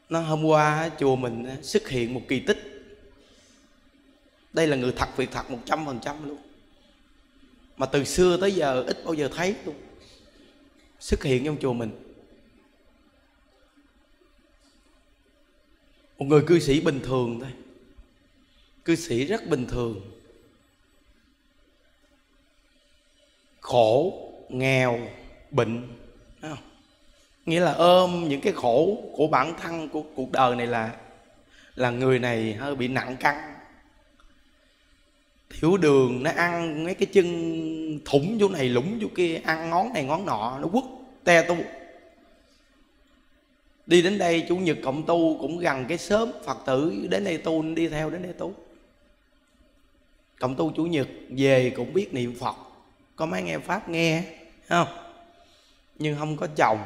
Nó hôm qua chùa mình xuất hiện một kỳ tích. Đây là người thật việc thật 100% luôn, mà từ xưa tới giờ ít bao giờ thấy luôn, xuất hiện trong chùa mình. Một người cư sĩ bình thường thôi, cư sĩ rất bình thường, khổ, nghèo, bệnh, thấy không? Nghĩa là ôm những cái khổ của bản thân, của cuộc đời này, là người này hơi bị nặng căn. Tiểu đường nó ăn mấy cái chân thủng chỗ này lủng chỗ kia, ăn ngón này ngón nọ, nó quất te tu. Đi đến đây chủ nhật cộng tu cũng gần cái xóm Phật tử đến đây tu, đi theo đến đây tu. Cộng tu chủ nhật về cũng biết niệm Phật, có mấy nghe Pháp nghe, không? Nhưng không có chồng.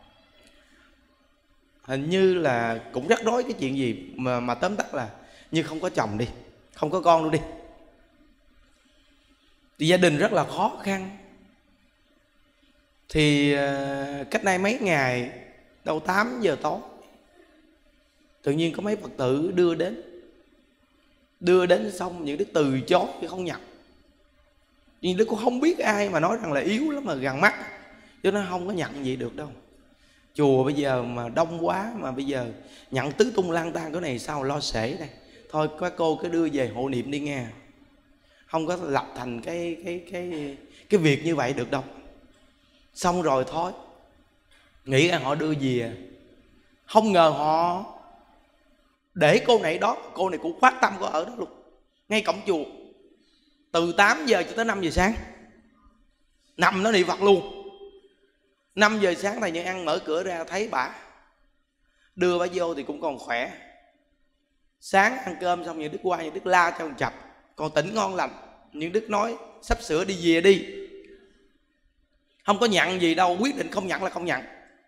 Hình như là cũng rắc rối cái chuyện gì mà tóm tắt là như không có chồng đi, không có con luôn đi. Thì gia đình rất là khó khăn. Thì cách đây mấy ngày, đâu 8 giờ tối, tự nhiên có mấy Phật tử đưa đến xong những Đức từ chối chứ không nhận. Nhưng Đức cũng không biết ai mà nói rằng là yếu lắm mà gần mắt, chứ nó không có nhận gì được đâu. Chùa bây giờ mà đông quá, mà bây giờ nhận tứ tung lang tan cái này sao lo sể đây. Thôi các cô cứ đưa về hộ niệm đi nghe. Không có lập thành cái việc như vậy được đâu. Xong rồi thôi, nghĩ là họ đưa về. Không ngờ họ để cô này đó, cô này cũng khoát tâm cô ở đó luôn, ngay cổng chùa, từ 8 giờ cho tới 5 giờ sáng nằm nó niệm Phật luôn. 5 giờ sáng thầy Nhân ăn mở cửa ra thấy bả, đưa bả vô thì cũng còn khỏe. Sáng ăn cơm xong những Đức qua, những Đức la cho một chập, còn tỉnh ngon lành. Những Đức nói sắp sửa đi về đi, không có nhận gì đâu, quyết định không nhận là không nhận.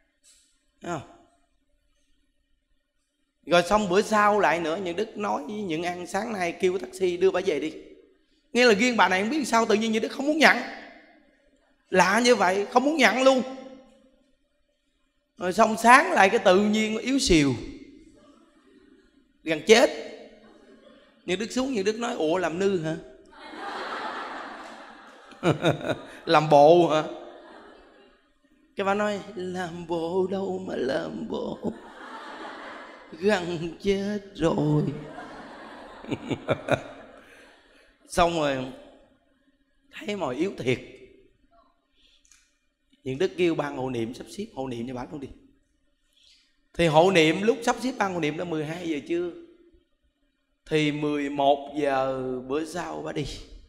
Rồi xong bữa sau lại nữa, những Đức nói với những ăn sáng nay kêu taxi đưa bà về đi. Nghĩa là riêng bà này không biết sao tự nhiên những Đức không muốn nhận. Lạ như vậy, không muốn nhận luôn. Rồi xong sáng lại cái tự nhiên yếu xìu, gần chết. Những Đức xuống, những Đức nói ủa làm nư hả? Làm bộ hả? Cái bà nói làm bộ đâu mà làm bộ, gần chết rồi. Xong rồi thấy mồi yếu thiệt, những Đức kêu ban hộ niệm sắp xếp hộ niệm cho bà luôn đi. Thì hộ niệm lúc sắp xếp ban hộ niệm đã 12 giờ trưa, thì 11 giờ bữa sau bà đi.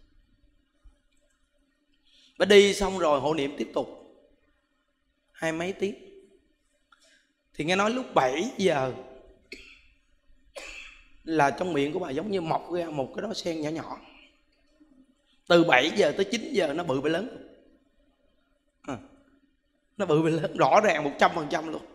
Bà đi xong rồi hộ niệm tiếp tục 20 mấy tiếng. Thì nghe nói lúc 7 giờ là trong miệng của bà giống như mọc ra một cái đó sen nhỏ nhỏ. Từ 7 giờ tới 9 giờ nó bự bự lớn, nó bự bự lớn rõ ràng 100% luôn.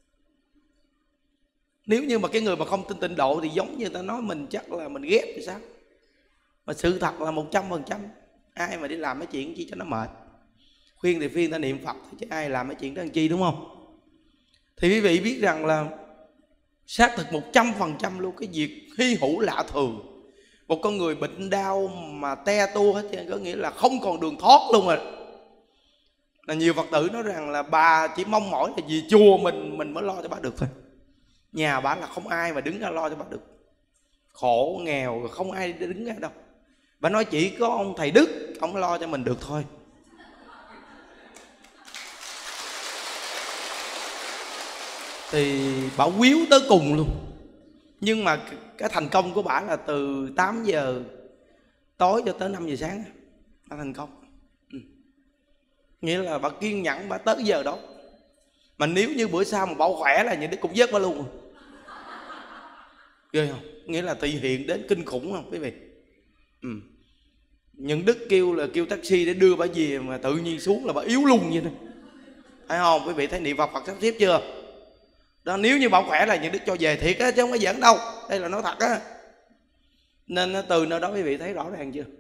Nếu như mà cái người mà không tin tịnh độ thì giống như ta nói mình chắc là mình ghét thì sao. Mà sự thật là 100%. Ai mà đi làm mấy chuyện chi cho nó mệt. Khuyên thì khuyên ta niệm Phật chứ ai làm mấy chuyện đó làm chi, đúng không? Thì quý vị biết rằng là xác thực 100% luôn cái việc hy hữu lạ thường. Một con người bệnh đau mà te tua hết trơn, có nghĩa là không còn đường thoát luôn rồi. Là nhiều Phật tử nói rằng là bà chỉ mong mỏi là vì chùa mình mới lo cho bà được thôi. Nhà bà là không ai mà đứng ra lo cho bà được. Khổ nghèo không ai đứng ra đâu. Bà nói chỉ có ông thầy Đức, ông lo cho mình được thôi. Thì bà quýu tới cùng luôn. Nhưng mà cái thành công của bà là từ 8 giờ tối cho tới 5 giờ sáng. Bà thành công. Nghĩa là bà kiên nhẫn, bà tới giờ đó. Mà nếu như bữa sau mà bà khỏe là những Đức cũng vớt bà luôn. Ghê không? Nghĩa là thị hiện đến kinh khủng không quý vị? Những Đức kêu taxi để đưa bà về mà tự nhiên xuống là bà yếu luôn vậy đó. Thấy không? Quý vị thấy niệm Phật sắp xếp chưa? Đó, nếu như bà khỏe là những Đức cho về thiệt á, chứ không có giỡn đâu. Đây là nói thật á. Nên từ nơi đó quý vị thấy rõ ràng chưa?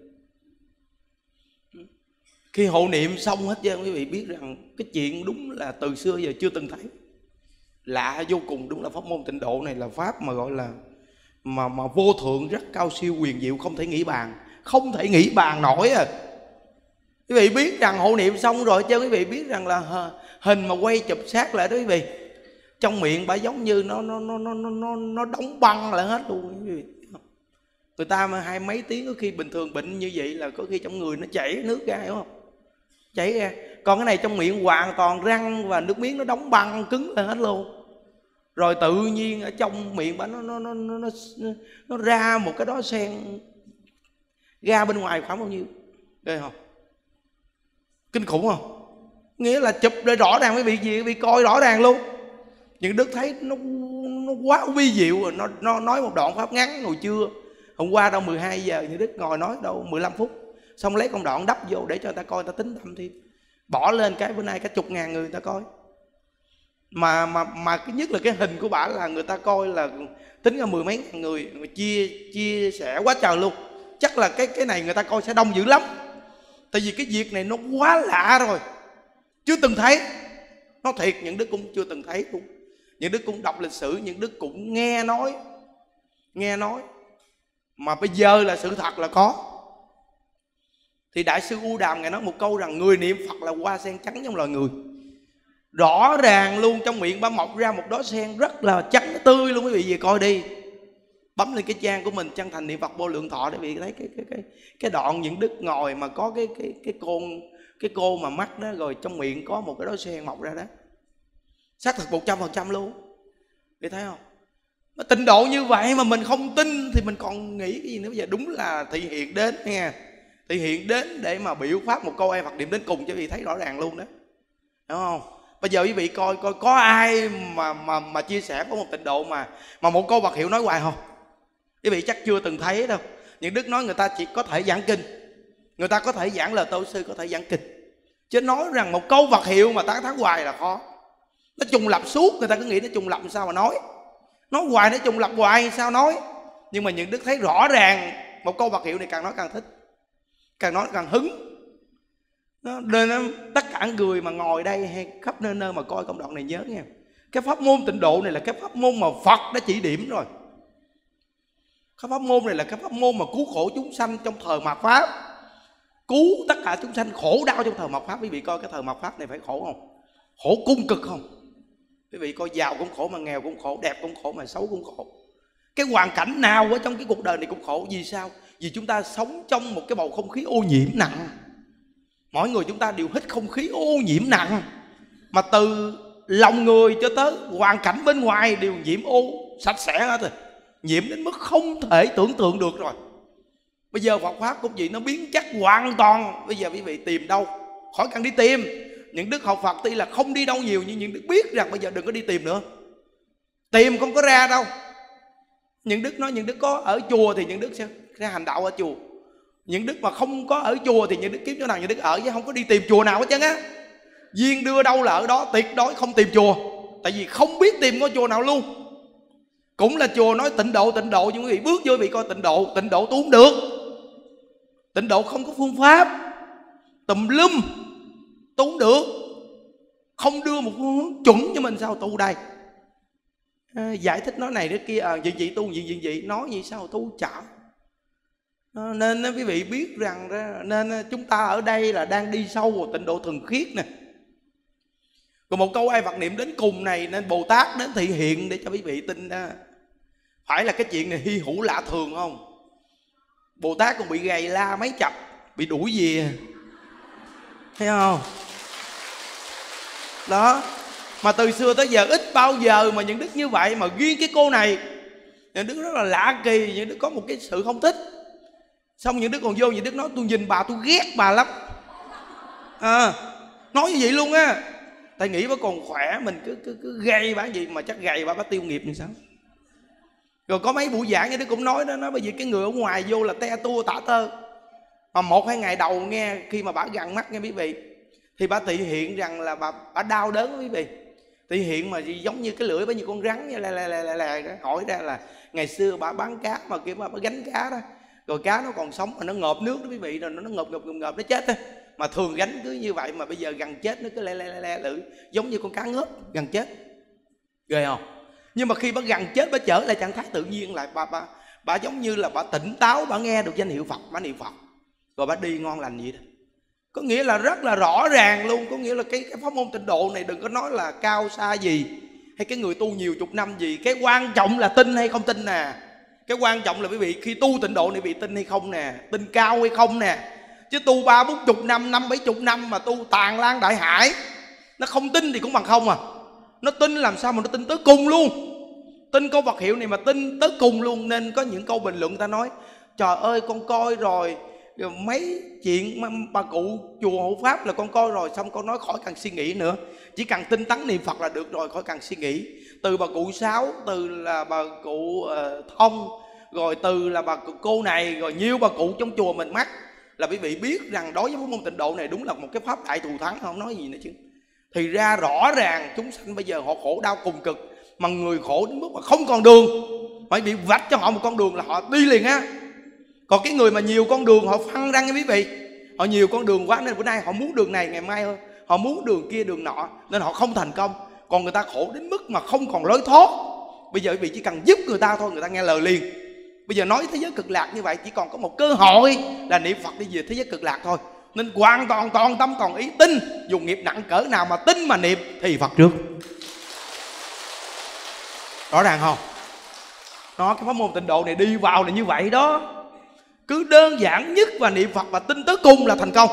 Khi hộ niệm xong hết trơn quý vị biết rằng cái chuyện đúng là từ xưa giờ chưa từng thấy. lạ vô cùng. Đúng là pháp môn tịnh độ này là pháp mà gọi là mà vô thượng, rất cao siêu huyền diệu, không thể nghĩ bàn, không thể nghĩ bàn nổi à. Quý vị biết rằng hộ niệm xong rồi chứ, quý vị biết rằng là hình mà quay chụp sát lại đó quý vị, trong miệng bà giống như nó đóng băng lại hết luôn quý vị. Người ta mà 20 mấy tiếng có khi bình thường bệnh như vậy là có khi trong người nó chảy nước ra, hiểu không? Chảy ra. Còn cái này trong miệng hoàn toàn răng và nước miếng nó đóng băng cứng lên hết luôn. Rồi tự nhiên ở trong miệng bà nó ra một cái đó sen ra bên ngoài khoảng bao nhiêu, ghê không? Kinh khủng không? Nghĩa là chụp để rõ ràng quý vị gì, quý vị coi rõ ràng luôn. Nhưng Đức thấy nó quá vi diệu rồi. Nó nói một đoạn pháp ngắn hồi trưa hôm qua đâu 12 giờ, như Đức ngồi nói đâu 15 phút, xong lấy con đoạn đắp vô để cho người ta coi, người ta tính tâm thêm, bỏ lên cái bữa nay cả chục ngàn người người ta coi. Mà cái nhất là cái hình của bả là người ta coi là tính ra 10 mấy ngàn người chia sẻ quá trời luôn. Chắc là cái này người ta coi sẽ đông dữ lắm. Tại vì cái việc này nó quá lạ rồi, chưa từng thấy. Nó thiệt, những Đức cũng chưa từng thấy luôn. Những Đức cũng đọc lịch sử, những Đức cũng nghe nói mà bây giờ là sự thật là có. Thì Đại sư U Đàm ngài nói một câu rằng người niệm Phật là hoa sen trắng trong loài người. Rõ ràng luôn, trong miệng bà mọc ra một đóa sen rất là trắng tươi luôn, quý vị về coi đi. Bấm lên cái trang của mình Chân Thành Niệm Phật Vô Lượng Thọ để quý vị thấy cái đoạn những Đức ngồi mà có cái cô mà mắt đó, rồi trong miệng có một cái đóa sen mọc ra đó. Xác thực 100% luôn. Quý thấy không? Mà tịnh độ như vậy mà mình không tin thì mình còn nghĩ cái gì nữa. Bây giờ đúng là thị hiện đến nha, thị hiện đến để mà biểu pháp một câu ai Phật niệm đến cùng cho quý vị thấy rõ ràng luôn đó, đúng không? Bây giờ quý vị coi có ai mà chia sẻ có một tịnh độ mà một câu Phật hiệu nói hoài không? Quý vị chắc chưa từng thấy đâu. Những Đức nói người ta chỉ có thể giảng kinh, người ta có thể giảng lời Tổ sư, có thể giảng kinh, chứ nói rằng một câu Phật hiệu mà tán thán hoài là khó. Nó trùng lập suốt, người ta cứ nghĩ nó trùng lập sao mà nói hoài nó trùng lập hoài sao nói. Nhưng mà những Đức thấy rõ ràng một câu Phật hiệu này càng nói càng thích, càng nói càng hứng. Nên tất cả người mà ngồi đây hay khắp nơi nơi mà coi công đoạn này nhớ nha, cái pháp môn tịnh độ này là cái pháp môn mà Phật đã chỉ điểm rồi. Cái pháp môn này là cái pháp môn mà cứu khổ chúng sanh trong thời mạt Pháp, cứu tất cả chúng sanh khổ đau trong thời mạt Pháp. Quý vị coi cái thời mạt Pháp này phải khổ không? Khổ cung cực không? Quý vị coi giàu cũng khổ, mà nghèo cũng khổ, đẹp cũng khổ, mà xấu cũng khổ. Cái hoàn cảnh nào ở trong cái cuộc đời này cũng khổ. Vì sao? Vì chúng ta sống trong một cái bầu không khí ô nhiễm nặng. Mỗi người chúng ta đều hít không khí ô nhiễm nặng, mà từ lòng người cho tới hoàn cảnh bên ngoài đều nhiễm ô sạch sẽ hết rồi, nhiễm đến mức không thể tưởng tượng được rồi. Bây giờ Phật Pháp cũng vậy, nó biến chất hoàn toàn. Bây giờ quý vị tìm đâu, khỏi cần đi tìm. Những Đức học Phật tuy là không đi đâu nhiều, nhưng những Đức biết rằng bây giờ đừng có đi tìm nữa. Tìm không có ra đâu. Những Đức nói những Đức có ở chùa thì những Đức sẽ hành đạo ở chùa. Những Đức mà không có ở chùa thì những Đức kiếm chỗ nào những Đức ở, chứ không có đi tìm chùa nào hết trơn á. Duyên đưa đâu là ở đó, tuyệt đối không tìm chùa. Tại vì không biết tìm có chùa nào luôn. Cũng là chùa nói tịnh độ, nhưng quý vị bước vô quý vị coi tịnh độ tu không được. Tịnh độ không có phương pháp, tùm lum tu không được, không đưa một hướng chuẩn cho mình sao tu đây. Giải thích nói này nói kia, gì vậy tu gì vậy, nói gì sao tu chả. Nên quý vị biết rằng nên chúng ta ở đây là đang đi sâu vào tịnh độ thuần khiết nè. Còn một câu ai Phật niệm đến cùng này nên Bồ Tát đến thị hiện để cho quý vị tin đó. Phải là cái chuyện này hy hữu lạ thường không? Bồ Tát còn bị gầy la mấy chập, bị đuổi về, thấy không? Đó. Mà từ xưa tới giờ ít bao giờ mà những Đức như vậy. Mà riêng cái cô này những Đức rất là lạ kỳ. Những Đức có một cái sự không thích. Xong những Đức còn vô những Đức nói tôi nhìn bà tôi ghét bà lắm. Nói như vậy luôn á. Tại nghĩ bà còn khỏe, mình cứ gây bà gì mà chắc gầy bà tiêu nghiệp như sao. Rồi có mấy buổi giảng như Đức cũng nói đó, nói bởi vì cái người ở ngoài vô là te tua tả tơ. Mà 1-2 ngày đầu nghe, khi mà bà gần mắt nghe quý vị, thì bà thị hiện rằng là bà đau đớn quý vị. Thị hiện mà giống như cái lưỡi bà như con rắn lè. Hỏi ra là ngày xưa bà bán cá mà kia bà gánh cá đó, rồi cá nó còn sống mà nó ngợp nước đó quý vị, rồi nó ngợp nó chết á. Mà thường gánh cứ như vậy, mà bây giờ gần chết nó cứ le lưỡi giống như con cá ngớp gần chết. ghê không? Nhưng mà khi bà gần chết, bà trở lại trạng thái tự nhiên lại, bà giống như là bà tỉnh táo, bà nghe được danh hiệu Phật, bà niệm Phật, rồi bà đi ngon lành vậy đó. Có nghĩa là rất là rõ ràng luôn. Có nghĩa là cái pháp môn tịnh độ này đừng có nói là cao xa gì, hay cái người tu nhiều chục năm gì. Cái quan trọng là tin hay không tin nè. Cái quan trọng là quý vị khi tu tịnh độ này bị tin hay không nè, tin cao hay không nè. Chứ tu 30-40 năm, 50-70 năm mà tu tàn lan đại hải, nó không tin thì cũng bằng không à. Nó tin làm sao mà nó tin tới cùng luôn. Tin câu vật hiệu này mà tin tới cùng luôn. Nên có những câu bình luận ta nói: trời ơi con coi rồi mấy chuyện bà cụ chùa hộ pháp là con coi rồi, xong con nói khỏi cần suy nghĩ nữa, chỉ cần tinh tấn niệm Phật là được rồi, khỏi cần suy nghĩ. Từ bà cụ Sáu, từ là bà cụ Thông, rồi từ là bà cô này, rồi nhiều bà cụ trong chùa mình mắc, là quý vị biết rằng đối với pháp môn tịnh độ này đúng là một cái pháp đại thù thắng, không nói gì nữa chứ. Thì ra rõ ràng chúng sanh bây giờ họ khổ đau cùng cực, mà người khổ đến mức mà không còn đường, phải bị vạch cho họ một con đường là họ đi liền á. Còn cái người mà nhiều con đường họ phân ra nha quý vị, họ nhiều con đường quá nên bữa nay họ muốn đường này, ngày mai họ muốn đường kia đường nọ, nên họ không thành công. Còn người ta khổ đến mức mà không còn lối thoát. Bây giờ quý vị chỉ cần giúp người ta thôi, người ta nghe lời liền. Bây giờ nói thế giới cực lạc như vậy, chỉ còn có một cơ hội là niệm Phật đi về thế giới cực lạc thôi. Nên hoàn toàn toàn tâm toàn ý tin, dùng nghiệp nặng cỡ nào mà tin mà niệm thì Phật trước. Rõ ràng không? Nó cái pháp môn tịnh độ này đi vào là như vậy đó. Cứ đơn giản nhất và niệm Phật và tin tới cùng là thành công.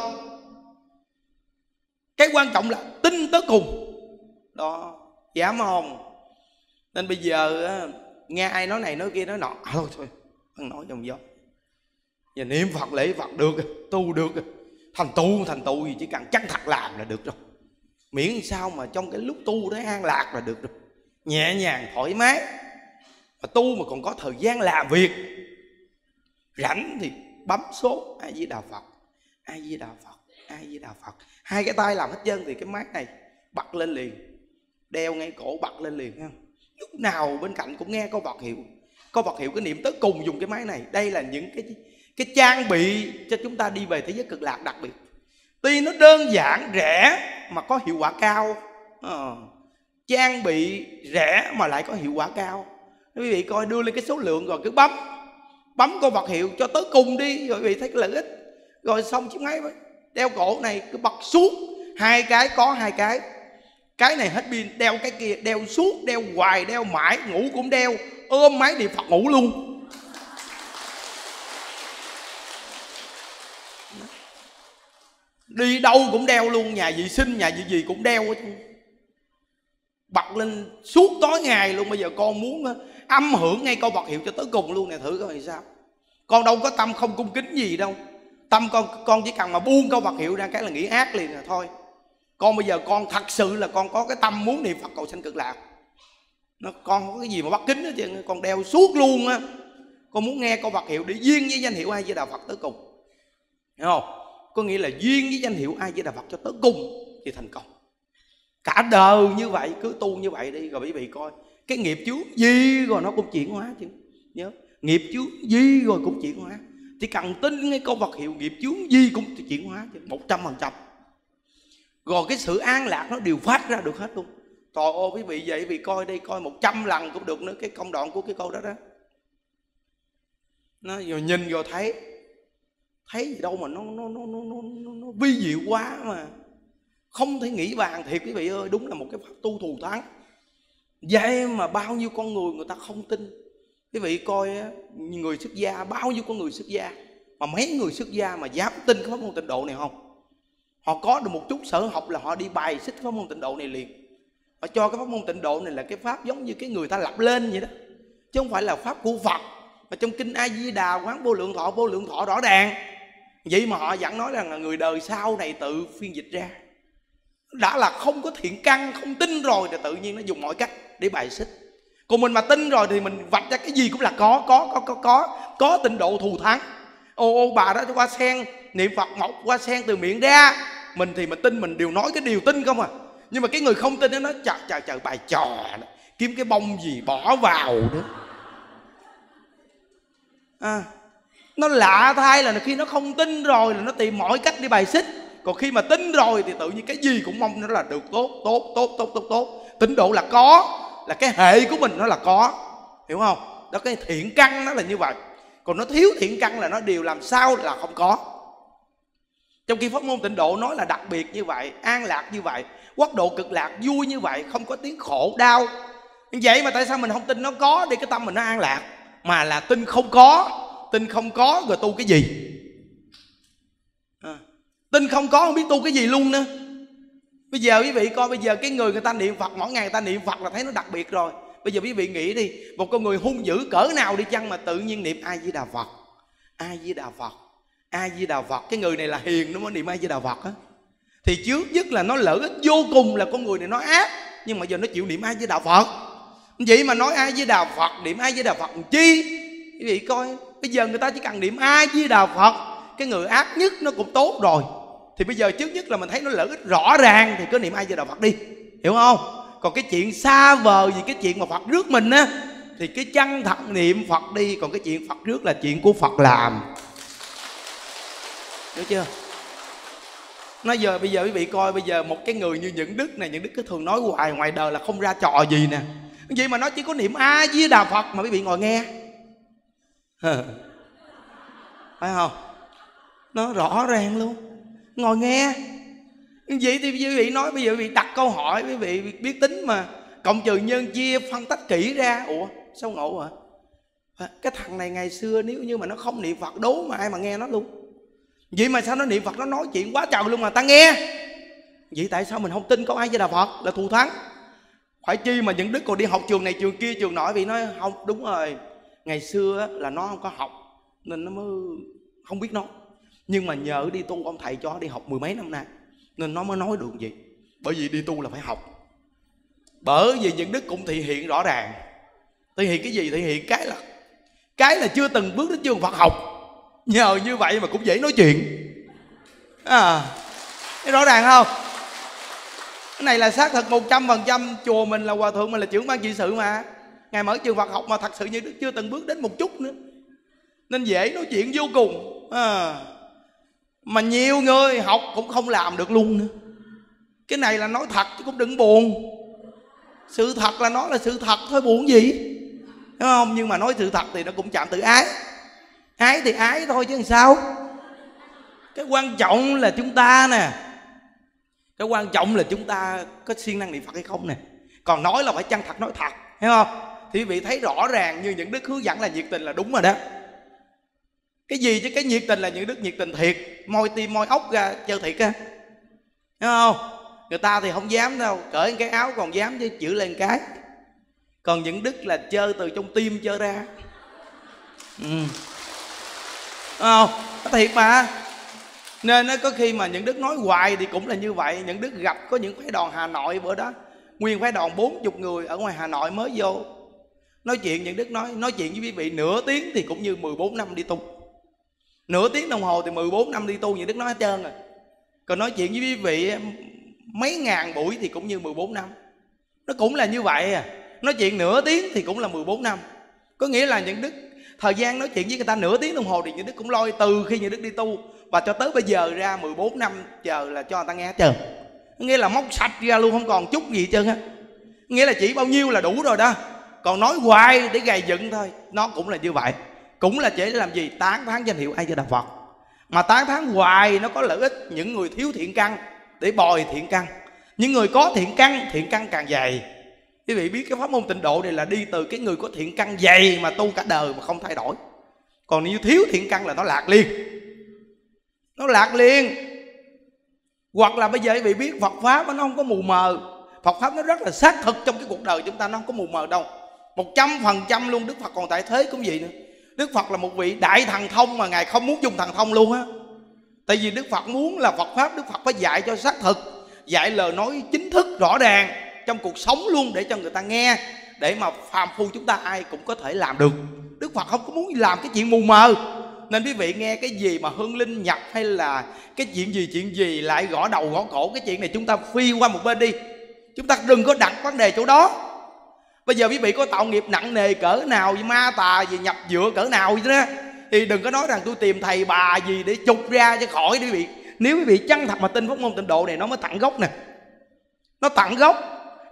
Cái quan trọng là tin tới cùng đó, dám không? Nên bây giờ nghe ai nói này nói kia nói nọ, thôi thôi không nói trong gió. Giờ niệm Phật lễ Phật được, tu được, thành tựu gì chỉ cần chân thật làm là được rồi. Miễn sao mà trong cái lúc tu đấy an lạc là được rồi, nhẹ nhàng thoải mái. Mà tu mà còn có thời gian làm việc, rảnh thì bấm số A Di Đà Phật, A Di Đà Phật, A Di Đà Phật. Hai cái tay làm hết trơn thì cái máy này bật lên liền, đeo ngay cổ bật lên liền, không? Lúc nào bên cạnh cũng nghe câu Phật hiệu. Câu Phật hiệu cái niệm tới cùng dùng cái máy này. Đây là những cái trang bị cho chúng ta đi về thế giới cực lạc đặc biệt. Tuy nó đơn giản rẻ mà có hiệu quả cao. Trang bị rẻ mà lại có hiệu quả cao. Quý vị coi, đưa lên cái số lượng rồi cứ bấm câu Phật hiệu cho tới cùng đi, rồi quý vị thấy cái lợi ích. Rồi xong chiếc máy đeo cổ này cứ bật suốt, hai cái có hai cái này hết pin đeo cái kia, đeo suốt, đeo hoài, đeo mãi, ngủ cũng đeo, ôm máy niệm Phật ngủ luôn. Đi đâu cũng đeo luôn, nhà vệ sinh, nhà gì cũng đeo. Bật lên suốt tối ngày luôn. Bây giờ con muốn âm hưởng ngay câu Phật hiệu cho tới cùng luôn nè, thử coi thì sao. Con đâu có tâm không cung kính gì đâu. Tâm con chỉ cần mà buông câu Phật hiệu ra cái là nghĩ ác liền rồi thôi. Con bây giờ con thật sự là con có cái tâm muốn niệm Phật cầu sanh cực lạc. Con không có cái gì mà bắt kính hết chứ, con đeo suốt luôn á. Con muốn nghe câu Phật hiệu để duyên với danh hiệu A Di Đà Phật tới cùng, hiểu không? Có nghĩa là duyên với danh hiệu A Di Đà Phật cho tới cùng thì thành công. Cả đời như vậy, cứ tu như vậy đi. Rồi quý vị coi cái nghiệp chướng gì rồi nó cũng chuyển hóa chứ. Nhớ, nghiệp chướng gì rồi cũng chuyển hóa. Chỉ cần tin cái câu Phật hiệu, nghiệp chướng gì cũng chuyển hóa chứ, 100%. Rồi cái sự an lạc nó đều phát ra được hết luôn. Trời ơi quý vị, vậy vì coi đây, coi 100 lần cũng được nữa cái công đoạn của cái câu đó đó. Nó rồi nhìn rồi thấy gì đâu mà nó vi diệu quá mà không thể nghĩ bàn. Thiệt quý vị ơi, đúng là một cái pháp tu thù thắng. Vậy mà bao nhiêu con người ta không tin. Quý vị coi người xuất gia, bao nhiêu con người xuất gia, mà mấy người xuất gia mà dám tin cái pháp môn tịnh độ này không? Họ có được một chút sở học là họ đi bài xích pháp môn tịnh độ này liền. Họ cho cái pháp môn tịnh độ này là cái pháp giống như cái người ta lập lên vậy đó, chứ không phải là pháp của Phật. Mà trong kinh A Di Đà Quán Vô Lượng Thọ rõ ràng. Vậy mà họ vẫn nói rằng là người đời sau này tự phiên dịch ra. Đã là không có thiện căn, không tin rồi thì tự nhiên nó dùng mọi cách để bài xích. Còn mình mà tin rồi thì mình vạch ra cái gì cũng là có tịnh độ thù thắng. Ô bà đó hoa sen niệm Phật mọc hoa sen từ miệng ra. Mình thì mình tin, mình đều nói cái điều tin không à. Nhưng mà cái người không tin nó nói trời bài trò đó. Kiếm cái bông gì bỏ vào nữa. Nó lạ thay là khi nó không tin rồi là nó tìm mọi cách để bài xích. Còn khi mà tin rồi thì tự nhiên cái gì cũng mong nó là được tốt. Tịnh độ là có, là cái hệ của mình nó là có, hiểu không? Đó, cái thiện căn nó là như vậy. Còn nó thiếu thiện căn là nó đều làm sao là không có. Trong khi pháp môn tịnh độ nói là đặc biệt như vậy, an lạc như vậy, quốc độ cực lạc vui như vậy, không có tiếng khổ đau. Vậy mà tại sao mình không tin nó có để cái tâm mình nó an lạc, mà là tin không có? Tin không có rồi tu cái gì? Tin không có không biết tu cái gì luôn nữa. Bây giờ quý vị coi, bây giờ cái người ta niệm Phật, mỗi ngày người ta niệm Phật là thấy nó đặc biệt rồi. Bây giờ quý vị nghĩ đi, một con người hung dữ cỡ nào đi chăng mà tự nhiên niệm A Di Đà Phật, A Di Đà Phật, A Di Đà Phật, cái người này là hiền nó mới niệm A Di Đà Phật á. Thì trước nhất là nó lợi ích vô cùng là con người này nó ác, nhưng mà giờ nó chịu niệm A Di Đà Phật. Vậy mà nói A Di Đà Phật, niệm A Di Đà Phật chi? Quý vị coi, bây giờ người ta chỉ cần niệm A Di Đà Phật, cái người ác nhất nó cũng tốt rồi. Thì bây giờ trước nhất là mình thấy nó lợi ích rõ ràng thì cứ niệm A Di Đà Phật đi, hiểu không? Còn cái chuyện xa vời gì cái chuyện mà Phật rước mình á, thì cái chân thật niệm Phật đi. Còn cái chuyện Phật rước là chuyện của Phật làm, hiểu chưa? Nói giờ bây giờ quý vị coi, bây giờ một cái người như Nhuận Đức này, Nhuận Đức cứ thường nói hoài ngoài đời là không ra trò gì nè. Vậy mà nó chỉ có niệm A Di Đà Phật mà quý vị ngồi nghe, phải không? Nó rõ ràng luôn, ngồi nghe. Vậy thì quý vị nói, bây giờ quý vị đặt câu hỏi, quý vị biết tính mà, cộng trừ nhân chia phân tách kỹ ra. Ủa sao ngộ hả? Cái thằng này ngày xưa nếu như mà nó không niệm Phật đố mà ai mà nghe nó luôn. Vậy mà sao nó niệm Phật nó nói chuyện quá trời luôn mà ta nghe. Vậy tại sao mình không tin có ai với Đà Phật là thù thắng? Phải chi mà những đứa còn đi học trường này trường kia trường nọ, vì nói không đúng rồi, ngày xưa là nó không có học nên nó mới không biết nói. Nhưng mà nhờ đi tu ông thầy cho đi học mười mấy năm nay nên nó mới nói được gì. Bởi vì đi tu là phải học. Bởi vì những đức cũng thị hiện rõ ràng. Thị hiện cái gì? Thị hiện cái là chưa từng bước đến trường Phật học. Nhờ như vậy mà cũng dễ nói chuyện. Thấy rõ ràng không? Cái này là xác thực 100%. Chùa mình là hòa thượng, mình là trưởng ban trị sự mà. Ngài mở trường Phật học mà thật sự như đức chưa từng bước đến một chút nữa, nên dễ nói chuyện vô cùng. Mà nhiều người học cũng không làm được luôn nữa. Cái này là nói thật chứ cũng đừng buồn. Sự thật là nó là sự thật thôi, buồn gì, đúng không? Nhưng mà nói sự thật thì nó cũng chạm từ ái. Ái thì ái thôi chứ làm sao. Cái quan trọng là chúng ta nè, cái quan trọng là chúng ta có siêng năng niệm Phật hay không nè. Còn nói là phải chân thật nói thật, hiểu không? Thì quý vị thấy rõ ràng như những đức hướng dẫn là nhiệt tình là đúng rồi đó. Cái gì chứ cái nhiệt tình là những đức nhiệt tình thiệt, môi tim môi ốc ra chơi thiệt á, hiểu không? Người ta thì không dám đâu, cởi cái áo còn dám chứ chữ lên cái. Còn những đức là chơi từ trong tim chơi ra. Không, thiệt mà. Nên nó có khi mà những đức nói hoài thì cũng là như vậy. Những đức gặp có những phái đoàn Hà Nội bữa đó, nguyên phái đoàn 40 người ở ngoài Hà Nội mới vô. Nói chuyện những đức nói chuyện với quý vị nửa tiếng thì cũng như 14 năm đi tu. Nửa tiếng đồng hồ thì 14 năm đi tu, những đức nói hết trơn rồi. Còn nói chuyện với quý vị mấy ngàn buổi thì cũng như 14 năm. Nó cũng là như vậy à. Nói chuyện nửa tiếng thì cũng là 14 năm. Có nghĩa là những đức thời gian nói chuyện với người ta nửa tiếng đồng hồ thì những đức cũng lôi từ khi những đức đi tu và cho tới bây giờ ra 14 năm chờ là cho người ta nghe hết trơn. Nghĩa là móc sạch ra luôn, không còn chút gì hết trơn á. Nghĩa là chỉ bao nhiêu là đủ rồi đó. Còn nói hoài để gầy dựng thôi, nó cũng là như vậy. Cũng là chỉ để làm gì? Tán thán danh hiệu A Di Đà Phật. Mà tán thán hoài nó có lợi ích những người thiếu thiện căn để bồi thiện căn. Những người có thiện căn càng dày. Quý vị biết cái pháp môn tịnh độ này là đi từ cái người có thiện căn dày mà tu cả đời mà không thay đổi. Còn nếu thiếu thiện căn là nó lạc liền. Nó lạc liền. Hoặc là bây giờ quý vị biết Phật Pháp nó không có mù mờ. Phật Pháp nó rất là xác thực trong cái cuộc đời chúng ta, nó không có mù mờ đâu. 100% luôn. Đức Phật còn tại thế cũng vậy nữa. Đức Phật là một vị đại thần thông mà Ngài không muốn dùng thần thông luôn á. Tại vì Đức Phật muốn là Phật Pháp, Đức Phật phải dạy cho xác thực, dạy lời nói chính thức rõ ràng trong cuộc sống luôn để cho người ta nghe, để mà phàm phu chúng ta ai cũng có thể làm được. Đức Phật không có muốn làm cái chuyện mù mờ. Nên quý vị nghe cái gì mà hương linh nhập hay là cái chuyện gì lại gõ đầu gõ cổ, cái chuyện này chúng ta phi qua một bên đi. Chúng ta đừng có đặt vấn đề chỗ đó. Bây giờ quý vị có tạo nghiệp nặng nề cỡ nào, ma tà gì nhập dựa cỡ nào vậy đó, thì đừng có nói rằng tôi tìm thầy bà gì để trục ra cho khỏi. Quý vị, nếu quý vị chân thật mà tin pháp môn tịnh độ này nó mới tận gốc nè. Nó tận gốc.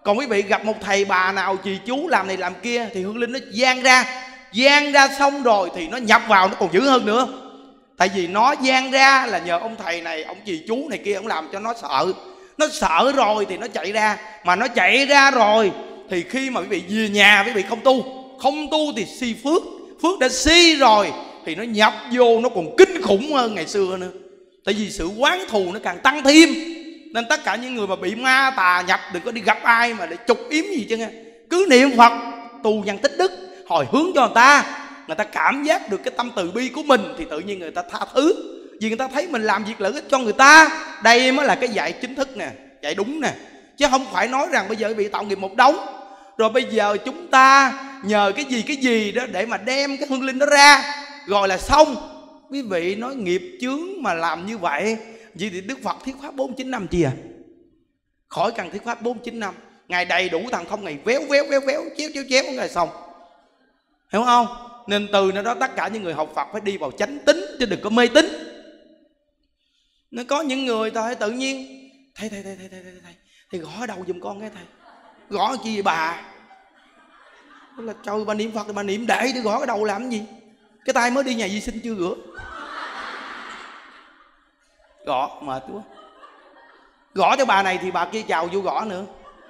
Còn quý vị gặp một thầy bà nào trì chú làm này làm kia thì hương linh nó gian ra xong rồi thì nó nhập vào nó còn dữ hơn nữa. Tại vì nó gian ra là nhờ ông thầy này, ông trì chú này kia, ông làm cho nó sợ. Nó sợ rồi thì nó chạy ra. Mà nó chạy ra rồi thì khi mà quý vị về nhà quý vị không tu thì si phước. Phước đã si rồi thì nó nhập vô nó còn kinh khủng hơn ngày xưa nữa. Tại vì sự oán thù nó càng tăng thêm. Nên tất cả những người mà bị ma tà nhập đừng có đi gặp ai mà để trục yếm gì chứ nghe. Cứ niệm Phật, tu nhân tích đức, hồi hướng cho người ta cảm giác được cái tâm từ bi của mình thì tự nhiên người ta tha thứ. Vì người ta thấy mình làm việc lợi ích cho người ta. Đây mới là cái dạy chính thức nè, dạy đúng nè. Chứ không phải nói rằng bây giờ bị tạo nghiệp một đống rồi bây giờ chúng ta nhờ cái gì đó để mà đem cái hương linh đó ra rồi là xong. Quý vị nói nghiệp chướng mà làm như vậy. Vậy thì Đức Phật thuyết pháp 495 chi à? Khỏi cần thuyết pháp 495. Ngài đầy đủ thần thông, Ngài véo chéo Ngài xong. Hiểu không? Nên từ nơi đó tất cả những người học Phật phải đi vào chánh tín chứ đừng có mê tín. Nó có những người ta tự nhiên thầy gõ đầu giùm con cái thầy. Gõ chi vậy bà? Đó là trời, bà niệm Phật thì bà niệm để gõ cái đầu làm cái gì? Cái tay mới đi nhà vệ sinh chưa rửa. Gõ mệt quá. Gõ cho bà này thì bà kia chào vô gõ nữa.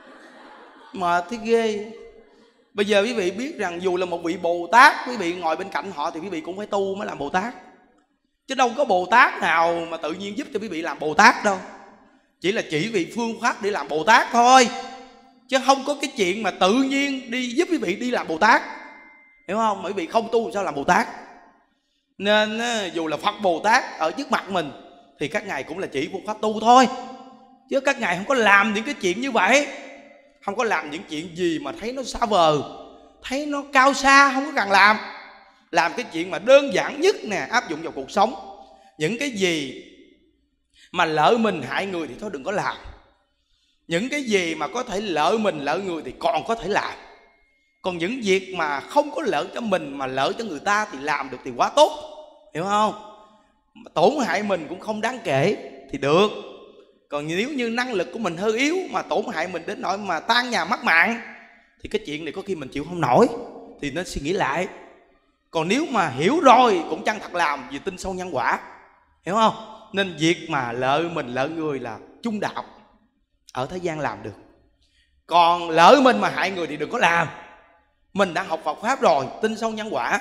Mệt thế ghê. Bây giờ quý vị biết rằng dù là một vị Bồ Tát, quý vị ngồi bên cạnh họ thì quý vị cũng phải tu mới làm Bồ Tát. Chứ đâu có Bồ Tát nào mà tự nhiên giúp cho quý vị làm Bồ Tát đâu. Chỉ là chỉ vị phương pháp để làm Bồ Tát thôi. Chứ không có cái chuyện mà tự nhiên đi giúp quý vị đi làm Bồ Tát. Hiểu không? Bởi vì không tu sao làm Bồ Tát. Nên dù là Phật Bồ Tát ở trước mặt mình thì các ngài cũng là chỉ phương pháp tu thôi. Chứ các ngài không có làm những cái chuyện như vậy. Không có làm những chuyện gì mà thấy nó xa vời, thấy nó cao xa, không có cần làm. Làm cái chuyện mà đơn giản nhất nè, áp dụng vào cuộc sống. Những cái gì mà lợi mình hại người thì thôi đừng có làm. Những cái gì mà có thể lợi mình lợi người thì còn có thể làm. Còn những việc mà không có lợi cho mình mà lợi cho người ta thì làm được thì quá tốt. Hiểu không? Tổn hại mình cũng không đáng kể thì được. Còn nếu như năng lực của mình hơi yếu mà tổn hại mình đến nỗi mà tan nhà mất mạng thì cái chuyện này có khi mình chịu không nổi. Thì nên suy nghĩ lại. Còn nếu mà hiểu rồi cũng chẳng thật làm vì tin sâu nhân quả. Hiểu không? Nên việc mà lợi mình lợi người là trung đạo, ở thế gian làm được. Còn lợi mình mà hại người thì đừng có làm. Mình đã học Phật Pháp rồi, tin sâu nhân quả.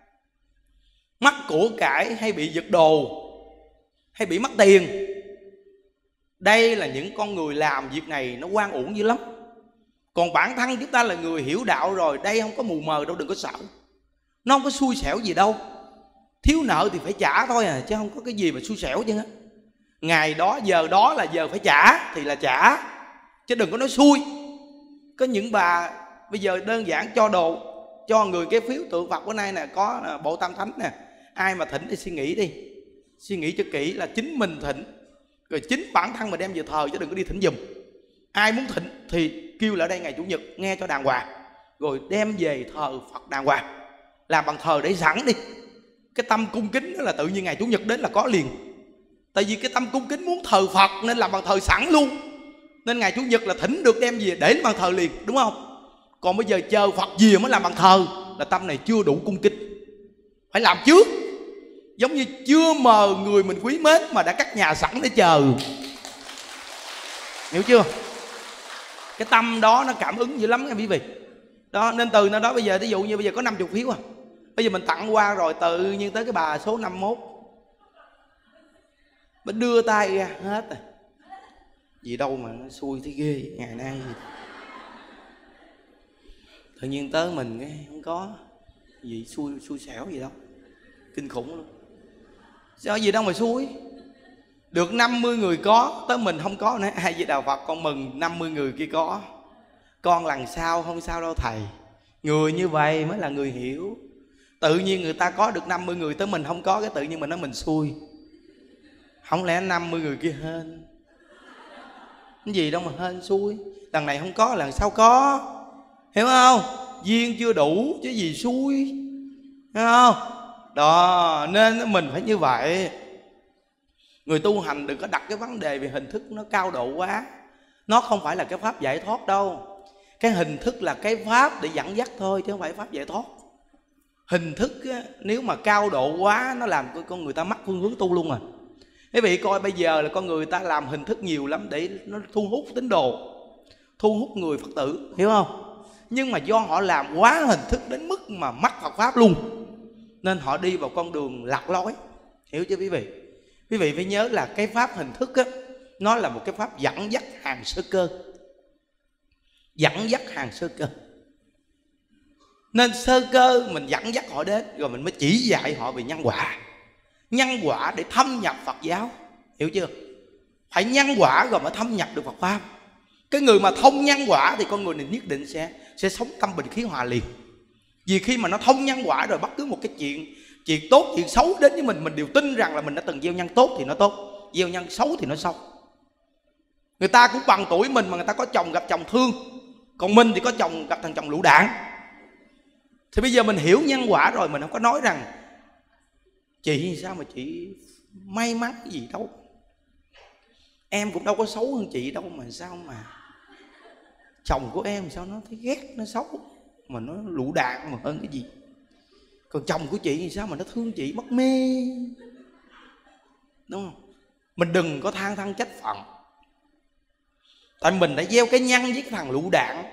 Mất của cải hay bị giật đồ hay bị mất tiền, đây là những con người làm việc này nó oan uổng dữ lắm. Còn bản thân chúng ta là người hiểu đạo rồi, đây không có mù mờ đâu, đừng có sợ. Nó không có xui xẻo gì đâu. Thiếu nợ thì phải trả thôi à, chứ không có cái gì mà xui xẻo chứ. Ngày đó giờ đó là giờ phải trả thì là trả, chứ đừng có nói xui. Có những bà bây giờ đơn giản cho đồ, cho người cái phiếu tượng Phật bữa nay nè, có bộ Tam Thánh nè. Ai mà thỉnh thì suy nghĩ đi, suy nghĩ cho kỹ là chính mình thỉnh, rồi chính bản thân mà đem về thờ, chứ đừng có đi thỉnh giùm. Ai muốn thỉnh thì kêu lại đây ngày Chủ nhật nghe cho đàng hoàng, rồi đem về thờ Phật đàng hoàng, làm bằng thờ để sẵn đi. Cái tâm cung kính đó là tự nhiên ngày Chủ nhật đến là có liền. Tại vì cái tâm cung kính muốn thờ Phật nên làm bằng thờ sẵn luôn. Nên ngày Chủ nhật là thỉnh được đem về để bằng thờ liền, đúng không? Còn bây giờ chờ Phật về mới làm bằng thờ là tâm này chưa đủ cung kính. Phải làm trước. Giống như chưa mời người mình quý mến mà đã cắt nhà sẵn để chờ. Hiểu chưa? Cái tâm đó nó cảm ứng dữ lắm nha quý vị. Đó, nên từ nơi đó bây giờ ví dụ như bây giờ có 50 phiếu à. Bây giờ mình tặng qua rồi tự nhiên tới cái bà số 51, bà đưa tay ra hết rồi. Gì đâu mà nó xui thế ghê ngày nay. Tự nhiên tới mình cái không có gì xui xẻo gì đâu. Kinh khủng luôn. Sao gì đâu mà xui. Được 50 người có, tới mình không có nữa. Ai với Đạo Phật con mừng 50 người kia có. Con lần sau không sao đâu thầy. Người như vậy mới là người hiểu. Tự nhiên người ta có được 50 người, tới mình không có, cái tự nhiên mình nói mình xui. Không lẽ 50 người kia hên. Cái gì đâu mà hên xui. Lần này không có, lần sau có. Hiểu không? Duyên chưa đủ chứ gì xui. Hiểu không? Đó, nên mình phải như vậy. Người tu hành đừng có đặt cái vấn đề về hình thức nó cao độ quá. Nó không phải là cái pháp giải thoát đâu. Cái hình thức là cái pháp để dẫn dắt thôi, chứ không phải pháp giải thoát. Hình thức á, nếu mà cao độ quá nó làm con người ta mất phương hướng tu luôn rồi. Quý vị coi bây giờ là con người ta làm hình thức nhiều lắm để nó thu hút tín đồ, thu hút người Phật tử, hiểu không? Nhưng mà do họ làm quá hình thức đến mức mà mất Phật pháp luôn, nên họ đi vào con đường lạc lối, hiểu chưa quý vị? Quý vị phải nhớ là cái pháp hình thức á, nó là một cái pháp dẫn dắt hàng sơ cơ, dẫn dắt hàng sơ cơ. Nên sơ cơ mình dẫn dắt họ đến, rồi mình mới chỉ dạy họ về nhân quả. Nhân quả để thâm nhập Phật giáo, hiểu chưa? Phải nhân quả rồi mới thâm nhập được Phật pháp. Cái người mà thông nhân quả thì con người này nhất định sẽ sống tâm bình khí hòa liền. Vì khi mà nó thông nhân quả rồi, bất cứ một cái chuyện tốt, chuyện xấu đến với mình đều tin rằng là mình đã từng gieo nhân tốt thì nó tốt, gieo nhân xấu thì nó xấu. Người ta cũng bằng tuổi mình mà người ta có chồng gặp chồng thương, còn mình thì có chồng gặp thằng chồng lựu đạn. Thì bây giờ mình hiểu nhân quả rồi, mình không có nói rằng chị sao mà chị may mắn gì đâu, em cũng đâu có xấu hơn chị đâu, mà sao mà chồng của em sao nó thấy ghét, nó xấu, mà nó lựu đạn mà hơn cái gì. Còn chồng của chị thì sao mà nó thương chị mất mê, đúng không? Mình đừng có than thân trách phận. Tại mình đã gieo cái nhân với cái thằng lựu đạn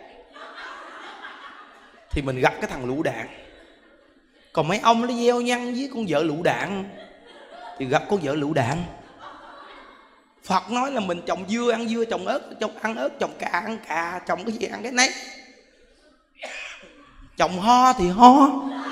thì mình gặp cái thằng lựu đạn. Còn mấy ông nó gieo nhân với con vợ lựu đạn thì gặp con vợ lựu đạn. Phật nói là mình trồng dưa ăn dưa, trồng ớt ăn ớt, trồng cà ăn cà, trồng cái gì ăn cái nấy. Trồng ho thì ho.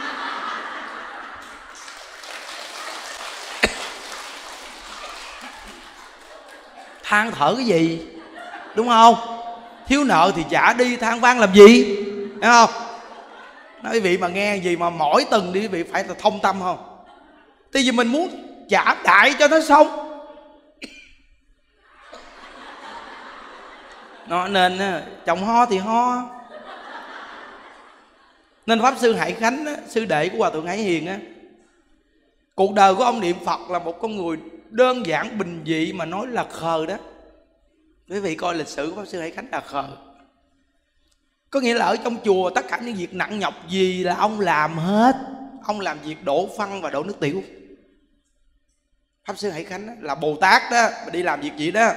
Than thở cái gì, đúng không? Thiếu nợ thì trả đi, than vang làm gì, thấy không? Nói quý vị mà nghe gì mà mỗi tuần đi quý vị phải là thông tâm không? Tại vì mình muốn trả đại cho nó xong. Nó nên trồng ho thì ho. Nên Pháp Sư Hải Khánh á, sư đệ của Hòa Thượng Hải Hiền á, cuộc đời của ông niệm Phật là một con người đơn giản bình dị mà nói là khờ đó. Quý vị coi lịch sử của Pháp Sư Hải Khánh là khờ. Có nghĩa là ở trong chùa tất cả những việc nặng nhọc gì là ông làm hết. Ông làm việc đổ phân và đổ nước tiểu. Pháp Sư Hải Khánh đó, là Bồ Tát đó, mà đi làm việc gì đó.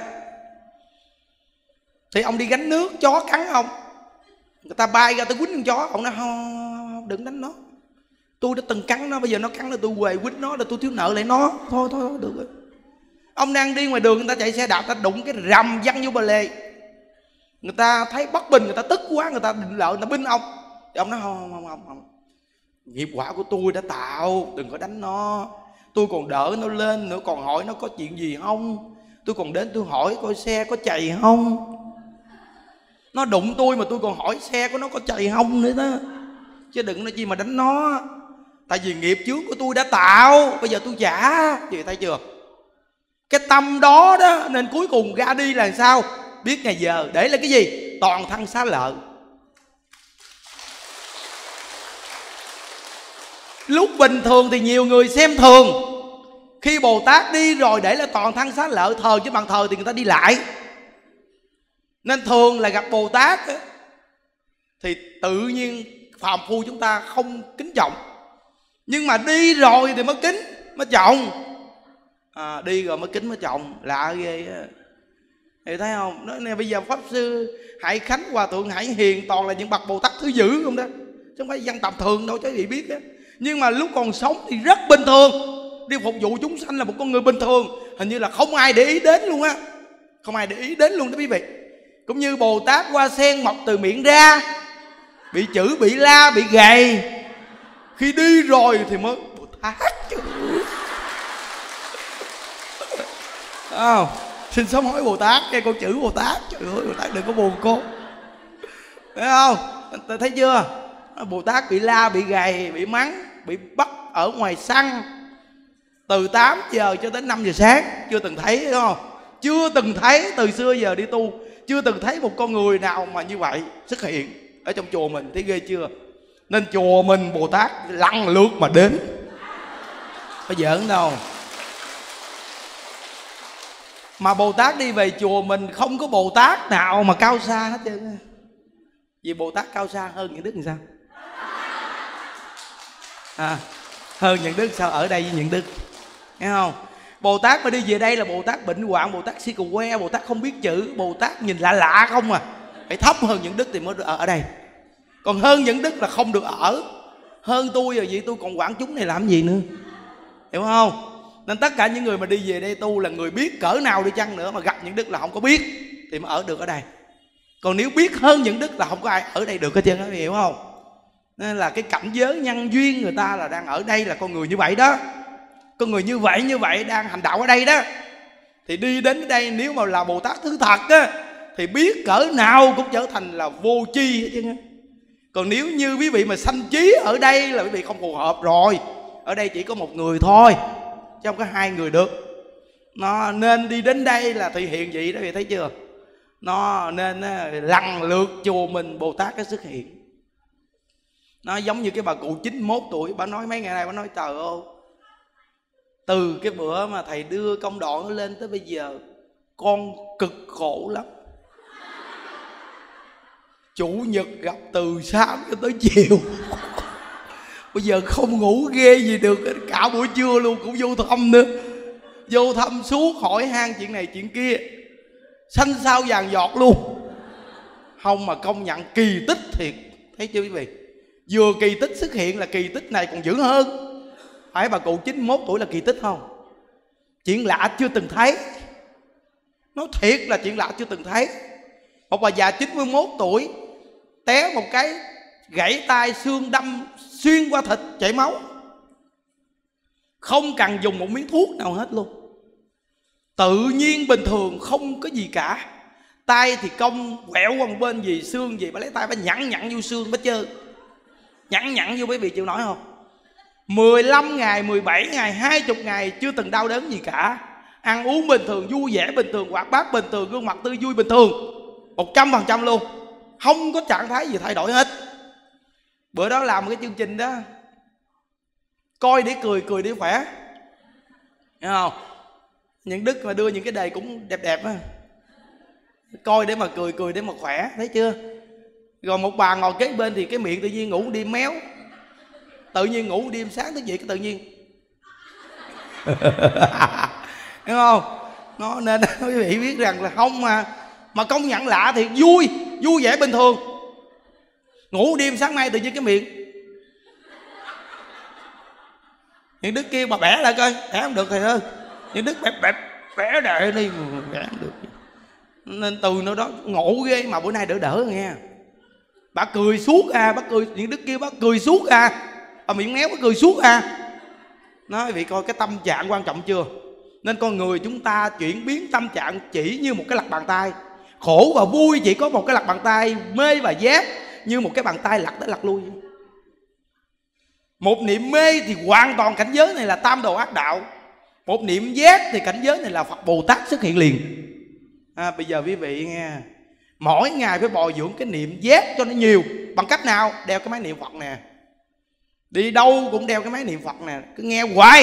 Thì ông đi gánh nước, chó cắn ông, người ta bay ra tới quýnh con chó. Ông nói không, đừng đánh nó, tôi đã từng cắn nó, bây giờ nó cắn là tôi về quýnh nó là tôi thiếu nợ lại nó. Thôi được rồi. Ông đang đi ngoài đường, người ta chạy xe đạp, ta đụng cái rầm văng vô bà lề, người ta thấy bất bình, người ta tức quá, người ta định lợi, người ta binh ông. Thì ông nói không, nghiệp quả của tôi đã tạo, đừng có đánh nó. Tôi còn đỡ nó lên nữa, còn hỏi nó có chuyện gì không, tôi còn đến tôi hỏi coi xe có chày không. Nó đụng tôi mà tôi còn hỏi xe của nó có chày không nữa đó, chứ đừng nói chi mà đánh nó. Tại vì nghiệp chướng của tôi đã tạo, bây giờ tôi trả. Chị thấy chưa? Cái tâm đó đó, nên cuối cùng ra đi là sao? Biết ngày giờ để là cái gì? Toàn thân xá lợi. Lúc bình thường thì nhiều người xem thường. Khi Bồ Tát đi rồi để là toàn thân xá lợi, thờ chứ bằng thờ thì người ta đi lại. Nên thường là gặp Bồ Tát ấy, thì tự nhiên phàm phu chúng ta không kính trọng. Nhưng mà đi rồi thì mới kính, mới trọng. Đi rồi mới kính mới trọng, lạ ghê á. Thì thấy không? Nói này bây giờ Pháp Sư Hải Khánh, Hòa Thượng Hải Hiền toàn là những bậc Bồ Tát thứ dữ không đó, chứ không phải dân tầm thường đâu, chứ quý vị biết á. Nhưng mà lúc còn sống thì rất bình thường, đi phục vụ chúng sanh là một con người bình thường. Hình như là không ai để ý đến luôn á, không ai để ý đến luôn đó quý vị. Cũng như Bồ Tát hoa sen mọc từ miệng ra, bị chữ, bị la, bị gầy. Khi đi rồi thì mới Bồ Tát chứ. Xin sám hối Bồ Tát, nghe con chữ Bồ Tát. Trời ơi, Bồ Tát đừng có buồn cô, thấy không? Thấy chưa? Bồ Tát bị la, bị gầy, bị mắng, bị bắt ở ngoài săn từ 8 giờ cho đến 5 giờ sáng. Chưa từng thấy, đúng không? Chưa từng thấy, từ xưa giờ đi tu chưa từng thấy một con người nào mà như vậy xuất hiện ở trong chùa mình. Thấy ghê chưa? Nên chùa mình Bồ Tát lăn lượt mà đến, có giỡn đâu. Mà Bồ Tát đi về chùa mình không có Bồ Tát nào mà cao xa hết trơn. Vì Bồ Tát cao xa hơn những đức làm sao? Hơn những đức sao? Ở đây với những đức, nghe không? Bồ Tát mà đi về đây là Bồ Tát bệnh hoạn, Bồ Tát si cù que, Bồ Tát không biết chữ, Bồ Tát nhìn lạ lạ không à. Phải thấp hơn những đức thì mới được ở đây. Còn hơn những đức là không được ở. Hơn tôi rồi vậy tôi còn quản chúng này làm gì nữa, hiểu không? Nên tất cả những người mà đi về đây tu là người biết cỡ nào đi chăng nữa, mà gặp những đức là không có biết thì mới ở được ở đây. Còn nếu biết hơn những đức là không có ai ở đây được hết trơn, hiểu không? Nên là cái cảnh giới nhân duyên người ta là đang ở đây, là con người như vậy đó. Con người như vậy đang hành đạo ở đây đó. Thì đi đến đây nếu mà là Bồ Tát thứ thật á, thì biết cỡ nào cũng trở thành là vô tri hết trơn. Còn nếu như quý vị mà sanh trí ở đây là quý vị không phù hợp rồi. Ở đây chỉ có một người thôi, chứ không có hai người được. Nó nên đi đến đây là thị hiện vậy đó, quý vị thấy chưa? Nó nên lần lượt chùa mình Bồ Tát cái xuất hiện. Nó giống như cái bà cụ 91 tuổi, bà nói mấy ngày nay, bà nói trời ơi, từ cái bữa mà thầy đưa công đoạn nó lên tới bây giờ con cực khổ lắm. Chủ nhật gặp từ sáng cho tới chiều. Bây giờ không ngủ ghê gì được, cả buổi trưa luôn cũng vô thăm nữa. Vô thăm suốt hỏi han chuyện này chuyện kia, xanh xao vàng giọt luôn. Không mà công nhận kỳ tích thiệt. Thấy chưa quý vị? Vừa kỳ tích xuất hiện là kỳ tích này còn dữ hơn. Phải bà cụ 91 tuổi là kỳ tích không? Chuyện lạ chưa từng thấy. Nói thiệt là chuyện lạ chưa từng thấy. Một bà già 91 tuổi té một cái gãy tay, xương đâm xuyên qua thịt, chảy máu, không cần dùng một miếng thuốc nào hết luôn. Tự nhiên bình thường không có gì cả. Tay thì cong quẹo qua một bên gì, xương gì bà lấy tay bà nhẵn vô xương hết trơn. Nhẵn vô, quý vị chịu nổi không? 15 ngày, 17 ngày, 20 ngày chưa từng đau đớn gì cả. Ăn uống bình thường, vui vẻ bình thường, hoạt bát bình thường, gương mặt tươi vui bình thường, 100% luôn. Không có trạng thái gì thay đổi hết. Bữa đó làm một cái chương trình đó, coi để cười, cười để khỏe, hiểu không? Những đức mà đưa những cái đề cũng đẹp đẹp á, coi để mà cười, cười để mà khỏe, thấy chưa? Rồi một bà ngồi kế bên thì cái miệng tự nhiên ngủ đêm méo, tự nhiên ngủ đêm sáng tới vậy cái tự nhiên hiểu không? Nó nên quý vị biết rằng là không mà công nhận lạ thì vui vẻ bình thường, ngủ đêm sáng nay tự nhiên cái miệng. Những đức kêu bà bẻ lại coi, bẻ không được thầy ơi. Những đức bẻ đại đi, bẻ không được. Nên từ nơi đó ngộ ghê, mà bữa nay đỡ nghe. Bà cười suốt bà cười. Những đức kêu bà cười suốt bà miệng méo bà cười suốt Nói vị coi cái tâm trạng quan trọng chưa? Nên con người chúng ta chuyển biến tâm trạng chỉ như một cái lật bàn tay. Khổ và vui chỉ có một cái lật bàn tay, mê và giác như một cái bàn tay lật tới lật lui. Một niệm mê thì hoàn toàn cảnh giới này là tam đồ ác đạo. Một niệm giác thì cảnh giới này là Phật Bồ Tát xuất hiện liền. Bây giờ quý vị nghe, mỗi ngày phải bồi dưỡng cái niệm giác cho nó nhiều. Bằng cách nào? Đeo cái máy niệm Phật nè, đi đâu cũng đeo cái máy niệm Phật nè, cứ nghe hoài.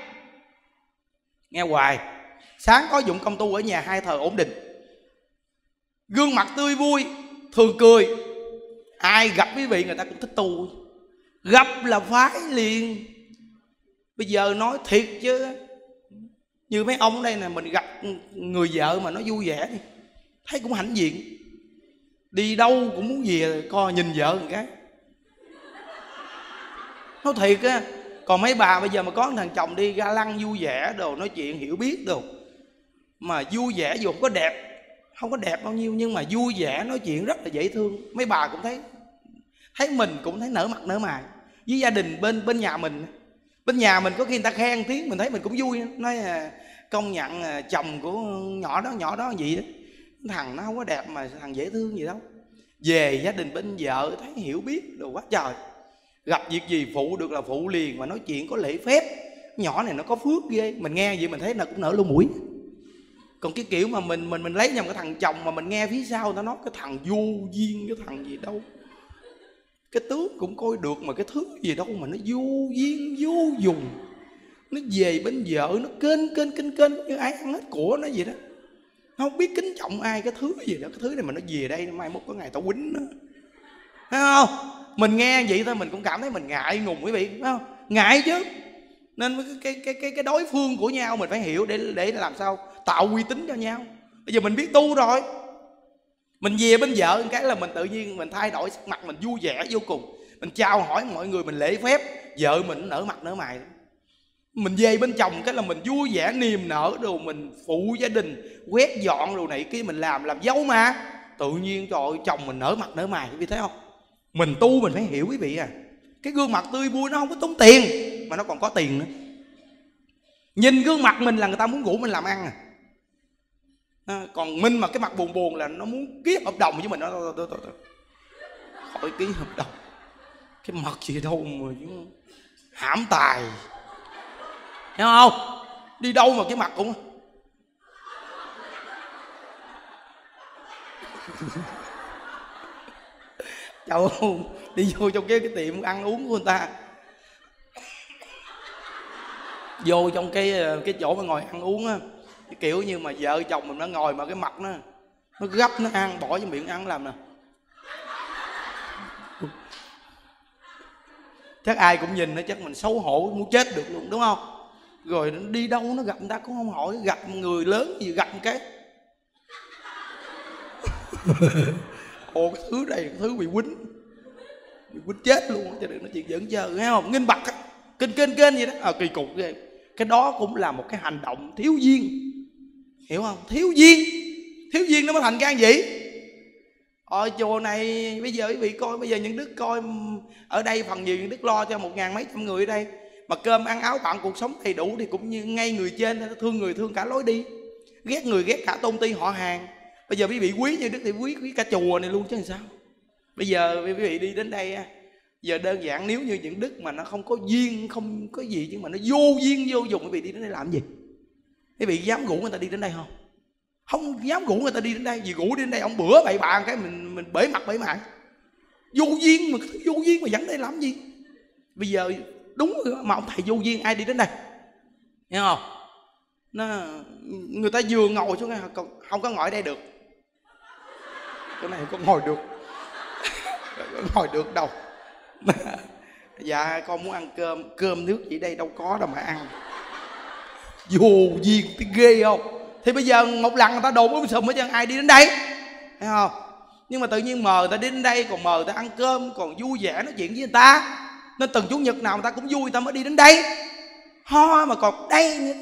Nghe hoài. Sáng có dụng công tu ở nhà 2 thời ổn định, gương mặt tươi vui, thường cười. Ai gặp quý vị người ta cũng thích tu, gặp là phái liền. Bây giờ nói thiệt chứ, như mấy ông ở đây nè, mình gặp người vợ mà nó vui vẻ đi, thấy cũng hãnh diện. Đi đâu cũng muốn về coi nhìn vợ một cái. Nói thiệt á. Còn mấy bà bây giờ mà có thằng chồng đi ga lăng vui vẻ đồ, nói chuyện hiểu biết đồ, mà vui vẻ dù không có đẹp bao nhiêu, nhưng mà vui vẻ nói chuyện rất là dễ thương. Mấy bà cũng thấy mình cũng thấy nở mặt nở mày. Với gia đình bên nhà mình có khi người ta khen tiếng mình thấy mình cũng vui. Nói công nhận chồng của nhỏ đó gì đó, thằng nó không có đẹp mà thằng dễ thương gì đâu. Về gia đình bên vợ thấy hiểu biết đồ quá trời, gặp việc gì phụ được là phụ liền, mà nói chuyện có lễ phép. Nhỏ này nó có phước ghê. Mình nghe vậy mình thấy nó cũng nở lỗ mũi. Còn cái kiểu mà mình lấy nhầm cái thằng chồng mà mình nghe phía sau nó nói cái thằng vô duyên, cái thằng gì đâu, cái tướng cũng coi được mà cái thứ gì đâu mà nó vô duyên vô dùng. Nó về bên vợ nó kênh như ai ăn hết của nó vậy đó. Nó không biết kính trọng ai cái thứ gì đó. Cái thứ này mà nó về đây mai mốt có ngày tao quýnh nó. Thấy không? Mình nghe vậy thôi mình cũng cảm thấy mình ngại ngùng quý vị, phải không? Ngại chứ. Nên cái đối phương của nhau mình phải hiểu để làm sao tạo uy tín cho nhau. Bây giờ mình biết tu rồi, mình về bên vợ cái là mình tự nhiên mình thay đổi sắc mặt, mình vui vẻ vô cùng. Mình chào hỏi mọi người, mình lễ phép, vợ mình nở mặt nở mày. Mình về bên chồng cái là mình vui vẻ niềm nở đồ, mình phụ gia đình quét dọn đồ này kia, mình làm dâu mà. Tự nhiên trời ơi, chồng mình nở mặt nở mày, quý vị thấy không? Mình tu mình phải hiểu quý vị à. Cái gương mặt tươi vui nó không có tốn tiền, mà nó còn có tiền nữa. Nhìn gương mặt mình là người ta muốn rủ mình làm ăn à. Còn Minh mà cái mặt buồn buồn là nó muốn ký hợp đồng với mình. Nó khỏi ký hợp đồng, cái mặt gì đâu mà hãm tài, hiểu không? Đi đâu mà cái mặt cũng trời ơi, đi vô trong cái tiệm ăn uống của người ta, vô trong cái chỗ mà ngồi ăn uống á, cái kiểu như mà vợ chồng mình nó ngồi mà cái mặt nó gấp nó ăn, bỏ vô miệng ăn làm nè. Chắc ai cũng nhìn nó chắc mình xấu hổ muốn chết được luôn, đúng không? Rồi đi đâu nó gặp người ta cũng không hỏi, gặp người lớn gì gặp một cái ồ cái thứ này, cái thứ bị quýnh chết luôn, cho đừng nói chuyện giỡn chơi, thấy không? Nghênh bặt á, kênh vậy đó, kỳ cục ghê. Cái đó cũng là một cái hành động thiếu duyên, hiểu không? Thiếu duyên nó mới thành gan gì. Chùa này bây giờ quý vị coi, bây giờ những Đức coi ở đây phần nhiều những Đức lo cho 1.000 mấy trăm người ở đây, mà cơm ăn áo bạn cuộc sống đầy đủ thì cũng như ngay người trên thương người thương cả lối đi, ghét người ghét cả tôn ti họ hàng. Bây giờ quý vị quý như Đức thì quý cả chùa này luôn chứ làm sao. Bây giờ quý vị đi đến đây giờ đơn giản, nếu như những Đức mà nó không có duyên, không có gì chứ mà nó vô duyên vô dụng, quý vị đi đến đây làm gì? Quý vị dám rủ người ta đi đến đây không? Không dám rủ người ta đi đến đây. Vì rủ đi đến đây ông bữa bậy bạ cái mình bể mặt bể mại. Vô duyên mà dẫn đây làm gì? Bây giờ đúng mà ông thầy vô duyên ai đi đến đây, hiểu không? Người ta vừa ngồi xuống không có ngồi đây được, cái này không có ngồi được không ngồi được đâu. Dạ con muốn ăn cơm nước gì đây đâu có đâu mà ăn. Vô duyên thì ghê không? Thì bây giờ một lần người ta đồn sùm hết trơn, ai đi đến đây, thấy không? Nhưng mà tự nhiên mời người ta đến đây, còn mời người ta ăn cơm, còn vui vẻ nói chuyện với người ta, nên từng chủ nhật nào người ta cũng vui, người ta mới đi đến đây. Ho mà còn đây nữa,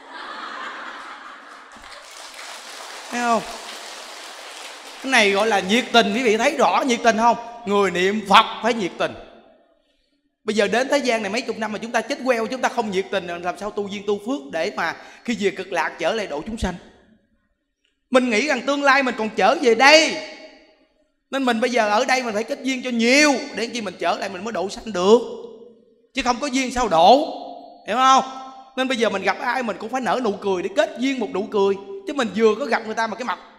thấy không? Cái này gọi là nhiệt tình, quý vị thấy rõ nhiệt tình không? Người niệm Phật phải nhiệt tình. Bây giờ đến thế gian này mấy chục năm mà chúng ta chết queo, chúng ta không nhiệt tình làm sao tu duyên tu phước để mà khi về cực lạc trở lại độ chúng sanh. Mình nghĩ rằng tương lai mình còn trở về đây, nên mình bây giờ ở đây mình phải kết duyên cho nhiều, để khi mình trở lại mình mới độ sanh được, chứ không có duyên sao độ, hiểu không? Nên bây giờ mình gặp ai mình cũng phải nở nụ cười để kết duyên một nụ cười, chứ mình vừa có gặp người ta mà cái mặt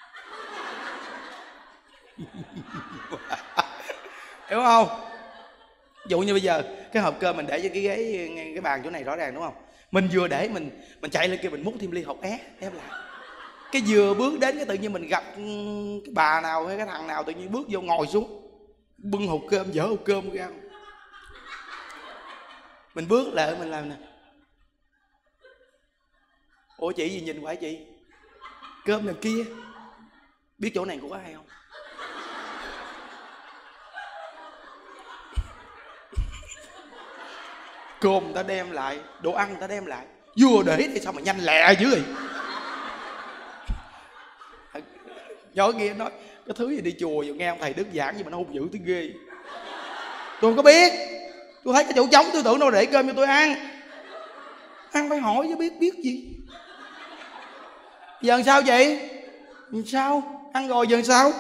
hiểu không? Ví dụ như bây giờ cái hộp cơm mình để trên cái ghế, cái bàn chỗ này rõ ràng đúng không? Mình vừa để mình chạy lên kia mình múc thêm ly hộp ép lại. Cái vừa bước đến cái tự nhiên mình gặp cái bà nào hay cái thằng nào tự nhiên bước vô ngồi xuống, bưng hộp cơm, dở hộp cơm ra. Mình bước lại mình làm nè. Ủa chị gì nhìn quả chị? Cơm đằng kia. Biết chỗ này của ai không? Cơm người ta đem lại, đồ ăn người ta đem lại, vừa để thì sao mà nhanh lẹ dữ vậy? Nhỏ kia nói cái thứ gì đi chùa giờ nghe ông thầy Đức giảng gì mà nó hung dữ tới ghê. Tôi không có biết, tôi thấy cái chỗ trống tôi tưởng đâu để cơm cho tôi ăn phải hỏi chứ biết gì. Giờ làm sao vậy? Sao ăn rồi giờ làm sao?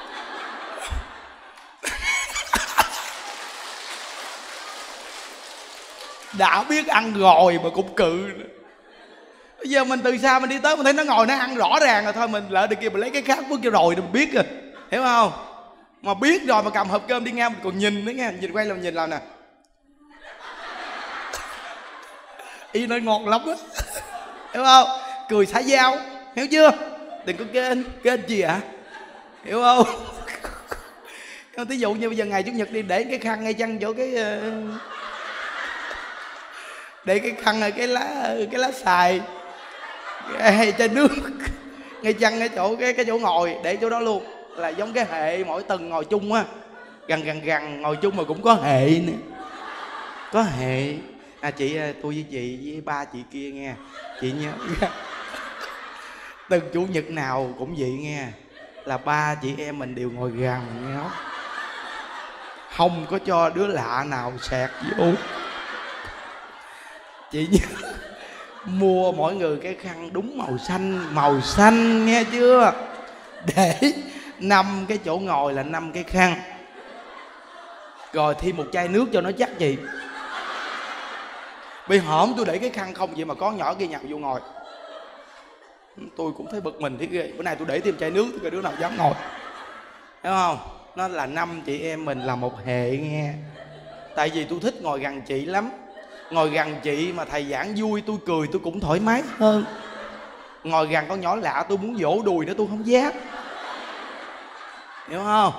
Đã biết ăn rồi mà cũng cự. Bây giờ mình từ xa mình đi tới mình thấy nó ngồi nó ăn rõ ràng rồi, thôi mình lỡ được kia mình lấy cái khác bước cho rồi mình biết rồi, hiểu không? Mà biết rồi mà cầm hộp cơm đi ngang mình còn nhìn nữa nghe, nhìn quay là mình nhìn làm nè, y nó ngon lắm á, hiểu không? Cười xã giao, hiểu chưa? Đừng có kênh gì ạ, hiểu không? Thí dụ như bây giờ ngày Chủ nhật đi để cái khăn ngay chân chỗ cái để cái khăn cái lá xài hay chai nước ngay chân cái chỗ cái chỗ ngồi, để chỗ đó luôn, là giống cái hệ mỗi tầng ngồi chung á, gần ngồi chung mà cũng có hệ nè, có hệ. Chị, tôi với chị với ba chị kia nghe, chị nhớ từng Chủ nhật nào cũng vậy nghe, là ba chị em mình đều ngồi gần nhau, không có cho đứa lạ nào xẹt vô. Chị nhớ mua mỗi người cái khăn đúng màu xanh nghe chưa, để 5 cái chỗ ngồi là 5 cái khăn, rồi thêm một chai nước cho nó chắc chị. Bị hổm tôi để cái khăn không vậy mà có nhỏ kia nhào vô ngồi, tôi cũng thấy bực mình thế ghê. Bữa nay tôi để thêm chai nước thì đứa nào dám ngồi, hiểu không? Nó là 5 chị em mình là một hệ nghe. Tại vì tôi thích ngồi gần chị lắm. Ngồi gần chị mà thầy giảng vui, tôi cười tôi cũng thoải mái hơn. Ngồi gần con nhỏ lạ tôi muốn vỗ đùi nữa tôi không dám, hiểu không?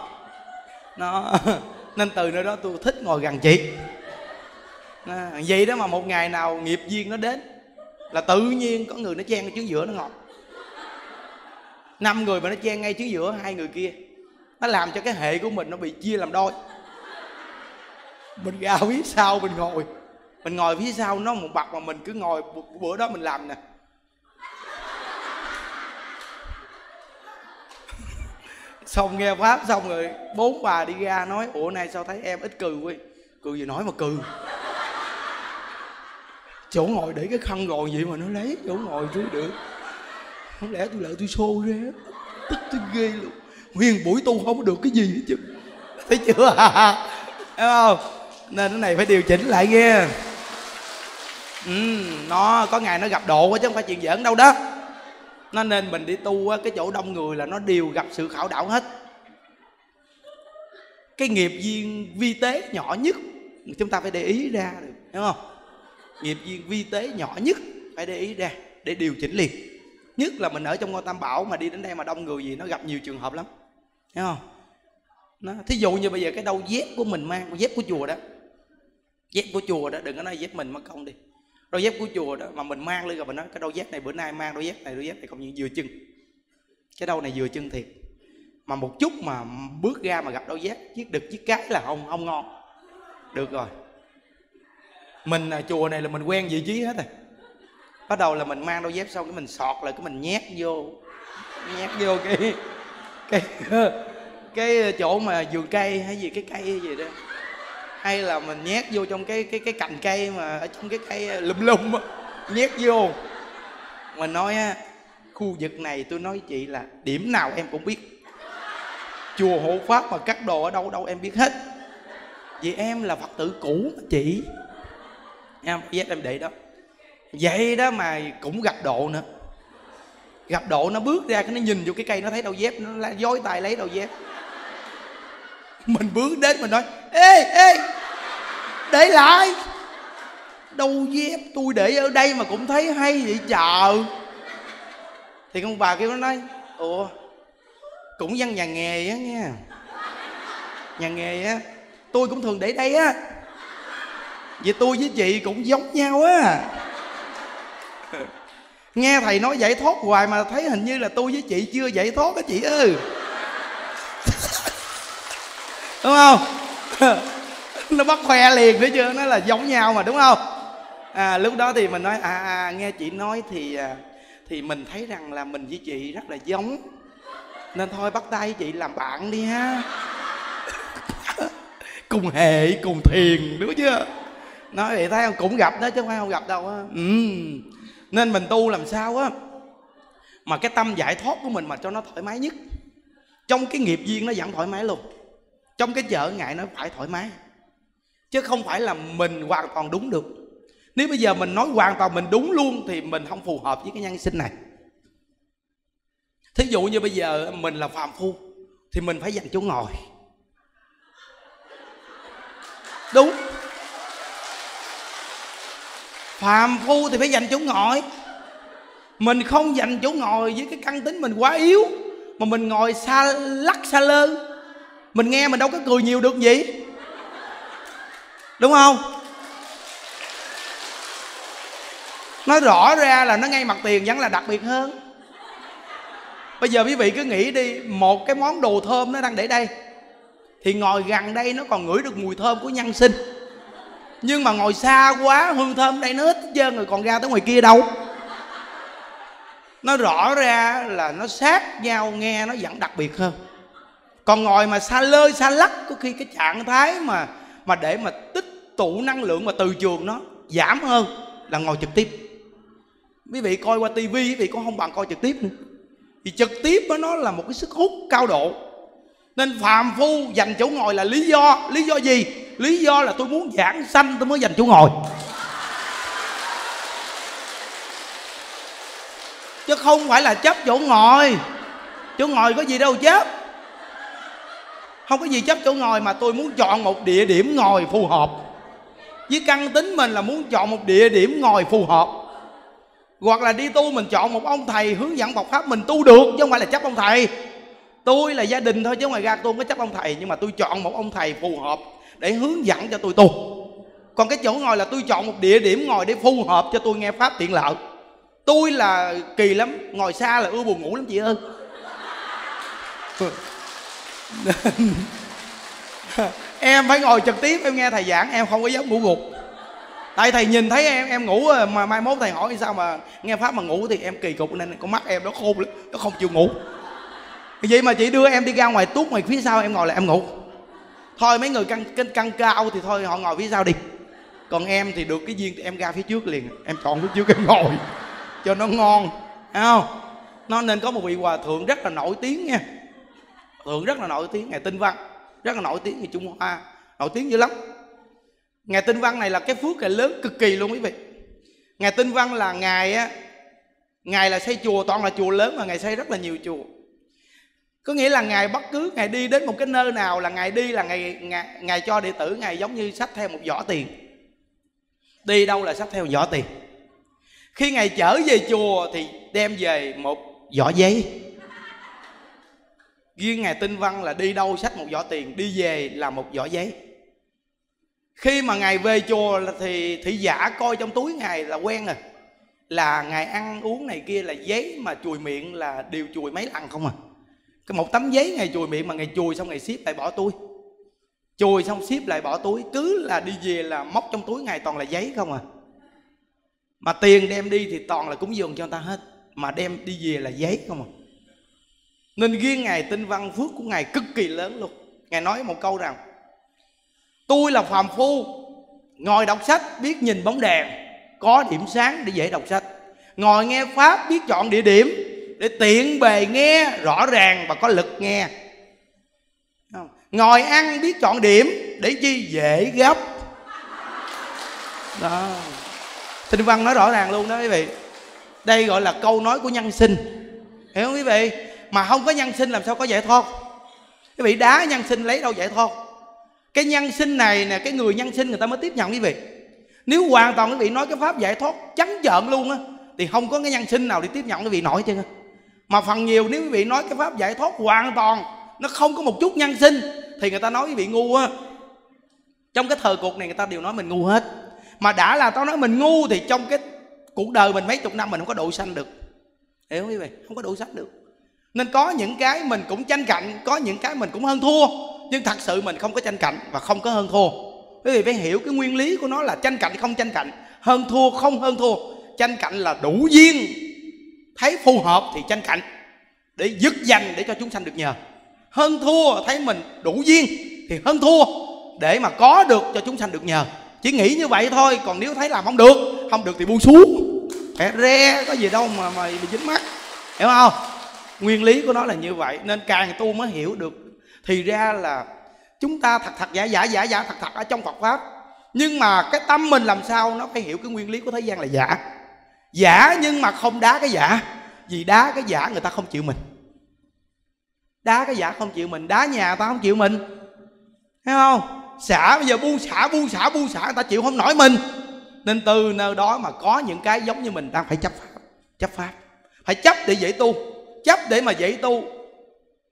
Nên từ nơi đó tôi thích ngồi gần chị. Vậy đó mà một ngày nào nghiệp duyên nó đến là tự nhiên có người nó chen ở trước giữa nó ngồi. 5 người mà nó chen ngay trước giữa 2 người kia, nó làm cho cái hệ của mình nó bị chia làm đôi. Mình ra phía sau mình ngồi phía sau nó một bậc mà mình cứ ngồi bữa đó mình làm nè. Xong nghe pháp xong rồi 4 bà đi ra nói: ủa nay sao thấy em ít cười quá. Cười gì nói mà cười, chỗ ngồi để cái khăn rồi vậy mà nó lấy chỗ ngồi chứ được. Không lẽ tôi lại tôi xô ra, tức tôi ghê luôn. Nguyên buổi tu không có được cái gì hết chứ, thấy chưa? Thấy không? Nên cái này phải điều chỉnh lại nghe. Nó có ngày nó gặp độ chứ không phải chuyện giỡn đâu đó. Nên mình đi tu cái chỗ đông người là nó đều gặp sự khảo đảo hết. Cái nghiệp duyên vi tế nhỏ nhất chúng ta phải để ý ra được, hiểu không? Nghiệp duyên vi tế nhỏ nhất phải để ý ra để điều chỉnh liền. Nhất là mình ở trong ngôi Tam Bảo mà đi đến đây mà đông người gì, nó gặp nhiều trường hợp lắm, hiểu không? Thí dụ như bây giờ cái đôi dép của mình mang, dép của chùa đó, dép của chùa đó, đừng có nói dép mình mất công đi. Đôi dép của chùa đó mà mình mang lên rồi mình nói cái đôi dép này bữa nay mang đôi dép này không như vừa chân. Cái đôi này vừa chân thiệt. Mà một chút mà bước ra mà gặp đôi dép chiếc đực chiếc cái là không ngon. Được rồi. Mình chùa này là mình quen vị trí hết rồi. Bắt đầu là mình mang đôi dép xong cái mình sọt lại, cái mình nhét vô cái chỗ mà vườn cây hay gì, cái cây hay gì đó, hay là mình nhét vô trong cái cành cây mà ở trong cái cây lum á, nhét vô. Mình nói á, khu vực này tôi nói chị là điểm nào em cũng biết, chùa hộ pháp mà cắt đồ ở đâu em biết hết. Vì em là Phật tử cũ mà chị, em dép em để đó. Vậy đó mà cũng gặp độ nữa. Gặp độ nó bước ra cái nó nhìn vô cái cây, nó thấy đôi dép, nó dối tay lấy đôi dép. Mình bước đến mình nói: ê để lại, đôi dép tôi để ở đây mà cũng thấy hay vậy chờ. Thì con bà kia nó nói: ủa cũng dân nhà nghề á nha, nhà nghề á, tôi cũng thường để đây á, vậy tôi với chị cũng giống nhau á. Nghe thầy nói giải thoát hoài mà thấy hình như là tôi với chị chưa giải thoát á chị ơi. Đúng không? Nó bắt khoe liền nữa chưa, nó là giống nhau mà, đúng không? Lúc đó thì mình nói nghe chị nói thì mình thấy rằng là mình với chị rất là giống, nên thôi bắt tay với chị làm bạn đi ha. Cùng hệ cùng thiền, đúng chưa? Nói vậy thấy không, cũng gặp đó chứ không phải không gặp đâu á. Nên mình tu làm sao á mà cái tâm giải thoát của mình mà cho nó thoải mái nhất. Trong cái nghiệp duyên nó vẫn thoải mái luôn, trong cái trở ngại nó phải thoải mái, chứ không phải là mình hoàn toàn đúng được. Nếu bây giờ mình nói hoàn toàn mình đúng luôn thì mình không phù hợp với cái nhân sinh này. Thí dụ như bây giờ mình là phàm phu thì mình phải dành chỗ ngồi, đúng. Phàm phu thì phải dành chỗ ngồi. Mình không dành chỗ ngồi với cái căn tính mình quá yếu mà mình ngồi xa lắc xa lơ Mình nghe mình đâu có cười nhiều được gì, đúng không? Nói rõ ra là nó ngay mặt tiền vẫn là đặc biệt hơn. Bây giờ quý vị cứ nghĩ đi, một cái món đồ thơm nó đang để đây, thì ngồi gần đây nó còn ngửi được mùi thơm của nhân sinh. Nhưng mà ngồi xa quá, hương thơm đây nó hết trơn rồi, còn ra tới ngoài kia đâu. Nó rõ ra là nó sát nhau, nghe nó vẫn đặc biệt hơn. Còn ngồi mà xa lơi xa lắc, có khi cái trạng thái mà để mà tích tụ năng lượng mà từ trường nó giảm hơn là ngồi trực tiếp. Quý vị coi qua tivi quý vị cũng không bằng coi trực tiếp nữa. Thì trực tiếp đó, nó là một cái sức hút cao độ. Nên phàm phu dành chỗ ngồi là lý do. Lý do gì? Lý do là tôi muốn giảng sanh tôi mới dành chỗ ngồi, chứ không phải là chấp chỗ ngồi. Chỗ ngồi có gì đâu chấp, không có gì chấp chỗ ngồi. Mà tôi muốn chọn một địa điểm ngồi phù hợp. Với căn tính mình là muốn chọn một địa điểm ngồi phù hợp. Hoặc là đi tu mình chọn một ông thầy hướng dẫn Phật pháp mình tu được, chứ không phải là chấp ông thầy. Tôi là gia đình thôi chứ ngoài ra tôi không có chấp ông thầy. Nhưng mà tôi chọn một ông thầy phù hợp để hướng dẫn cho tôi tu. Còn cái chỗ ngồi là tôi chọn một địa điểm ngồi để phù hợp cho tôi nghe pháp tiện lợi. Tôi là kỳ lắm, ngồi xa là ưa buồn ngủ lắm chị ơi. Em phải ngồi trực tiếp em nghe thầy giảng, em không có dám ngủ gục. Tại thầy nhìn thấy em ngủ mà mai mốt thầy hỏi sao mà nghe pháp mà ngủ thì em kỳ cục, nên con mắt em nó khôn lắm, nó không chịu ngủ. Vậy mà chị đưa em đi ra ngoài tuốt ngoài phía sau em ngồi là em ngủ. Thôi mấy người căng cao thì thôi họ ngồi phía sau đi. Còn em thì được cái duyên thì em ra phía trước liền. Em chọn phía trước em ngồi cho nó ngon, thấy không? Nó nên có một vị hòa thượng rất là nổi tiếng nha. Thượng rất là nổi tiếng, Ngài Tinh Văn rất là nổi tiếng, người Trung Hoa nổi tiếng dữ lắm. Ngài Tinh Văn này là cái phước Ngài lớn cực kỳ luôn quý vị. Ngài Tinh Văn là Ngài là xây chùa, toàn là chùa lớn mà Ngài xây rất là nhiều chùa. Có nghĩa là Ngài bất cứ Ngài đi đến một cái nơi nào là Ngài đi là Ngài cho đệ tử Ngài giống như xách theo một giỏ tiền. Đi đâu là xách theo một giỏ tiền. Khi Ngài trở về chùa thì đem về một giỏ giấy. Riêng Ngài Tinh Văn là đi đâu xách một giỏ tiền, đi về là một giỏ giấy. Khi mà Ngài về chùa thì thị giả coi trong túi Ngài là quen rồi. Là Ngài ăn uống này kia là giấy mà chùi miệng là đều chùi mấy lần không à. Cái một tấm giấy Ngài chùi miệng mà Ngài chùi xong Ngài xếp lại bỏ túi. Chùi xong xếp lại bỏ túi. Cứ là đi về là móc trong túi Ngài toàn là giấy không à. Mà tiền đem đi thì toàn là cúng dường cho người ta hết. Mà đem đi về là giấy không à. Nên riêng Ngài Tinh Văn phước của Ngài cực kỳ lớn luôn. Ngài nói một câu rằng: tôi là phàm phu, ngồi đọc sách biết nhìn bóng đèn, có điểm sáng để dễ đọc sách. Ngồi nghe pháp biết chọn địa điểm để tiện bề nghe rõ ràng và có lực nghe. Ngồi ăn biết chọn điểm để chi dễ gấp. Đó, Tinh Văn nói rõ ràng luôn đó quý vị. Đây gọi là câu nói của nhân sinh, hiểu không quý vị? Mà không có nhân sinh làm sao có giải thoát. Quý vị đá nhân sinh lấy đâu giải thoát. Cái nhân sinh này nè, cái người nhân sinh người ta mới tiếp nhận quý vị. Nếu hoàn toàn quý vị nói cái pháp giải thoát trắng trợn luôn á thì không có cái nhân sinh nào để tiếp nhận quý vị nổi chứ. Mà phần nhiều nếu quý vị nói cái pháp giải thoát hoàn toàn nó không có một chút nhân sinh thì người ta nói quý vị ngu á. Trong cái thời cuộc này người ta đều nói mình ngu hết. Mà đã là tao nói mình ngu thì trong cái cuộc đời mình mấy chục năm mình không có độ sanh được, hiểu không quý vị? Không có độ sanh được. Nên có những cái mình cũng tranh cạnh, có những cái mình cũng hơn thua. Nhưng thật sự mình không có tranh cạnh và không có hơn thua. Quý vị phải hiểu cái nguyên lý của nó là tranh cạnh không tranh cạnh, hơn thua không hơn thua. Tranh cạnh là đủ duyên, thấy phù hợp thì tranh cạnh để dứt dành để cho chúng sanh được nhờ. Hơn thua thấy mình đủ duyên thì hơn thua để mà có được cho chúng sanh được nhờ. Chỉ nghĩ như vậy thôi. Còn nếu thấy làm không được thì buông xuống, re có gì đâu mà bị dính mắt, hiểu không? Nguyên lý của nó là như vậy. Nên càng tu mới hiểu được. Thì ra là chúng ta thật giả thật ở trong Phật pháp. Nhưng mà cái tâm mình làm sao nó phải hiểu cái nguyên lý của thế gian là giả. Giả nhưng mà không đá cái giả. Vì đá cái giả người ta không chịu mình. Đá cái giả không chịu mình. Đá nhà ta không chịu mình, thấy không? Xả bây giờ buông xả người ta chịu không nổi mình. Nên từ nơi đó mà có những cái giống như mình đang phải chấp pháp. Phải chấp để dễ tu, chấp để mà dễ tu.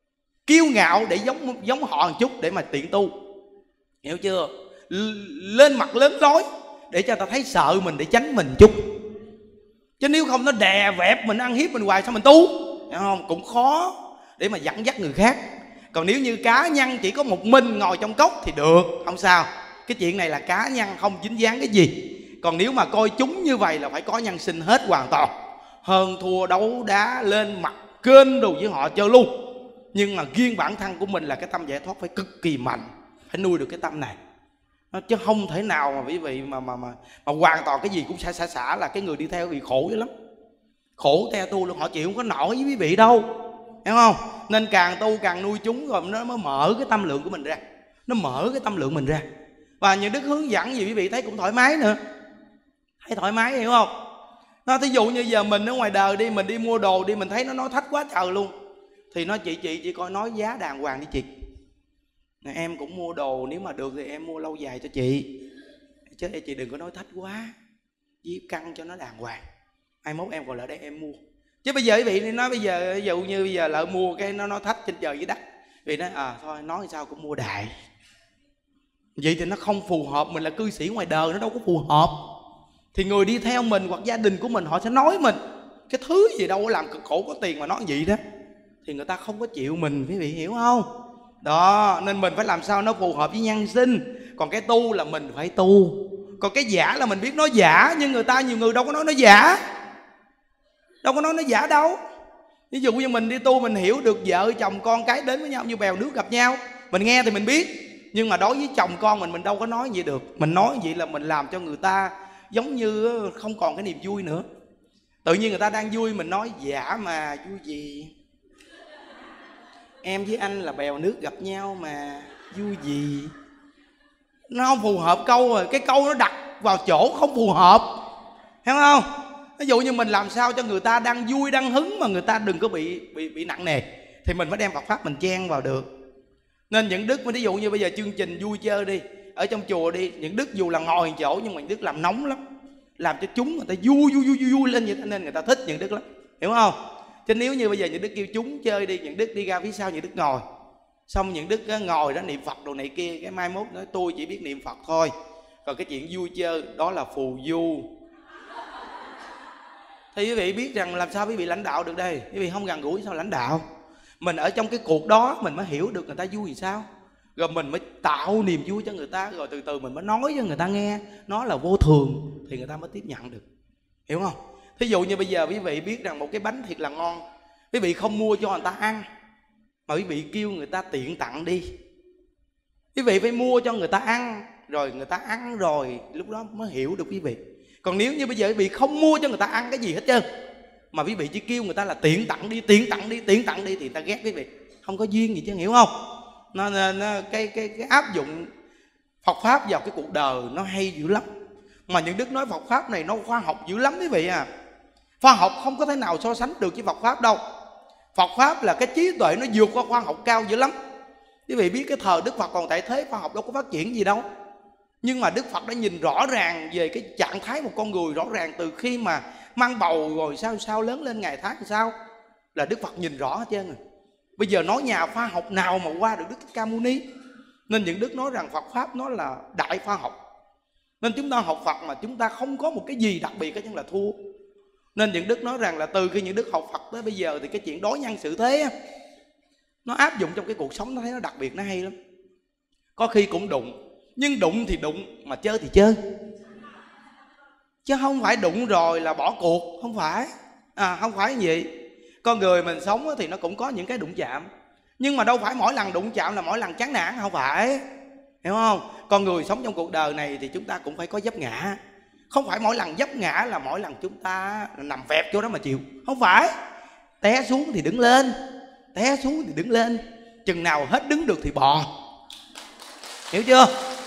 kiêu ngạo để giống họ một chút để mà tiện tu, hiểu chưa? Lên mặt lớn lối để cho ta thấy sợ mình, để tránh mình chút. Chứ nếu không nó đè vẹp mình, ăn hiếp mình hoài sao mình tu, hiểu không? Cũng khó để mà dẫn dắt người khác. Còn nếu như cá nhân chỉ có một mình ngồi trong cốc thì được, không sao. Cái chuyện này là cá nhân không dính dáng cái gì. Còn nếu mà coi chúng như vậy là phải có nhân sinh hết hoàn toàn. Hơn thua đấu đá lên mặt kênh đồ với họ chơi luôn. Nhưng mà riêng bản thân của mình là cái tâm giải thoát phải cực kỳ mạnh, phải nuôi được cái tâm này. Chứ không thể nào mà quý vị mà hoàn toàn cái gì cũng xả là cái người đi theo bị khổ dữ lắm. Khổ theo tu luôn, họ chịu không có nổi với quý vị đâu, hiểu không? Nên càng tu càng nuôi chúng rồi nó mới mở cái tâm lượng của mình ra. Nó mở cái tâm lượng mình ra. Và những đức hướng dẫn gì quý vị thấy cũng thoải mái nữa. Thấy thoải mái, hiểu không? Nó thí dụ như giờ mình ở ngoài đời đi, mình đi mua đồ đi, mình thấy nó nói thách quá trời luôn, thì nó chị coi nói giá đàng hoàng đi chị. Em cũng mua đồ, nếu mà được thì em mua lâu dài cho chị, chứ chị đừng có nói thách quá, với căng cho nó đàng hoàng. Ai mốt em còn lại đây em mua. Chứ bây giờ quý vị nói bây giờ ví dụ như bây giờ lỡ mua cái nó nói thách trên trời dưới đất, vì nói thôi nói sao cũng mua đại, vậy thì nó không phù hợp. Mình là cư sĩ ngoài đời, nó đâu có phù hợp. Thì người đi theo mình hoặc gia đình của mình họ sẽ nói mình cái thứ gì đâu có làm cực khổ có tiền mà nói vậy đó, thì người ta không có chịu mình, quý vị hiểu không? Đó, nên mình phải làm sao nó phù hợp với nhân sinh. Còn cái tu là mình phải tu. Còn cái giả là mình biết nói giả, nhưng người ta nhiều người đâu có nói giả. Đâu có nói giả đâu. Ví dụ như mình đi tu, mình hiểu được vợ chồng con cái đến với nhau như bèo nước gặp nhau, mình nghe thì mình biết. Nhưng mà đối với chồng con mình đâu có nói vậy được. Mình nói vậy là mình làm cho người ta giống như không còn cái niềm vui nữa. Tự nhiên người ta đang vui, mình nói giả mà vui gì, em với anh là bèo nước gặp nhau mà vui gì. Nó không phù hợp câu rồi. Cái câu nó đặt vào chỗ không phù hợp, hiểu không? Ví dụ như mình làm sao cho người ta đang vui đang hứng mà người ta đừng có bị nặng nề, thì mình phải đem Phật pháp mình chen vào được. Nên những đức, ví dụ như bây giờ chương trình vui chơi đi, ở trong chùa đi, những đức dù là ngồi chỗ nhưng mà những đức làm nóng lắm, làm cho chúng người ta vui lên vậy, nên người ta thích những đức lắm, hiểu không? Chứ nếu như bây giờ những đức kêu chúng chơi đi, những đức đi ra phía sau những đức ngồi, xong những đức ngồi đó niệm Phật đồ này kia, cái mai mốt nói tôi chỉ biết niệm Phật thôi, còn cái chuyện vui chơi đó là phù du. Thì quý vị biết rằng làm sao quý vị lãnh đạo được đây? Quý vị không gần gũi sao lãnh đạo? Mình ở trong cái cuộc đó mình mới hiểu được người ta vui thì sao, rồi mình mới tạo niềm vui cho người ta, rồi từ từ mình mới nói cho người ta nghe nó là vô thường, thì người ta mới tiếp nhận được, hiểu không? Thí dụ như bây giờ quý vị biết rằng một cái bánh thiệt là ngon, quý vị không mua cho người ta ăn mà quý vị kêu người ta tiện tặng đi. Quý vị phải mua cho người ta ăn, rồi người ta ăn rồi lúc đó mới hiểu được quý vị. Còn nếu như bây giờ quý vị không mua cho người ta ăn cái gì hết trơn, mà quý vị chỉ kêu người ta là tiện tặng đi thì người ta ghét quý vị, không có duyên gì chứ, hiểu không? Nên cái áp dụng Phật pháp vào cái cuộc đời nó hay dữ lắm. Mà những đức nói Phật pháp này nó khoa học dữ lắm quý vị à. Khoa học không có thể nào so sánh được với Phật pháp đâu. Phật pháp là cái trí tuệ nó vượt qua khoa học cao dữ lắm. Quý vị biết cái thời Đức Phật còn tại thế, khoa học đâu có phát triển gì đâu. Nhưng mà Đức Phật đã nhìn rõ ràng về cái trạng thái một con người, rõ ràng từ khi mà mang bầu rồi sao lớn lên ngày tháng sao, là Đức Phật nhìn rõ hết trơn rồi. Bây giờ nói nhà khoa học nào mà qua được Đức Thích Ca Mâu Ni. Nên những đức nói rằng Phật pháp nó là đại khoa học. Nên chúng ta học Phật mà chúng ta không có một cái gì đặc biệt, cái chân là thua. Nên những đức nói rằng là từ khi những đức học Phật tới bây giờ thì cái chuyện đối nhân xử thế nó áp dụng trong cái cuộc sống, nó thấy nó đặc biệt, nó hay lắm. Có khi cũng đụng, nhưng đụng thì đụng, mà chơi thì chơi, chứ không phải đụng rồi là bỏ cuộc, không phải. Không phải như vậy. Con người mình sống thì nó cũng có những cái đụng chạm, nhưng mà đâu phải mỗi lần đụng chạm là mỗi lần chán nản, không phải, hiểu không? Con người sống trong cuộc đời này thì chúng ta cũng phải có vấp ngã. Không phải mỗi lần vấp ngã là mỗi lần chúng ta nằm vẹp chỗ đó mà chịu, không phải. Té xuống thì đứng lên, té xuống thì đứng lên, chừng nào hết đứng được thì bò, hiểu chưa?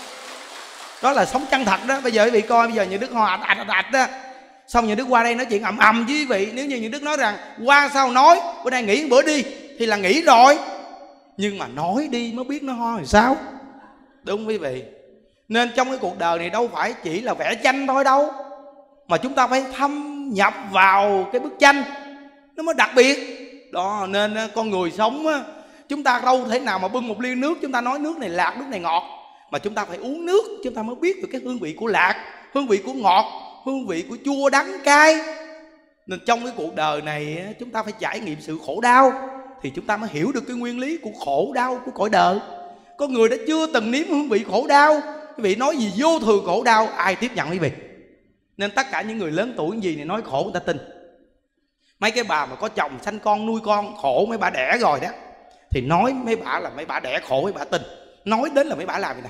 Đó là sống chân thật đó. Bây giờ quý vị coi, bây giờ những đức ho ạch đó, xong những đức qua đây nói chuyện ầm với quý vị. Nếu như những đức nói rằng qua sao nói, bữa nay nghỉ bữa đi, thì là nghỉ rồi. Nhưng mà nói đi mới biết nó ho thì sao, đúng quý vị? Nên trong cái cuộc đời này đâu phải chỉ là vẽ tranh thôi đâu, mà chúng ta phải thâm nhập vào cái bức tranh, nó mới đặc biệt đó. Nên con người sống Chúng ta đâu thể nào mà bưng một ly nước chúng ta nói nước này lạc, nước này ngọt, mà chúng ta phải uống nước chúng ta mới biết được cái hương vị của lạc, hương vị của ngọt, hương vị của chua đắng cay. Nên trong cái cuộc đời này chúng ta phải trải nghiệm sự khổ đau thì chúng ta mới hiểu được cái nguyên lý của khổ đau của cõi đời. Có người đã chưa từng nếm hương vị khổ đau, quý vị nói gì vô thường khổ đau, ai tiếp nhận quý vị? Nên tất cả những người lớn tuổi gì này nói khổ người ta tin. Mấy cái bà mà có chồng sanh con nuôi con khổ mấy bà đẻ rồi đó, thì nói mấy bà là mấy bà đẻ khổ mấy bà tin. Nói đến là mấy bà làm vậy nè.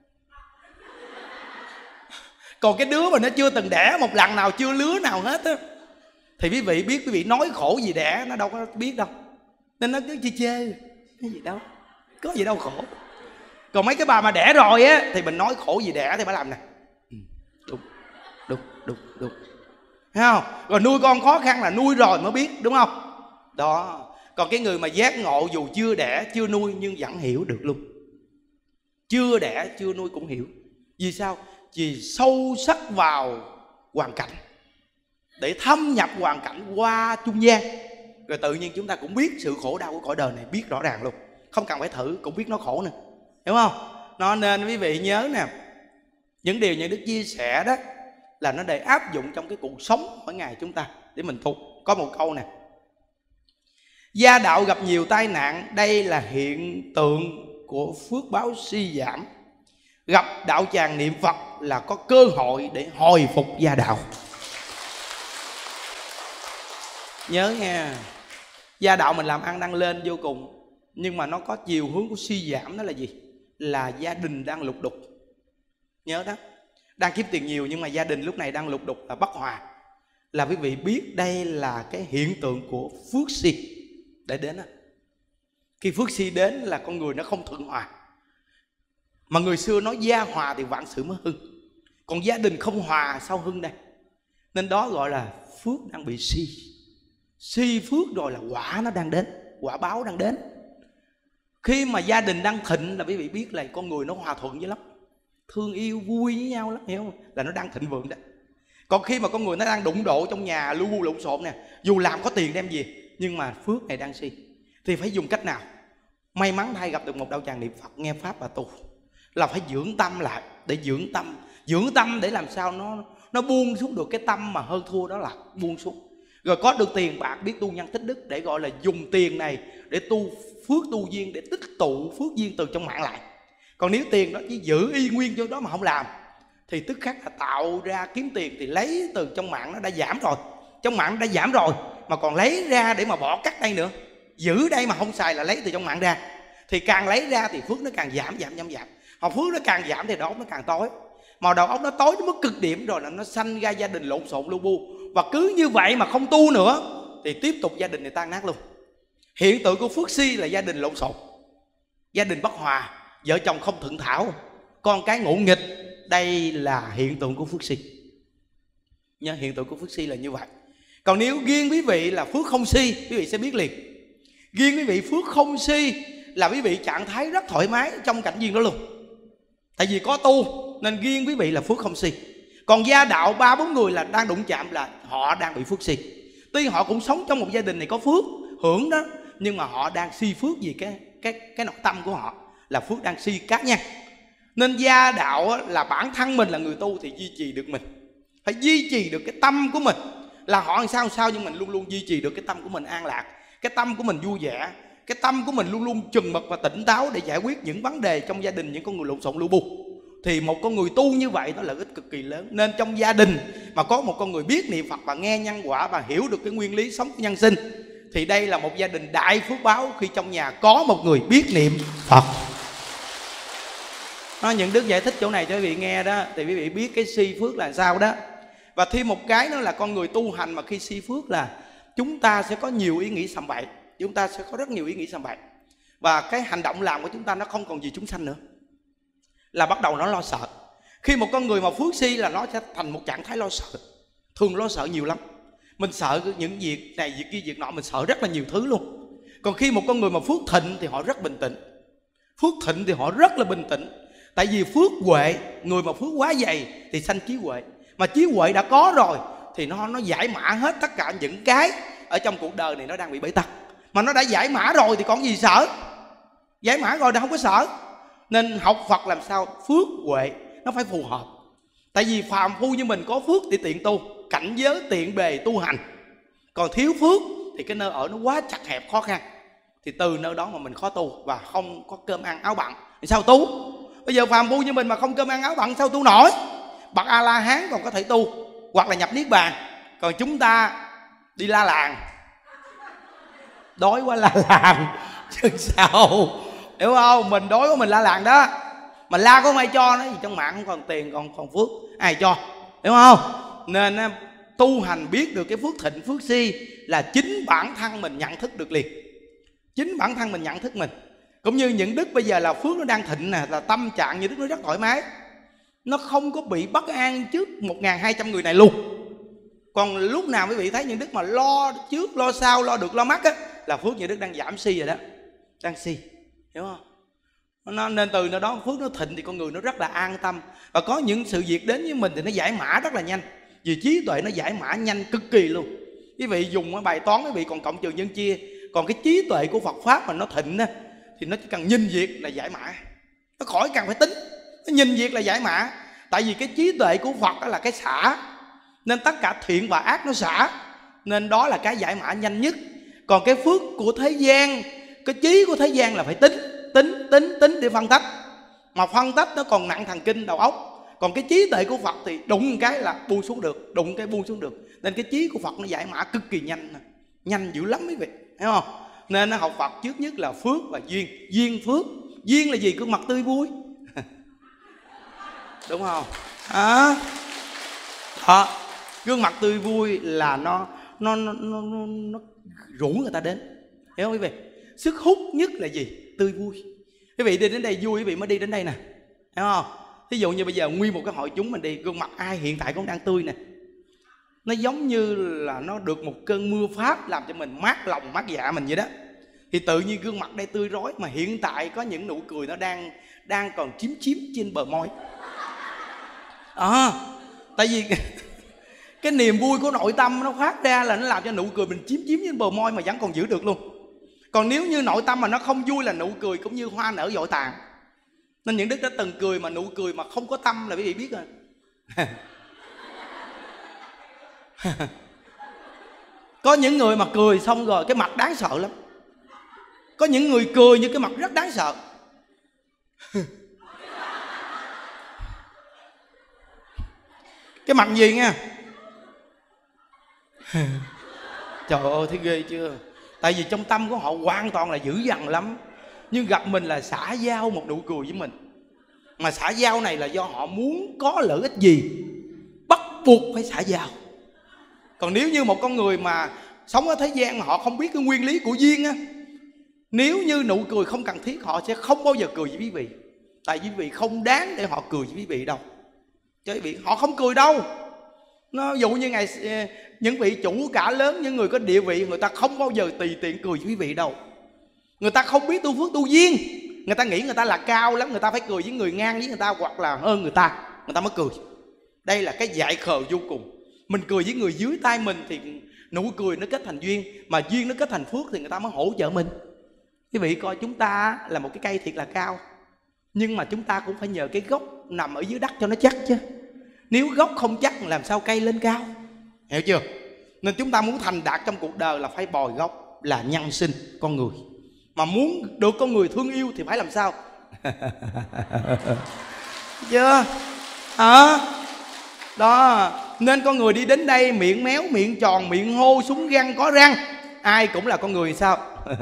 Còn cái đứa mà nó chưa từng đẻ một lần nào, chưa lứa nào hết á, thì quý vị biết quý vị nói khổ gì đẻ, nó đâu có biết đâu. Nên nó cứ chê cái gì đâu, có gì đâu khổ. Còn mấy cái bà mà đẻ rồi á, thì mình nói khổ gì đẻ thì bà làm nè. Đúng. Thấy không? Rồi nuôi con khó khăn là nuôi rồi mới biết, đúng không? Đó. Còn cái người mà giác ngộ dù chưa đẻ, chưa nuôi nhưng vẫn hiểu được luôn. Chưa đẻ, chưa nuôi cũng hiểu. Vì sao? Vì sâu sắc vào hoàn cảnh, để thâm nhập hoàn cảnh qua trung gian, rồi tự nhiên chúng ta cũng biết sự khổ đau của cõi đời này, biết rõ ràng luôn. Không cần phải thử cũng biết nó khổ nè, hiểu không? Nó nên quý vị nhớ nè, những điều những Đức chia sẻ đó là nó để áp dụng trong cái cuộc sống mỗi ngày chúng ta, để mình thuộc. Có một câu nè: gia đạo gặp nhiều tai nạn, đây là hiện tượng của phước báo suy giảm. Gặp đạo tràng niệm Phật là có cơ hội để hồi phục gia đạo. Nhớ nha, gia đạo mình làm ăn đang lên vô cùng, nhưng mà nó có chiều hướng của suy giảm. Đó là gì? Là gia đình đang lục đục. Nhớ đó, đang kiếm tiền nhiều nhưng mà gia đình lúc này đang lục đục, là bất hòa. Là quý vị biết đây là cái hiện tượng của phước si để đến đó. Khi phước si đến là con người nó không thuận hòa. Mà người xưa nói gia hòa thì vạn sự mới hưng. Còn gia đình không hòa sao hưng đây? Nên đó gọi là phước đang bị si. Si phước rồi là quả nó đang đến, quả báo đang đến. Khi mà gia đình đang thịnh là quý vị biết là con người nó hòa thuận dữ lắm, thương yêu vui với nhau lắm, hiểu không? Là nó đang thịnh vượng đó. Còn khi mà con người nó đang đụng độ trong nhà, lu bu lộn xộn nè, dù làm có tiền đem gì nhưng mà phước này đang si, thì phải dùng cách nào? May mắn thay gặp được một đạo tràng niệm Phật, nghe pháp và tu, là phải dưỡng tâm lại. Để dưỡng tâm để làm sao nó buông xuống được cái tâm mà hơn thua, đó là buông xuống. Rồi có được tiền bạc, biết tu nhân tích đức, để gọi là dùng tiền này để tu phước tu duyên, để tích tụ phước duyên từ trong mạng lại. Còn nếu tiền đó chỉ giữ y nguyên cho đó mà không làm, thì tức khắc là tạo ra kiếm tiền thì lấy từ trong mạng nó đã giảm rồi. Trong mạng nó đã giảm rồi mà còn lấy ra để mà bỏ cắt đây nữa. Giữ đây mà không xài là lấy từ trong mạng ra. Thì càng lấy ra thì phước nó càng giảm. Hoặc phước nó càng giảm thì đầu óc nó càng tối. Mà đầu óc nó tối đến mức cực điểm rồi là nó sanh ra gia đình lộn xộn lu bu. Và cứ như vậy mà không tu nữa thì tiếp tục gia đình này tan nát luôn. Hiện tượng của phước si là gia đình lộn xộn, gia đình bất hòa, vợ chồng không thuận thảo, con cái ngỗ nghịch. Đây là hiện tượng của phước si. Nhớ, hiện tượng của phước si là như vậy. Còn nếu riêng quý vị là phước không si, quý vị sẽ biết liền. Riêng quý vị phước không si là quý vị trạng thái rất thoải mái trong cảnh duyên đó luôn. Tại vì có tu nên riêng quý vị là phước không si. Còn gia đạo 3-4 người là đang đụng chạm là họ đang bị phước si. Tuy họ cũng sống trong một gia đình này có phước hưởng đó, nhưng mà họ đang si phước vì cái nội tâm của họ là phước đang si cá nhân. Nên gia đạo là bản thân mình là người tu thì duy trì được mình, phải duy trì được cái tâm của mình. Là họ làm sao nhưng mình luôn luôn duy trì được cái tâm của mình an lạc, cái tâm của mình vui vẻ, cái tâm của mình luôn luôn chừng mực và tỉnh táo để giải quyết những vấn đề trong gia đình, những con người lộn xộn lu bu. Thì một con người tu như vậy nó lợi ích cực kỳ lớn. Nên trong gia đình mà có một con người biết niệm Phật và nghe nhân quả và hiểu được cái nguyên lý sống của nhân sinh, thì đây là một gia đình đại phước báo khi trong nhà có một người biết niệm Phật. Những Đức giải thích chỗ này cho quý vị nghe đó, thì quý vị biết cái si phước là sao đó. Và thêm một cái nữa là con người tu hành mà khi si phước là chúng ta sẽ có nhiều ý nghĩ sầm bậy. Chúng ta sẽ có rất nhiều ý nghĩ sầm bậy. Và cái hành động làm của chúng ta nó không còn gì chúng sanh nữa, là bắt đầu nó lo sợ. Khi một con người mà phước si là nó sẽ thành một trạng thái lo sợ. Thường lo sợ nhiều lắm. Mình sợ những việc này, việc kia, việc nọ, mình sợ rất là nhiều thứ luôn. Còn khi một con người mà phước thịnh thì họ rất bình tĩnh. Phước thịnh thì họ rất là bình tĩnh. Tại vì phước huệ, người mà phước quá dày thì sanh trí huệ. Mà trí huệ đã có rồi thì nó giải mã hết tất cả những cái ở trong cuộc đời này nó đang bị bế tắc. Mà nó đã giải mã rồi thì còn gì sợ. giải mã rồi đã không có sợ. Nên học Phật làm sao phước huệ nó phải phù hợp. Tại vì phàm phu như mình có phước để tiện tu, cảnh giới tiện bề tu hành. Còn thiếu phước thì cái nơi ở nó quá chặt hẹp khó khăn, thì từ nơi đó mà mình khó tu và không có cơm ăn áo bặn thì sao tu? Bây giờ phàm phu như mình mà không cơm ăn áo bặn sao tu nổi? Bậc A La Hán còn có thể tu hoặc là nhập niết bàn, còn chúng ta đi la làng, đói quá la làng chứ sao, hiểu không? Mình đói quá mình la làng đó, mà la có không ai cho nó gì, trong mạng không còn tiền còn phước ai cho, hiểu không? Nên tu hành biết được cái phước thịnh phước si là chính bản thân mình nhận thức được liền, chính bản thân mình nhận thức mình. Cũng như những đức bây giờ là phước nó đang thịnh nè, là tâm trạng như đức nó rất thoải mái, nó không có bị bất an trước 1.200 người này luôn. Còn lúc nào quý vị thấy những đức mà lo trước lo sau, lo được lo mất á, là phước những đức đang giảm si rồi đó, đang si, hiểu không? Nên từ nơi đó phước nó thịnh thì con người nó rất là an tâm. Và có những sự việc đến với mình thì nó giải mã rất là nhanh, vì trí tuệ nó giải mã nhanh cực kỳ luôn. Quý vị dùng bài toán quý vị còn cộng trừ nhân chia, còn cái trí tuệ của Phật Pháp mà nó thịnh á, thì nó chỉ cần nhìn việc là giải mã, nó khỏi cần phải tính, nó nhìn việc là giải mã. Tại vì cái trí tuệ của Phật đó là cái xả, nên tất cả thiện và ác nó xả, nên đó là cái giải mã nhanh nhất. Còn cái phước của thế gian, cái trí của thế gian là phải tính để phân tách, mà phân tách nó còn nặng thần kinh đầu óc. Còn cái trí tuệ của Phật thì đụng cái là buông xuống được, đụng cái buông xuống được. Nên cái trí của Phật nó giải mã cực kỳ nhanh, nhanh dữ lắm quý vị, hiểu không? Nên nó học Phật trước nhất là phước và duyên. Duyên phước, duyên là gì? Gương mặt tươi vui đúng không? Đó, gương mặt tươi vui là nó rủ người ta đến, hiểu không quý vị? Sức hút nhất là gì? Tươi vui. Quý vị đi đến đây vui, quý vị mới đi đến đây nè, hiểu không? Ví dụ như bây giờ nguyên một cái hội chúng mình đi, gương mặt ai hiện tại cũng đang tươi nè, nó giống như là nó được một cơn mưa Pháp làm cho mình mát lòng mát dạ mình vậy đó. Thì tự nhiên gương mặt đây tươi rói, mà hiện tại có những nụ cười nó đang còn chiếm trên bờ môi. Tại vì cái niềm vui của nội tâm nó phát ra là nó làm cho nụ cười mình chiếm trên bờ môi mà vẫn còn giữ được luôn. Còn nếu như nội tâm mà nó không vui là nụ cười cũng như hoa nở vội tàn. Nên những đức đã từng cười mà nụ cười mà không có tâm là quý vị biết rồi. Có những người mà cười xong rồi cái mặt đáng sợ lắm. Có những người cười như cái mặt rất đáng sợ. Cái mặt gì nha. Trời ơi thấy ghê chưa. Tại vì trong tâm của họ hoàn toàn là dữ dằn lắm, nhưng gặp mình là xả giao một nụ cười với mình. Mà xả giao này là do họ muốn có lợi ích gì, bắt buộc phải xả giao. Còn nếu như một con người mà sống ở thế gian mà họ không biết cái nguyên lý của duyên á, nếu như nụ cười không cần thiết, họ sẽ không bao giờ cười với quý vị. Tại vì quý vị không đáng để họ cười với quý vị đâu. Chứ quý vị họ không cười đâu. Nó dụ như những vị chủ cả lớn, những người có địa vị, người ta không bao giờ tùy tiện cười với quý vị đâu. Người ta không biết tu phước tu duyên, người ta nghĩ người ta là cao lắm, người ta phải cười với người ngang với người ta hoặc là hơn người ta mới cười. Đây là cái dại khờ vô cùng. Mình cười với người dưới tay mình thì nụ cười nó kết thành duyên, mà duyên nó kết thành phước thì người ta mới hỗ trợ mình. Quý vị coi chúng ta là một cái cây thiệt là cao, nhưng mà chúng ta cũng phải nhờ cái gốc nằm ở dưới đất cho nó chắc chứ. Nếu gốc không chắc làm sao cây lên cao, hiểu chưa? Nên chúng ta muốn thành đạt trong cuộc đời là phải bồi gốc là nhân sinh con người. Mà muốn được con người thương yêu thì phải làm sao? Chưa? Đó, nên con người đi đến đây miệng méo, miệng tròn, miệng hô, súng răng, có răng, ai cũng là con người sao?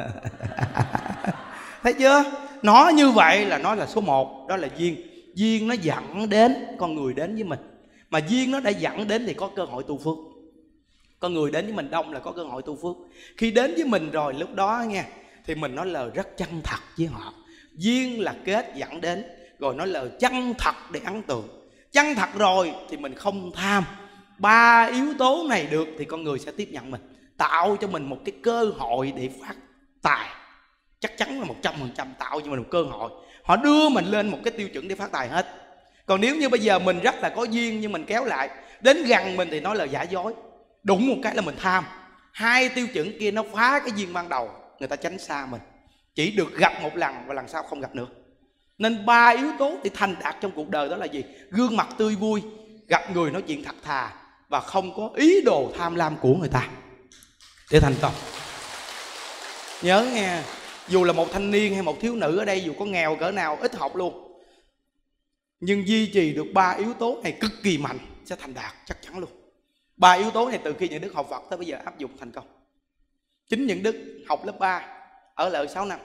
Thấy chưa? Nó như vậy là nó là số 1, đó là duyên. Duyên nó dẫn đến con người đến với mình. Mà duyên nó đã dẫn đến thì có cơ hội tu phước. Con người đến với mình đông là có cơ hội tu phước. Khi đến với mình rồi lúc đó nghe, thì mình nói lời rất chân thật với họ. Duyên là kết dẫn đến, rồi nói lời chân thật để ấn tượng. Chân thật rồi thì mình không tham. 3 yếu tố này được thì con người sẽ tiếp nhận mình, tạo cho mình một cái cơ hội để phát tài. Chắc chắn là 100% tạo cho mình một cơ hội. Họ đưa mình lên một cái tiêu chuẩn để phát tài hết. Còn nếu như bây giờ mình rất là có duyên nhưng mình kéo lại, đến gần mình thì nói lời giả dối, đụng một cái là mình tham. 2 tiêu chuẩn kia nó phá cái duyên ban đầu, người ta tránh xa mình. chỉ được gặp một lần và lần sau không gặp nữa. Nên 3 yếu tố để thành đạt trong cuộc đời đó là gì? Gương mặt tươi vui, gặp người nói chuyện thật thà, và không có ý đồ tham lam của người ta để thành công. Nhớ nghe, dù là một thanh niên hay một thiếu nữ ở đây, dù có nghèo cỡ nào, ít học luôn, nhưng duy trì được 3 yếu tố này cực kỳ mạnh sẽ thành đạt chắc chắn luôn. 3 yếu tố này từ khi Nhuận Đức học Phật tới bây giờ áp dụng thành công. Chính Nhuận Đức học lớp 3 ở lại 6 năm,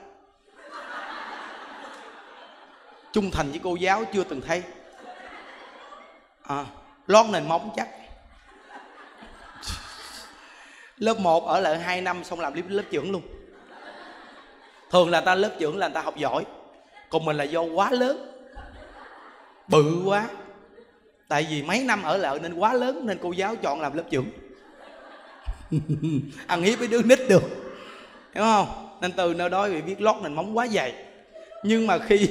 trung thành với cô giáo chưa từng thấy, lót nền móng chắc. Lớp 1 ở lại 2 năm xong làm lớp trưởng luôn. Thường là ta lớp trưởng là người ta học giỏi, còn mình là do quá lớn, bự quá. Tại vì mấy năm ở lại nên quá lớn, nên cô giáo chọn làm lớp trưởng. Ăn hiếp với đứa nít được, hiểu không? Nên từ nơi đó bị biết lót nền móng quá dày. Nhưng mà khi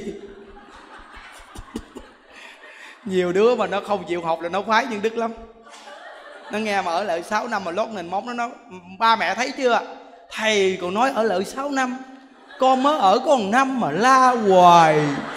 nhiều đứa mà nó không chịu học là nó khoái Nhuận Đức lắm. Nó nghe mà ở lại 6 năm mà lót nền móng, nó nói ba mẹ thấy chưa, thầy còn nói ở lại 6 năm, con mới ở có 1 năm mà la hoài.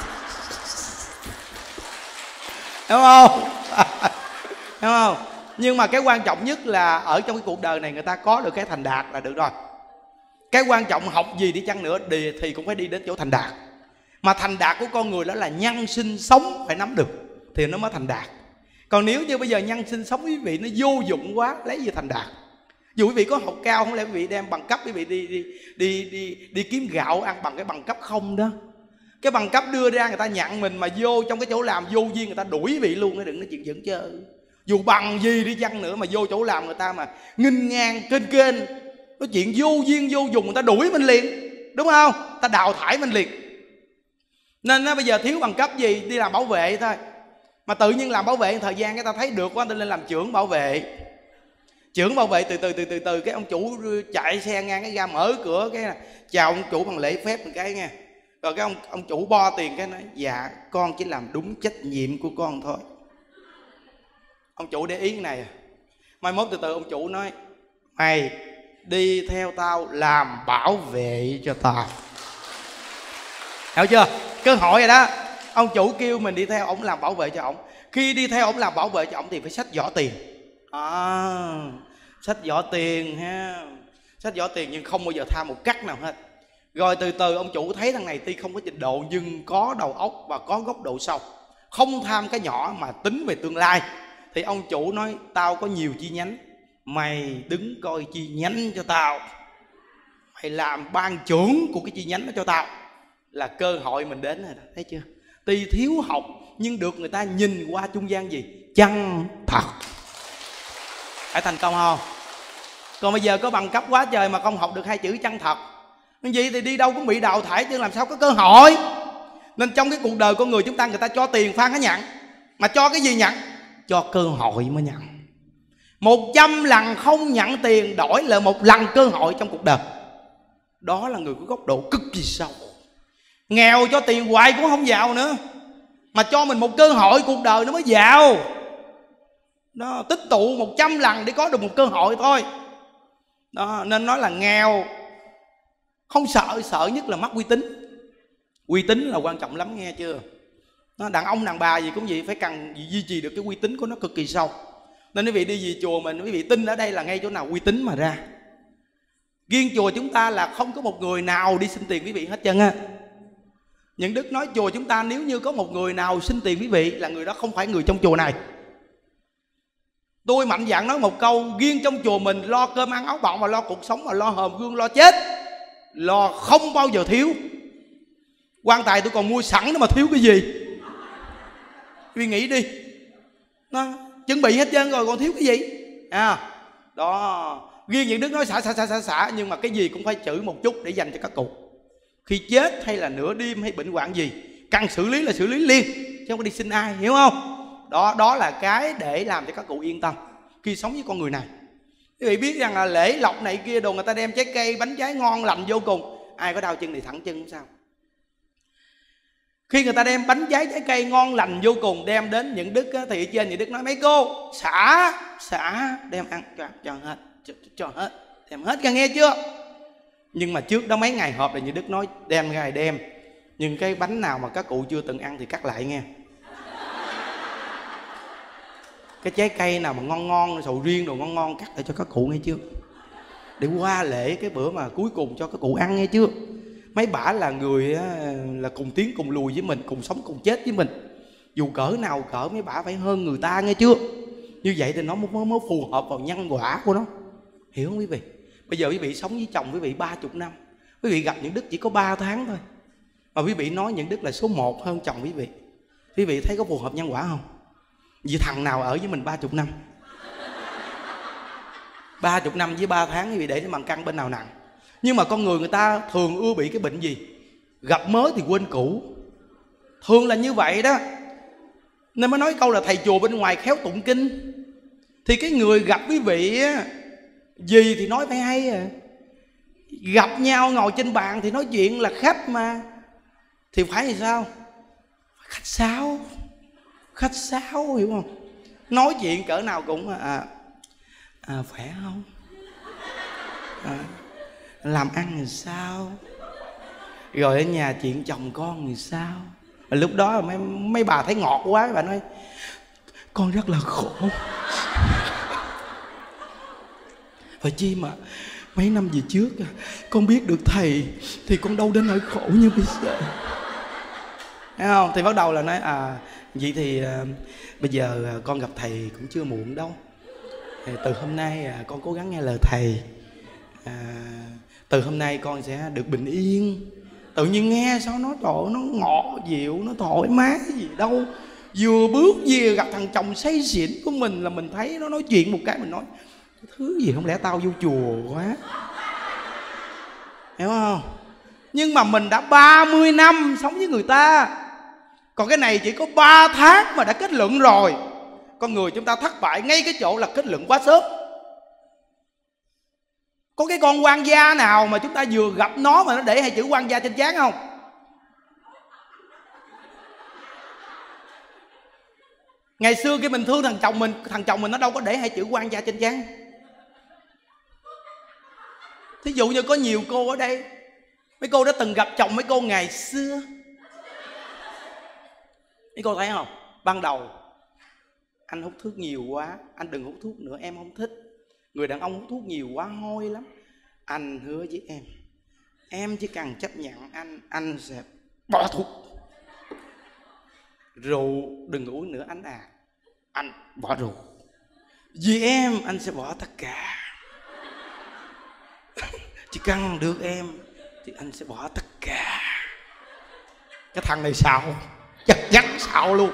Hiểu không? Hiểu không? Nhưng mà cái quan trọng nhất là ở trong cái cuộc đời này người ta có được cái thành đạt là được rồi. Cái quan trọng học gì đi chăng nữa thì cũng phải đi đến chỗ thành đạt. Mà thành đạt của con người đó là nhân sinh sống phải nắm được thì nó mới thành đạt. Còn nếu như bây giờ nhân sinh sống quý vị nó vô dụng quá, lấy gì thành đạt? Dù quý vị có học cao, không lẽ quý vị đem bằng cấp quý vị đi kiếm gạo ăn bằng cái bằng cấp không đó. Cái bằng cấp đưa ra người ta nhận mình mà vô trong cái chỗ làm vô duyên người ta đuổi quý vị luôn, đừng nói chuyện giỡn chơi. Dù bằng gì đi chăng nữa mà vô chỗ làm người ta mà nghênh ngang kênh nói chuyện vô duyên vô dùng, người ta đuổi mình liền, đúng không? Ta đào thải mình liền. Nên bây giờ thiếu bằng cấp gì đi làm bảo vệ thôi. Mà tự nhiên làm bảo vệ thời gian cái ta thấy được quá, ta lên làm trưởng bảo vệ. Trưởng bảo vệ từ cái ông chủ chạy xe ngang cái ra mở cửa cái chào ông chủ bằng lễ phép một cái nghe. Rồi cái ông chủ bo tiền cái nói dạ con chỉ làm đúng trách nhiệm của con thôi. Ông chủ để ý cái này. Mai mốt từ ông chủ nói mày đi theo tao làm bảo vệ cho tao. Hiểu chưa? Cơ hội rồi đó. Ông chủ kêu mình đi theo ổng làm bảo vệ cho ổng. Khi đi theo ổng làm bảo vệ cho ổng thì phải xách giỏ tiền. Xách giỏ tiền ha. Xách giỏ tiền nhưng không bao giờ tham một cắt nào hết. Rồi từ từ ông chủ thấy thằng này tuy không có trình độ nhưng có đầu óc và có góc độ sâu, không tham cái nhỏ mà tính về tương lai. Thì ông chủ nói tao có nhiều chi nhánh, mày đứng coi chi nhánh cho tao, mày làm ban trưởng của cái chi nhánh đó cho tao. Là cơ hội mình đến rồi đó, thấy chưa? Tuy thiếu học nhưng được người ta nhìn qua trung gian gì? Chân thật. Phải thành công không? Còn bây giờ có bằng cấp quá trời mà không học được 2 chữ chân thật, như vậy thì đi đâu cũng bị đào thải chứ làm sao có cơ hội. Nên trong cái cuộc đời con người chúng ta, người ta cho tiền Phan hãy nhận. Mà cho cái gì nhận? Cho cơ hội mới nhận. 100 lần không nhận tiền đổi lại 1 lần cơ hội trong cuộc đời. Đó là người có góc độ cực kỳ sâu. Nghèo cho tiền hoài cũng không giàu nữa, mà cho mình một cơ hội cuộc đời nó mới giàu. Đó, tích tụ 100 lần để có được một cơ hội thôi. Đó, nên nói là nghèo không sợ, sợ nhất là mất uy tín. Uy tín là quan trọng lắm, nghe chưa? Nó đàn ông đàn bà gì cũng vậy, phải cần duy trì được cái uy tín của nó cực kỳ sâu. Nên quý vị đi về chùa mình, quý vị tin ở đây là ngay chỗ nào uy tín mà ra. Riêng chùa chúng ta là không có một người nào đi xin tiền quý vị hết trơn á. Nhuận Đức nói chùa chúng ta nếu như có một người nào xin tiền quý vị là người đó không phải người trong chùa này. Tôi mạnh dạn nói một câu, riêng trong chùa mình lo cơm ăn áo bọng, mà lo cuộc sống, mà lo hòm gương, lo chết, lo không bao giờ thiếu. Quan tài tôi còn mua sẵn đó mà thiếu cái gì? Quý vị nghĩ đi, nó chuẩn bị hết trơn rồi còn thiếu cái gì? Đó. Riêng Nhuận Đức nói xả, nhưng mà cái gì cũng phải chữ một chút để dành cho các cụ. Khi chết hay là nửa đêm hay bệnh hoạn gì cần xử lý là xử lý liền, chứ không có đi xin ai, hiểu không? Đó là cái để làm cho các cụ yên tâm khi sống với con người này. Quý vị biết rằng là lễ lộc này kia đồ, người ta đem trái cây bánh trái ngon lành vô cùng, ai có đau chân thì thẳng chân không sao. Khi người ta đem bánh trái cây ngon lành vô cùng đem đến Nhuận Đức á, thì trên Nhuận Đức nói mấy cô xả đem ăn cho hết, cho hết, đem hết, nghe chưa? Nhưng mà trước đó mấy ngày họp là như Đức nói đem ra đem. Nhưng cái bánh nào mà các cụ chưa từng ăn thì cắt lại nghe. Cái trái cây nào mà ngon ngon, sầu riêng đồ ngon ngon cắt lại cho các cụ nghe chưa. Để qua lễ cái bữa mà cuối cùng cho các cụ ăn nghe chưa. Mấy bả là người là cùng tiến cùng lùi với mình, cùng sống cùng chết với mình. Dù cỡ nào cỡ mấy bả phải hơn người ta nghe chưa. Như vậy thì nó mới phù hợp vào nhân quả của nó. Hiểu không quý vị? Bây giờ quý vị sống với chồng quý vị 30 năm, quý vị gặp những Đức chỉ có 3 tháng thôi, mà quý vị nói những Đức là số 1 hơn chồng quý vị. Quý vị thấy có phù hợp nhân quả không? Vì thằng nào ở với mình 30 năm? 30 năm với 3 tháng quý vị để cho bằng căn bên nào nặng. Nhưng mà con người ta thường ưa bị cái bệnh gì? Gặp mới thì quên cũ. Thường là như vậy đó. Nên mới nói câu là thầy chùa bên ngoài khéo tụng kinh. Thì cái người gặp quý vị gì thì nói phải hay à. Gặp nhau ngồi trên bàn thì nói chuyện là khách mà, thì phải thì sao? Khách sáo. Khách sáo, hiểu không? Nói chuyện cỡ nào cũng khỏe không? Làm ăn thì sao? Rồi ở nhà chuyện chồng con thì sao? Rồi lúc đó mấy bà thấy ngọt quá, bà nói con rất là khổ. Phải chi mà mấy năm về trước con biết được thầy thì con đâu đến nỗi khổ như bây giờ. Thấy không? Thì bắt đầu là nói vậy thì bây giờ con gặp thầy cũng chưa muộn đâu. Từ hôm nay con cố gắng nghe lời thầy. Từ hôm nay con sẽ được bình yên. Tự nhiên nghe sao nó trời ơi, nó ngọt dịu, nó thoải mái gì đâu. Vừa bước về gặp thằng chồng say xỉn của mình là mình thấy nó nói chuyện một cái mình nói thứ gì không lẽ tao vô chùa quá. Hiểu không? Nhưng mà mình đã 30 năm sống với người ta. Còn cái này chỉ có 3 tháng mà đã kết luận rồi. Con người chúng ta thất bại ngay cái chỗ là kết luận quá sớm. Có cái con quan gia nào mà chúng ta vừa gặp nó mà nó để hai chữ quan gia trên trán không? Ngày xưa khi mình thương thằng chồng mình nó đâu có để hai chữ quan gia trên trán. Thí dụ như có nhiều cô ở đây, mấy cô đã từng gặp chồng mấy cô ngày xưa. Mấy cô thấy không? Ban đầu anh hút thuốc nhiều quá, anh đừng hút thuốc nữa, em không thích. Người đàn ông hút thuốc nhiều quá hôi lắm. Anh hứa với em chỉ cần chấp nhận anh sẽ bỏ thuốc. Rượu đừng uống nữa anh bỏ rượu. Vì em anh sẽ bỏ tất cả. Chỉ cần được em thì anh sẽ bỏ tất cả. Cái thằng này xạo, chắc chắn xạo luôn.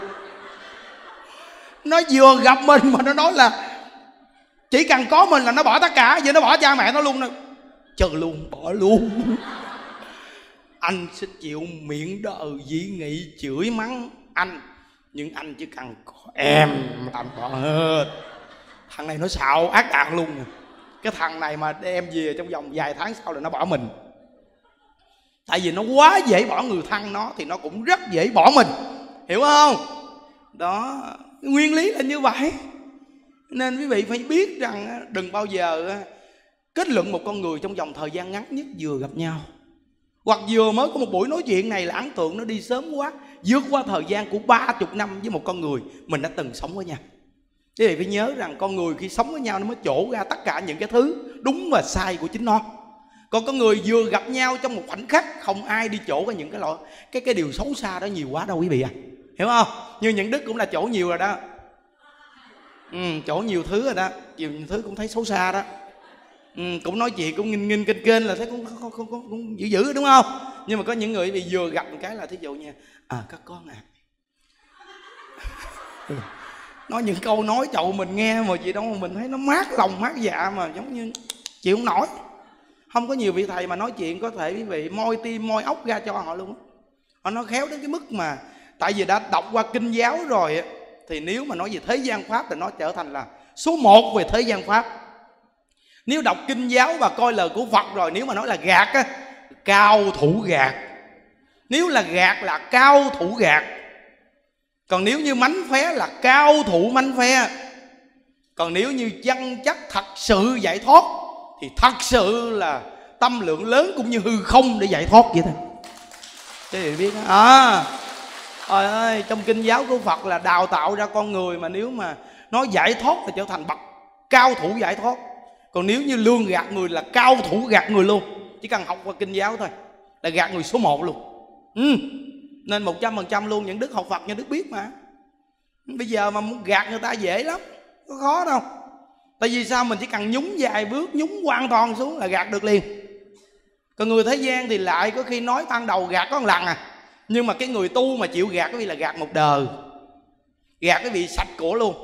Nó vừa gặp mình mà nó nói là chỉ cần có mình là nó bỏ tất cả. Vậy nó bỏ cha mẹ nó luôn nè. Chờ luôn, bỏ luôn. Anh sẽ chịu miệng đời dị nghị chửi mắng anh, nhưng anh chỉ cần có em là anh bỏ hết. Thằng này nó xạo ác đạn luôn nè. Cái thằng này mà đem về trong vòng vài tháng sau là nó bỏ mình. Tại vì nó quá dễ bỏ người thân nó thì nó cũng rất dễ bỏ mình. Hiểu không? Đó, nguyên lý là như vậy. Nên quý vị phải biết rằng đừng bao giờ kết luận một con người trong vòng thời gian ngắn nhất vừa gặp nhau, hoặc vừa mới có một buổi nói chuyện này là ấn tượng nó đi sớm quá, vượt qua thời gian của 30 năm với một con người mình đã từng sống với nhau. Quý vị phải nhớ rằng con người khi sống với nhau nó mới trổ ra tất cả những cái thứ đúng và sai của chính nó. Còn con người vừa gặp nhau trong một khoảnh khắc, không ai đi chỗ ra những cái điều xấu xa đó nhiều quá đâu quý vị à. Hiểu không? Như những Đức cũng là chỗ nhiều rồi đó. Chỗ nhiều thứ rồi đó, nhiều thứ cũng thấy xấu xa đó. Cũng nói chuyện cũng nghinh kênh là thấy cũng dữ đúng không? Nhưng mà có những người bị vừa gặp một cái là thí dụ như các con nói những câu nói chậu mình nghe mà gì đâu mà mình thấy nó mát lòng mát dạ mà giống như chịu không nổi. Không có nhiều vị thầy mà nói chuyện có thể quý vị moi tim moi ốc ra cho họ luôn. Họ nói khéo đến cái mức mà tại vì đã đọc qua kinh giáo rồi thì nếu mà nói về thế gian pháp thì nó trở thành là số 1 về thế gian pháp. Nếu đọc kinh giáo và coi lời của Phật rồi, nếu mà nói là gạt á, cao thủ gạt. Nếu là gạt là cao thủ gạt. Còn nếu như mánh phé là cao thủ mánh phé. Còn nếu như chân chất thật sự giải thoát thì thật sự là tâm lượng lớn cũng như hư không để giải thoát vậy thôi. Chứ thì biết trời ơi, trong kinh giáo của Phật là đào tạo ra con người mà nếu mà nói giải thoát là trở thành bậc cao thủ giải thoát. Còn nếu như lương gạt người là cao thủ gạt người luôn. Chỉ cần học qua kinh giáo thôi là gạt người số 1 luôn. Nên 100% luôn. Những đức học Phật, những đức biết mà. Bây giờ mà muốn gạt người ta dễ lắm, có khó đâu. Tại vì sao? Mình chỉ cần nhúng vài bước, nhúng hoàn toàn xuống là gạt được liền. Còn người thế gian thì lại có khi nói ban đầu gạt có một lần à, nhưng mà cái người tu mà chịu gạt quý vị là gạt một đời. Gạt quý vị sạch của luôn,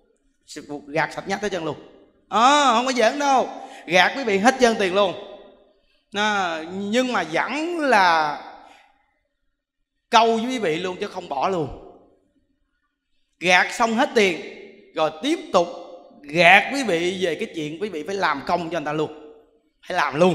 gạt sạch nhách hết chân luôn. Không có giỡn đâu, gạt quý vị hết trơn tiền luôn. Nhưng mà vẫn là câu với quý vị luôn chứ không bỏ luôn. Gạt xong hết tiền rồi tiếp tục gạt quý vị về cái chuyện quý vị phải làm công cho người ta luôn, phải làm luôn.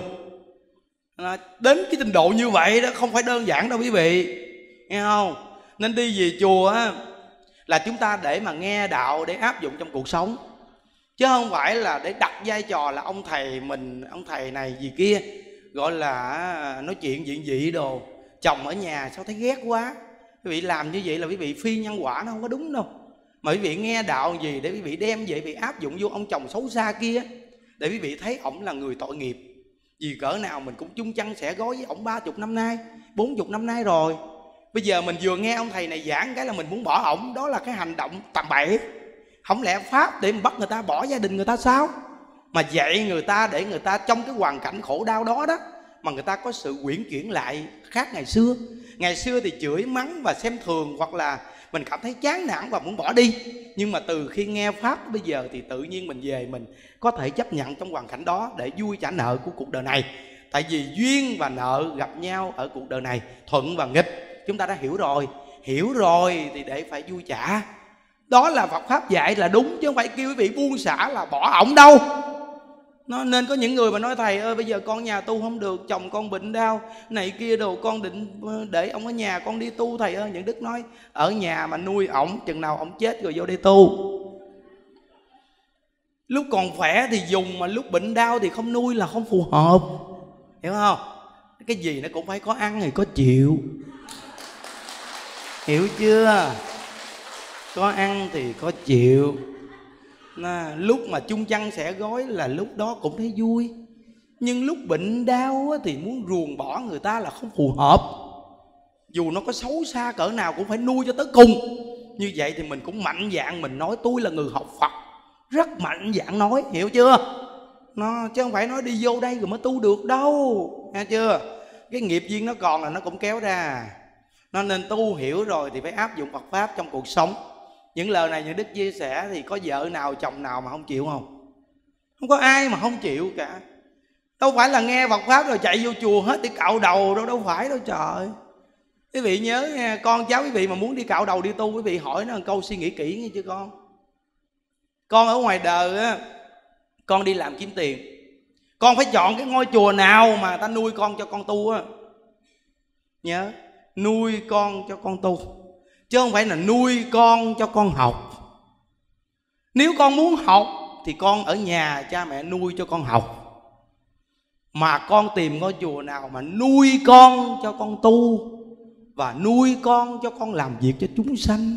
Đến cái trình độ như vậy đó không phải đơn giản đâu quý vị, nghe không? Nên đi về chùa á là chúng ta để mà nghe đạo, để áp dụng trong cuộc sống, chứ không phải là để đặt vai trò là ông thầy mình, ông thầy này gì kia, gọi là nói chuyện diện dị đồ. Chồng ở nhà sao thấy ghét quá. Quý vị làm như vậy là quý vị phi nhân quả, nó không có đúng đâu. Mà quý vị nghe đạo gì để quý vị đem vậy, quý vị áp dụng vô ông chồng xấu xa kia, để quý vị thấy ổng là người tội nghiệp. Vì cỡ nào mình cũng chung chăn sẻ gói với ổng 30 năm nay, 40 năm nay rồi. Bây giờ mình vừa nghe ông thầy này giảng cái là mình muốn bỏ ổng. Đó là cái hành động tầm bậy. Không lẽ pháp để mà bắt người ta bỏ gia đình người ta sao? Mà dạy người ta để người ta trong cái hoàn cảnh khổ đau đó đó mà người ta có sự quyển chuyển lại khác ngày xưa. Ngày xưa thì chửi mắng và xem thường, hoặc là mình cảm thấy chán nản và muốn bỏ đi. Nhưng mà từ khi nghe pháp bây giờ thì tự nhiên mình về, mình có thể chấp nhận trong hoàn cảnh đó để vui trả nợ của cuộc đời này. Tại vì duyên và nợ gặp nhau ở cuộc đời này, thuận và nghịch chúng ta đã hiểu rồi. Hiểu rồi thì để phải vui trả. Đó là Phật pháp dạy là đúng, chứ không phải kêu quý vị buông xả là bỏ ổng đâu. Nên có những người mà nói thầy ơi bây giờ con nhà tu không được, chồng con bệnh đau này kia đồ, con định để ông ở nhà con đi tu thầy ơi. Những đức nói ở nhà mà nuôi ổng chừng nào ổng chết rồi vô đây tu. Lúc còn khỏe thì dùng, mà lúc bệnh đau thì không nuôi là không phù hợp, hiểu không? Cái gì nó cũng phải có ăn thì có chịu, hiểu chưa? Có ăn thì có chịu. Lúc mà chung chăn sẻ gói là lúc đó cũng thấy vui, nhưng lúc bệnh đau thì muốn ruồng bỏ người ta là không phù hợp. Dù nó có xấu xa cỡ nào cũng phải nuôi cho tới cùng. Như vậy thì mình cũng mạnh dạn mình nói tôi là người học Phật, rất mạnh dạn nói, hiểu chưa? Chứ không phải nói đi vô đây rồi mới tu được đâu, nghe chưa? Cái nghiệp duyên nó còn là nó cũng kéo ra. Nên tu hiểu rồi thì phải áp dụng Phật pháp trong cuộc sống. Những lời này những đức chia sẻ thì có vợ nào chồng nào mà không chịu không? Không có ai mà không chịu cả. Đâu phải là nghe Phật pháp rồi chạy vô chùa hết đi cạo đầu đâu, đâu phải đâu trời. Quý vị nhớ nha, con cháu quý vị mà muốn đi cạo đầu đi tu, quý vị hỏi nó một câu suy nghĩ kỹ nghe chứ con. Con ở ngoài đời á, con đi làm kiếm tiền, con phải chọn cái ngôi chùa nào mà ta nuôi con cho con tu á. Nhớ, nuôi con cho con tu, chứ không phải là nuôi con cho con học. Nếu con muốn học thì con ở nhà cha mẹ nuôi cho con học. Mà con tìm ngôi chùa nào mà nuôi con cho con tu và nuôi con cho con làm việc cho chúng sanh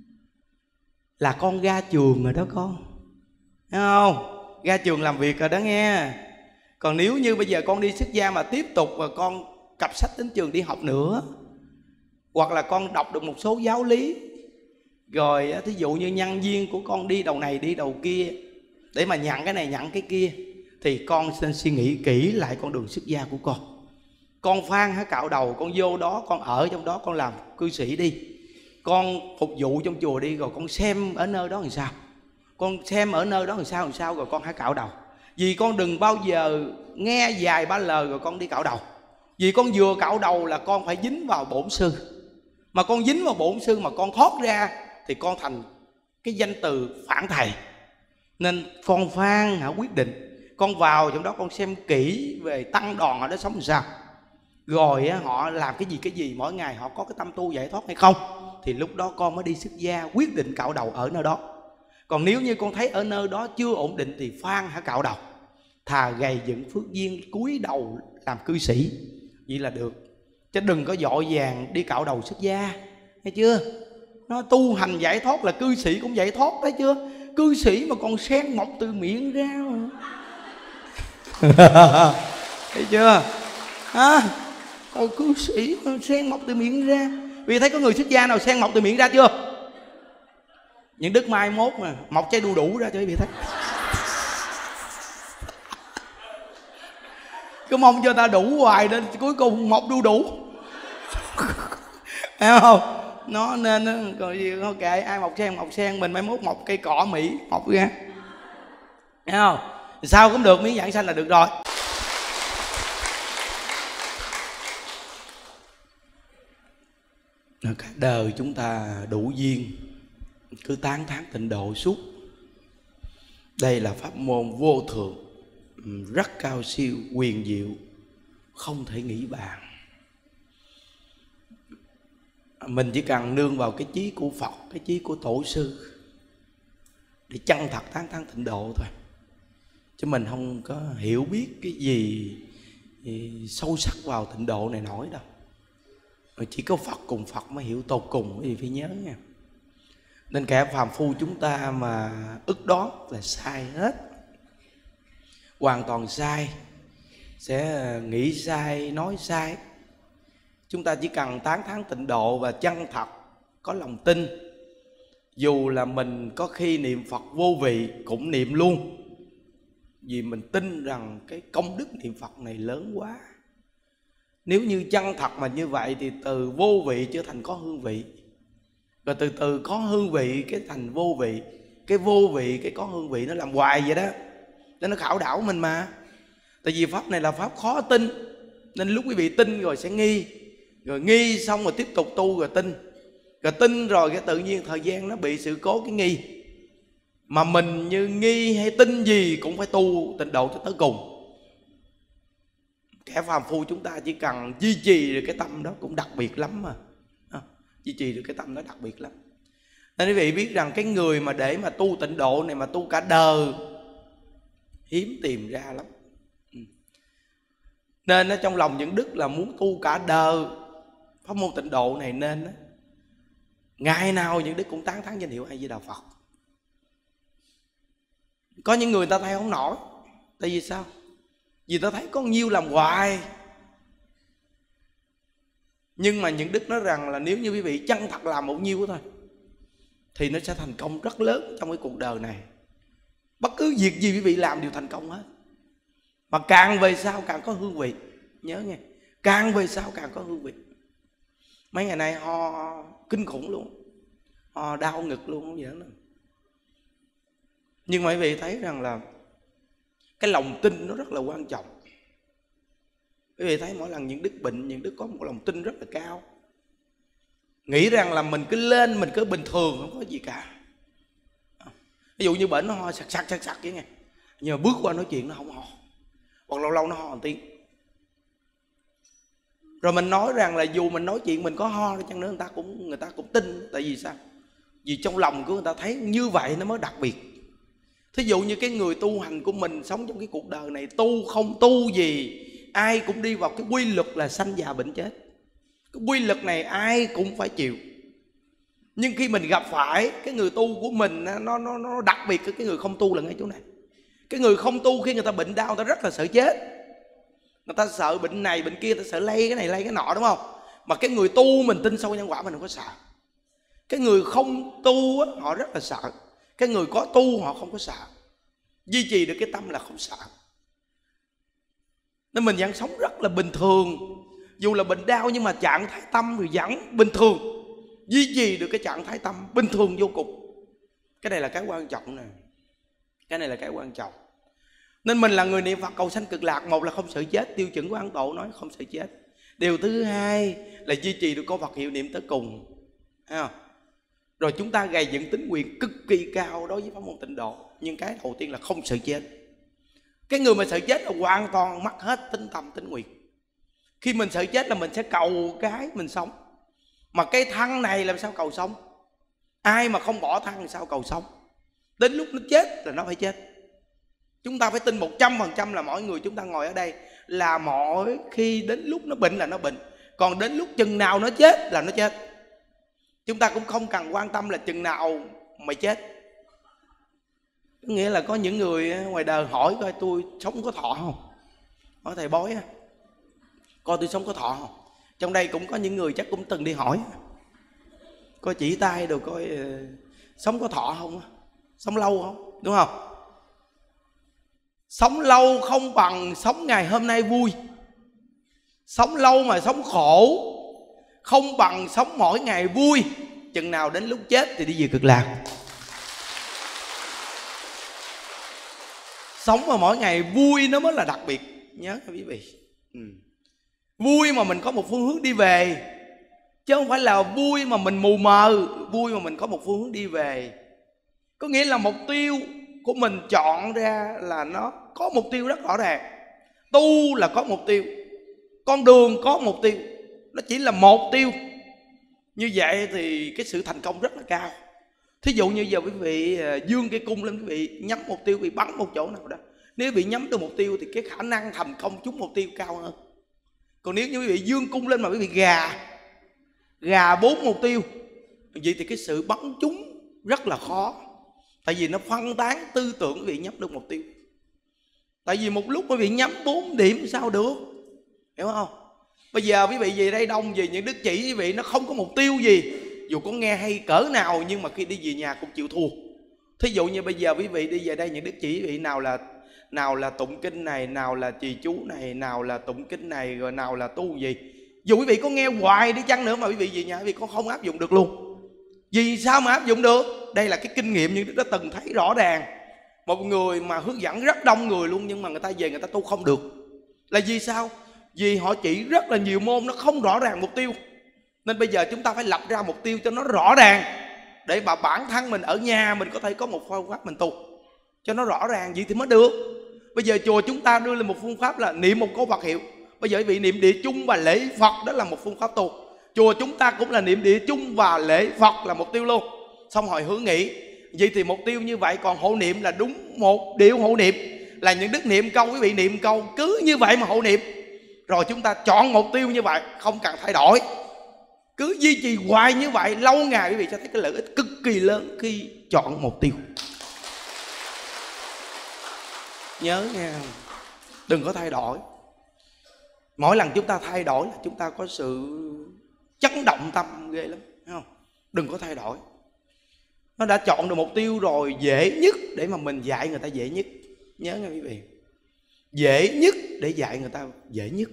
là con ra trường rồi đó con, thấy không? Ra trường làm việc rồi đó nghe. Còn nếu như bây giờ con đi xuất gia mà tiếp tục và con cặp sách đến trường đi học nữa, hoặc là con đọc được một số giáo lý, rồi thí dụ như nhân duyên của con đi đầu này đi đầu kia để mà nhận cái này nhận cái kia, thì con nên suy nghĩ kỹ lại con đường xuất gia của con. Con phan hả cạo đầu, con vô đó, con ở trong đó, con làm cư sĩ đi, con phục vụ trong chùa đi, rồi con xem ở nơi đó làm sao, con xem ở nơi đó làm sao rồi con hãy cạo đầu. Vì con đừng bao giờ nghe vài ba lời rồi con đi cạo đầu. Vì con vừa cạo đầu là con phải dính vào bổn sư. Mà con dính vào bổn sư mà con thoát ra thì con thành cái danh từ phản thầy. Nên con phan hả quyết định, con vào trong đó con xem kỹ về tăng đoàn ở đó sống làm sao, rồi họ làm cái gì mỗi ngày, họ có cái tâm tu giải thoát hay không, thì lúc đó con mới đi xuất gia quyết định cạo đầu ở nơi đó. Còn nếu như con thấy ở nơi đó chưa ổn định thì phan hả cạo đầu. thà gầy dựng phước duyên cúi đầu làm cư sĩ, vậy là được. Chứ đừng có vội vàng đi cạo đầu xuất gia, thấy chưa? Nó tu hành giải thoát là cư sĩ cũng giải thoát, thấy chưa? Cư sĩ mà còn sen mọc từ miệng ra thấy chưa? Còn cư sĩ mà sen mọc từ miệng ra. Vì thấy có người xuất gia nào sen mọc từ miệng ra chưa? Những đức mai mốt mà mọc trái đu đủ ra cho quý vị thấy. Cứ mong cho ta đủ hoài nên cuối cùng mọc đu đủ. Hiểu không? Nó nên còn gì không, kệ ai mọc sen, mình mai mốt mọc cây cỏ Mỹ mọc ra. Hiểu không? Sao cũng được, miếng giảng sanh là được rồi. Cả đời chúng ta đủ duyên cứ tán thán tịnh độ suốt. Đây là pháp môn vô thượng, rất cao siêu, huyền diệu, không thể nghĩ bàn. Mình chỉ cần nương vào cái chí của Phật, cái chí của Tổ sư để chân thật tán thán tịnh độ thôi. Chứ mình không có hiểu biết cái gì sâu sắc vào tịnh độ này nổi đâu. Chỉ có Phật cùng Phật mới hiểu tột cùng, cái gì phải nhớ nha. Nên kẻ phàm phu chúng ta mà ức đoán là sai hết, hoàn toàn sai, sẽ nghĩ sai, nói sai. Chúng ta chỉ cần tán thán tịnh độ và chân thật, có lòng tin. Dù là mình có khi niệm Phật vô vị cũng niệm luôn, vì mình tin rằng cái công đức niệm Phật này lớn quá. Nếu như chân thật mà như vậy thì từ vô vị trở thành có hương vị, rồi từ từ có hương vị cái thành vô vị, cái vô vị cái có hương vị, nó làm hoài vậy đó. Nên nó khảo đảo mình mà. Tại vì pháp này là pháp khó tin, nên lúc quý vị tin rồi sẽ nghi, rồi nghi xong rồi tiếp tục tu rồi tin, rồi tin rồi cái tự nhiên thời gian nó bị sự cố cái nghi. Mà mình như nghi hay tin gì cũng phải tu tịnh độ cho tới cùng. Kẻ phàm phu chúng ta chỉ cần duy trì được cái tâm đó cũng đặc biệt lắm mà. Duy trì được cái tâm đó đặc biệt lắm. Nên quý vị biết rằng cái người mà để mà tu tịnh độ này mà tu cả đời hiếm tìm ra lắm. Nên trong lòng những đức là muốn tu cả đời pháp môn tịnh độ này, nên ngày nào những đức cũng tán thán danh hiệu A Di Đà Phật. Có những người ta thấy không nổi. Tại vì sao? Vì ta thấy có nhiêu làm hoài. Nhưng mà những đức nói rằng là nếu như quý vị chân thật làm một nhiêu thôi thì nó sẽ thành công rất lớn trong cái cuộc đời này. Bất cứ việc gì quý vị làm đều thành công hết. Mà càng về sau càng có hương vị. Nhớ nghe, càng về sau càng có hương vị. Mấy ngày nay ho kinh khủng luôn, ho đau ngực luôn, không giỡn đâu. Nhưng mà quý vị thấy rằng là cái lòng tin nó rất là quan trọng. Quý vị thấy mỗi lần những đức bệnh, những đức có một lòng tin rất là cao, nghĩ rằng là mình cứ lên, mình cứ bình thường, không có gì cả. Ví dụ như bệnh nó ho sặc vậy nghe, nhưng mà bước qua nói chuyện nó không ho, hoặc lâu lâu nó ho một tiếng. Rồi mình nói rằng là dù mình nói chuyện mình có ho đi chăng nữa người ta cũng tin. Tại vì sao? Vì trong lòng của người ta thấy như vậy nó mới đặc biệt. Thí dụ như cái người tu hành của mình sống trong cái cuộc đời này, tu không tu gì, ai cũng đi vào cái quy luật là sanh già bệnh chết. Cái quy luật này ai cũng phải chịu. Nhưng khi mình gặp phải cái người tu của mình, nó đặc biệt cái người không tu là ngay chỗ này. Cái người không tu khi người ta bệnh đau, người ta rất là sợ chết. Người ta sợ bệnh này bệnh kia, người ta sợ lây cái này lây cái nọ, đúng không? Mà cái người tu mình tin sâu nhân quả mình không có sợ. Cái người không tu á, họ rất là sợ. Cái người có tu họ không có sợ. Duy trì được cái tâm là không sợ. Nên mình vẫn sống rất là bình thường. Dù là bệnh đau nhưng mà trạng thái tâm thì vẫn bình thường. Duy trì được cái trạng thái tâm bình thường vô cùng. Cái này là cái quan trọng nè. Cái này là cái quan trọng. Nên mình là người niệm Phật cầu sanh cực lạc. Một là không sợ chết, tiêu chuẩn của Ấn Tổ nói không sợ chết. Điều thứ hai là duy trì được câu Phật hiệu niệm tới cùng. Thấy không? Rồi chúng ta gây dựng tính nguyện cực kỳ cao đối với pháp môn tịnh độ. Nhưng cái đầu tiên là không sợ chết. Cái người mà sợ chết là hoàn toàn mất hết tính tâm tính nguyện. Khi mình sợ chết là mình sẽ cầu cái mình sống. Mà cái thân này làm sao cầu sống? Ai mà không bỏ thân thì sao cầu sống? Đến lúc nó chết là nó phải chết. Chúng ta phải tin 100% là mỗi người chúng ta ngồi ở đây là mỗi khi đến lúc nó bệnh là nó bệnh, còn đến lúc chừng nào nó chết là nó chết. Chúng ta cũng không cần quan tâm là chừng nào mày chết. Nghĩa là có những người ngoài đời hỏi coi tôi sống có thọ không, hỏi thầy bói coi tôi sống có thọ không. Trong đây cũng có những người chắc cũng từng đi hỏi, coi chỉ tay rồi coi sống có thọ không, sống lâu không, đúng không? Sống lâu không bằng sống ngày hôm nay vui. Sống lâu mà sống khổ không bằng sống mỗi ngày vui. Chừng nào đến lúc chết thì đi về cực lạc. Sống mà mỗi ngày vui nó mới là đặc biệt. Nhớ nha quý vị. Vui mà mình có một phương hướng đi về, chứ không phải là vui mà mình mù mờ. Vui mà mình có một phương hướng đi về. Có nghĩa là mục tiêu của mình chọn ra là nó có mục tiêu rất rõ ràng. Tu là có mục tiêu, con đường có mục tiêu, nó chỉ là một tiêu. Như vậy thì cái sự thành công rất là cao. Thí dụ như giờ quý vị dương cái cung lên, quý vị nhắm mục tiêu, quý vị bắn một chỗ nào đó, nếu quý vị nhắm được mục tiêu thì cái khả năng thành công trúng mục tiêu cao hơn. Còn nếu như quý vị dương cung lên mà quý vị gà 4 mục tiêu, vậy thì cái sự bắn trúng rất là khó. Tại vì nó phân tán tư tưởng quý vị nhắm được mục tiêu. Tại vì một lúc quý vị nhắm 4 điểm sao được, hiểu không? Bây giờ quý vị về đây đông về những đức chỉ quý vị nó không có mục tiêu gì, dù có nghe hay cỡ nào nhưng mà khi đi về nhà cũng chịu thua. Thí dụ như bây giờ quý vị đi về đây những đức chỉ quý vị nào là tụng kinh này, nào là trì chú này, nào là tụng kinh này, rồi nào là tu gì, dù quý vị có nghe hoài đi chăng nữa mà quý vị về nhà quý vị cũng không áp dụng được luôn. Vì sao mà áp dụng được? Đây là cái kinh nghiệm nhưng đã từng thấy rõ ràng. Một người mà hướng dẫn rất đông người luôn, nhưng mà người ta về người ta tu không được. Là vì sao? Vì họ chỉ rất là nhiều môn, nó không rõ ràng mục tiêu. Nên bây giờ chúng ta phải lập ra mục tiêu cho nó rõ ràng, để mà bản thân mình ở nhà mình có thể có một phương pháp mình tu cho nó rõ ràng, vậy thì mới được. Bây giờ chùa chúng ta đưa lên một phương pháp là niệm một câu Phật hiệu. Bây giờ quý vị niệm địa chung và lễ Phật, đó là một phương pháp tu. Chùa chúng ta cũng là niệm địa chung và lễ Phật là mục tiêu luôn. Xong hồi hướng nghĩ, vậy thì mục tiêu như vậy. Còn hộ niệm là đúng một điều hộ niệm, là những đức niệm câu, quý vị niệm câu cứ như vậy mà hộ niệm. Rồi chúng ta chọn mục tiêu như vậy, không cần thay đổi, cứ duy trì hoài như vậy lâu ngày, quý vị sẽ thấy cái lợi ích cực kỳ lớn khi chọn mục tiêu. Nhớ nha, đừng có thay đổi. Mỗi lần chúng ta thay đổi là chúng ta có sự chấn động tâm ghê lắm, thấy không? Đừng có thay đổi. Nó đã chọn được mục tiêu rồi, dễ nhất để mà mình dạy người ta dễ nhất. Nhớ nha quý vị, dễ nhất để dạy người ta dễ nhất.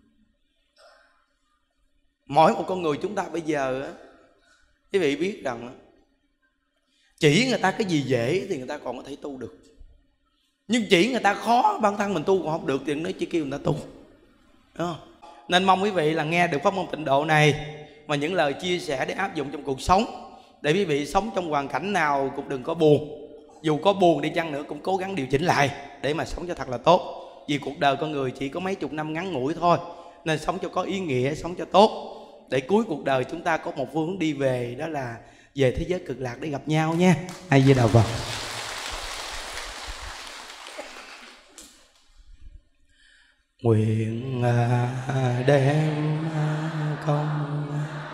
Mỗi một con người chúng ta bây giờ quý vị biết rằng chỉ người ta cái gì dễ thì người ta còn có thể tu được, nhưng chỉ người ta khó, bản thân mình tu còn không được thì nó chỉ kêu người ta tu. Đúng không? Nên mong quý vị là nghe được pháp môn tịnh độ này và những lời chia sẻ để áp dụng trong cuộc sống, để quý vị sống trong hoàn cảnh nào cũng đừng có buồn. Dù có buồn đi chăng nữa cũng cố gắng điều chỉnh lại để mà sống cho thật là tốt. Vì cuộc đời con người chỉ có mấy chục năm ngắn ngủi thôi, nên sống cho có ý nghĩa, sống cho tốt, để cuối cuộc đời chúng ta có một phương hướng đi về, đó là về thế giới cực lạc để gặp nhau nha. A Di Đà Phật. Nguyện đem công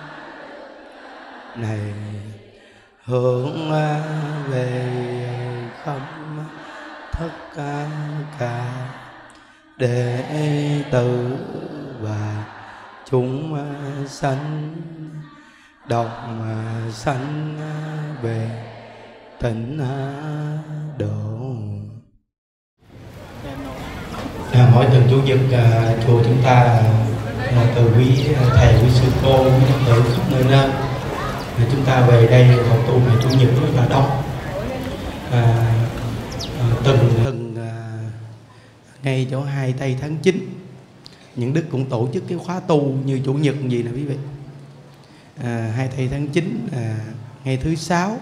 này hướng về không tất cả đệ tử và chúng sanh đồng sanh về tịnh độ. Mỗi tuần Chủ nhật chùa chúng ta từ quý thầy, quý sư cô, quý Phật tử khắp nơi nơi chúng ta về đây hội tu ngày Chủ nhật rất là đông. Từng ngay chỗ 2 tây tháng 9 những đức cũng tổ chức cái khóa tu như Chủ nhật gì nè quý vị. 2 tây tháng 9 ngày thứ 6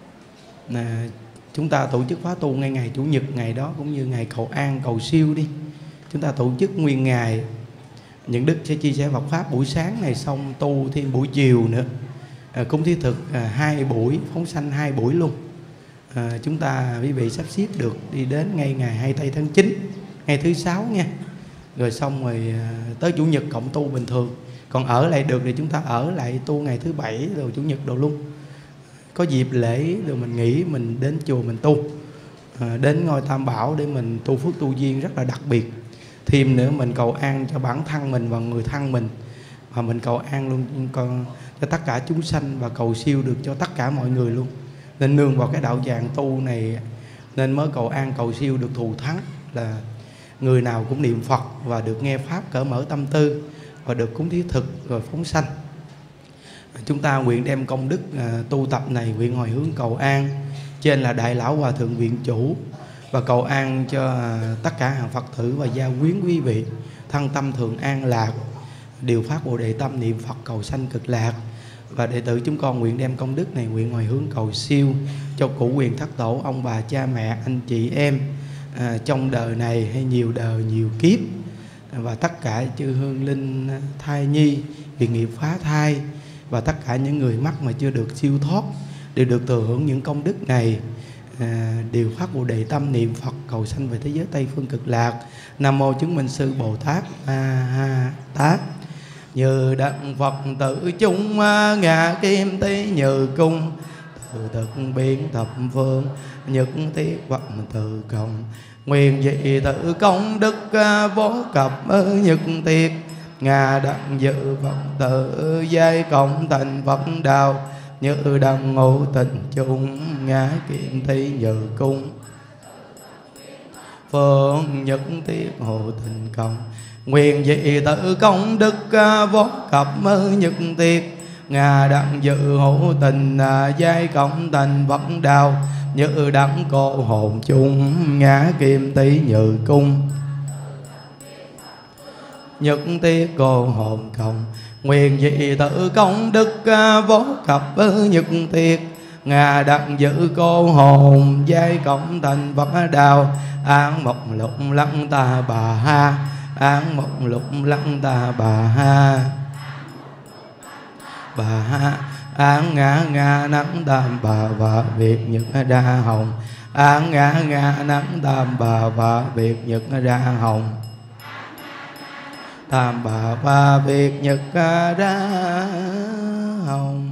chúng ta tổ chức khóa tu ngay ngày Chủ nhật, ngày đó cũng như ngày cầu an cầu siêu đi, chúng ta tổ chức nguyên ngày. Những đức sẽ chia sẻ Phật pháp buổi sáng này, xong tu thêm buổi chiều nữa, cúng thí thực 2 buổi, phóng sanh 2 buổi luôn. chúng ta quý vị sắp xếp được đi đến ngay ngày 2 tây tháng 9, ngày thứ 6 nha. Rồi xong rồi tới Chủ nhật cộng tu bình thường. Còn ở lại được thì chúng ta ở lại tu ngày thứ 7 rồi Chủ nhật đồ luôn. Có dịp lễ rồi mình nghỉ, mình đến chùa mình tu, đến ngôi Tam Bảo để mình tu phước tu duyên rất là đặc biệt. Thêm nữa mình cầu an cho bản thân mình và người thân mình, và mình cầu an luôn cho tất cả chúng sanh và cầu siêu được cho tất cả mọi người luôn. Nên nương vào cái đạo tràng tu này nên mới cầu an cầu siêu được thù thắng, là người nào cũng niệm Phật và được nghe Pháp cởi mở tâm tư và được cúng thí thực rồi phóng sanh. Chúng ta nguyện đem công đức tu tập này nguyện hồi hướng cầu an trên là Đại Lão Hòa Thượng Viện Chủ, và cầu an cho tất cả hàng Phật tử và gia quyến quý vị thân tâm thường an lạc, điều phát Bồ Đề tâm niệm Phật cầu sanh cực lạc. Và đệ tử chúng con nguyện đem công đức này nguyện hồi hướng cầu siêu cho cụ quyền thất tổ, ông bà cha mẹ anh chị em trong đời này hay nhiều đời nhiều kiếp, và tất cả chư hương linh thai nhi việc nghiệp phá thai, và tất cả những người mắc mà chưa được siêu thoát đều được thừa hưởng những công đức này, đều phát Bồ Đề tâm niệm Phật cầu sanh về thế giới Tây phương cực lạc. Nam mô chứng minh sư Bồ Tát A Ha Tát. Như đặng Phật tử chúng ngã kim tí như cung, từ thực biến thập phương nhất thiết vật từ cộng, nguyện dị tự công đức vô cập nhất thiết, ngà đặng dự Phật tử giai cộng thành Phật đạo, như đặng ngộ tình chung ngã kim thi như cung, phương nhất thiết hộ tình cộng, nguyện dị tự công đức vô cập nhất thiết, ngà đặng dự hộ tình giai cộng thành Phật đạo, như đặng cô hồn chung ngã kim tí như cung, nhất thiết cô hồn cộng, nguyện dị tự công đức vô cập nhất thiết, ngà đặng giữ cô hồn giai cộng thành Phật đạo, an mộc lục lăng ta bà ha, an mộc lục lăng ta bà ha, bà ha an ngã ngã nắng tam bà và việc nhật ra hồng, an ngã ngã nắng tam bà và việc nhật ra hồng, tam bà và việc nhật ra hồng.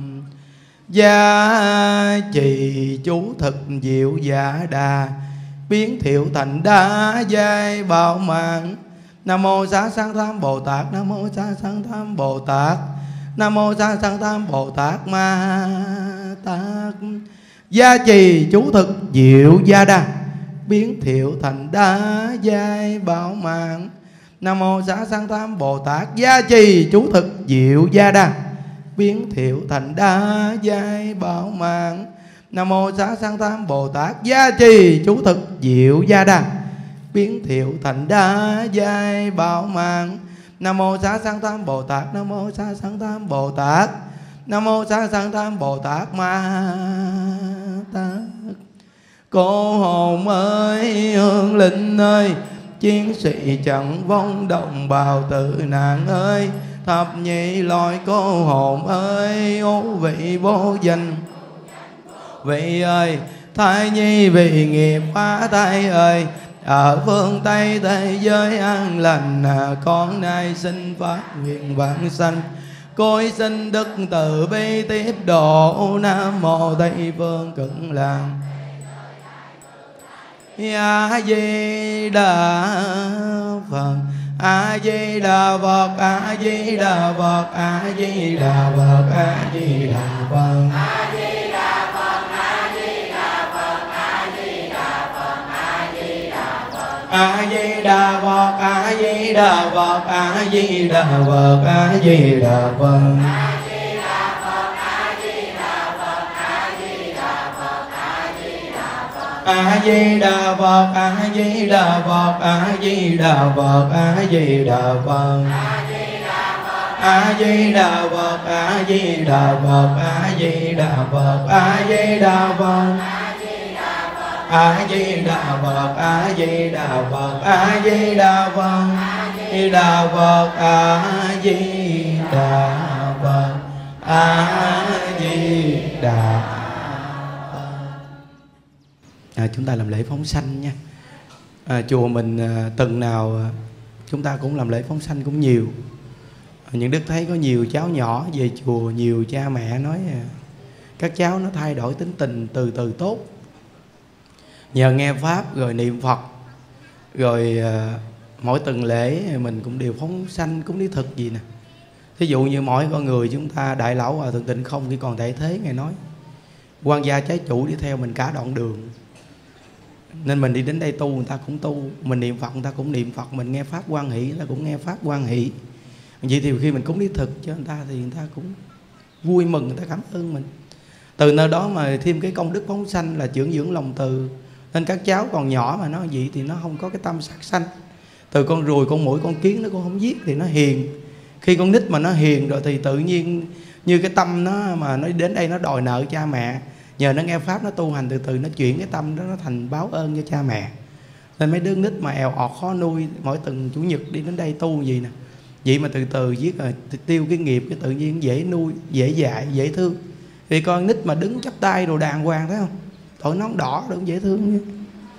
Gia trì chú thực diệu giả đà, biến thiệu thành đa giai bảo mạng. Nam mô Xá Sanh Tham Bồ Tát, Nam mô Xá Sanh Tham Bồ Tát, Nam mô Xá Sanh Tham Bồ Tát Ma Tát. Gia trì chú thực diệu gia đà, biến thiệu thành đa giai bảo mạng. Nam mô Xá Sanh Tham Bồ Tát. Gia trì chú thực diệu gia đà, biến thiệu thành đa giai bảo mạng. Nam mô Xá Sanh Tham Bồ Tát. Gia trì chú thực diệu gia đà, biến thiệu thành đa giai bảo mạng. Nam mô Xá Sanh Tham Bồ Tát, Nam mô Xá Sanh Tham Bồ Tát, Nam mô Xá Sanh Tham Bồ Tát Ma Tát. Cô hồn ơi, hương linh ơi, chiến sĩ chẳng vong đồng bào tử nạn ơi, thập nhị loại cô hồn ơi, ô vị vô danh vị ơi, thai nhi vì nghiệp phá thai ơi, ở phương Tây thế giới an lành, con nay xin phát nguyện vãng sanh, côi xin đức từ bi tiếp độ. Nam mô Tây phương Cực Lạc A Di Đà Phật, A Di Đà Phật, A Di Đà Phật, A Di Đà Phật, A Di Đà Phật, A Di Đà Phật, A Di Đà Phật, A Di Đà Phật, A Di Đà Phật, A Di Đà Phật, A Di Đà Phật, A Di Đà Phật, A Di Đà Phật. A Di Đà Phật, A Di Đà Phật, A Di Đà Phật, A Di Đà Phật, A Di Đà Phật, A Di Đà Phật, A Di Đà Phật, A Di Đà Phật, A Di Đà Phật, A Di Đà Phật, A Di Đà Phật, A Di Đà Phật, A Di Đà Phật, A Di Đà. chúng ta làm lễ phóng sanh nha. Chùa mình tuần nào chúng ta cũng làm lễ phóng sanh cũng nhiều. Những đức thấy có nhiều cháu nhỏ về chùa, nhiều cha mẹ nói các cháu nó thay đổi tính tình từ từ tốt, nhờ nghe pháp rồi niệm Phật, rồi mỗi tuần lễ mình cũng đều phóng sanh cúng lý thực gì nè. Thí dụ như mỗi con người chúng ta, Đại Lão Hòa Thượng Tịnh Không khi còn tại thế Ngài nói quan gia trái chủ đi theo mình cả đoạn đường, nên mình đi đến đây tu người ta cũng tu, mình niệm Phật người ta cũng niệm Phật, mình nghe pháp hoan hỷ người ta cũng nghe pháp hoan hỷ. Vậy thì khi mình cúng lý thực cho người ta thì người ta cũng vui mừng, người ta cảm ơn mình. Từ nơi đó mà thêm cái công đức phóng sanh là dưỡng dưỡng lòng từ. Nên các cháu còn nhỏ mà nó vậy thì nó không có cái tâm sát sanh. Từ con ruồi, con muỗi, con kiến nó cũng không giết thì nó hiền. Khi con nít mà nó hiền rồi thì tự nhiên như cái tâm nó mà nó đến đây nó đòi nợ cha mẹ, nhờ nó nghe pháp nó tu hành từ từ nó chuyển cái tâm đó nó thành báo ơn cho cha mẹ. Nên mấy đứa nít mà èo ọt khó nuôi, mỗi tuần chủ nhật đi đến đây tu gì nè, vậy mà từ từ giết rồi tiêu cái nghiệp, cái tự nhiên dễ nuôi, dễ dạy, dễ thương. Vì con nít mà đứng chắp tay đồ đàng hoàng thấy không, tội nón đỏ đâu dễ thương nha.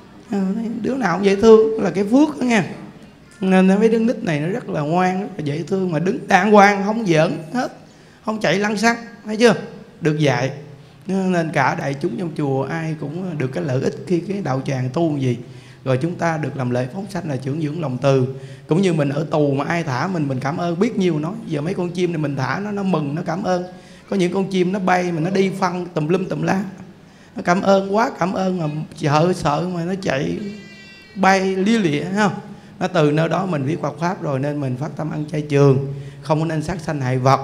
Đứa nào cũng dễ thương là cái phước đó nha. Nên mấy đứa nít này nó rất là ngoan, rất là dễ thương, mà đứng đàng hoàng không giỡn hết, không chạy lăng xăng, thấy chưa, được dạy. Nên cả đại chúng trong chùa ai cũng được cái lợi ích khi cái đạo tràng tu gì. Rồi chúng ta được làm lễ phóng sanh là dưỡng dưỡng lòng từ. Cũng như mình ở tù mà ai thả mình cảm ơn biết nhiêu nói. Giờ mấy con chim này mình thả nó mừng, nó cảm ơn. Có những con chim nó bay mà nó đi phân tùm lum tùm la, nó cảm ơn, quá cảm ơn, mà sợ mà nó chạy bay lia lịa, thấy không? Nó từ nơi đó mình biết Phật pháp rồi nên mình phát tâm ăn chay trường, không có nên sát sanh hại vật.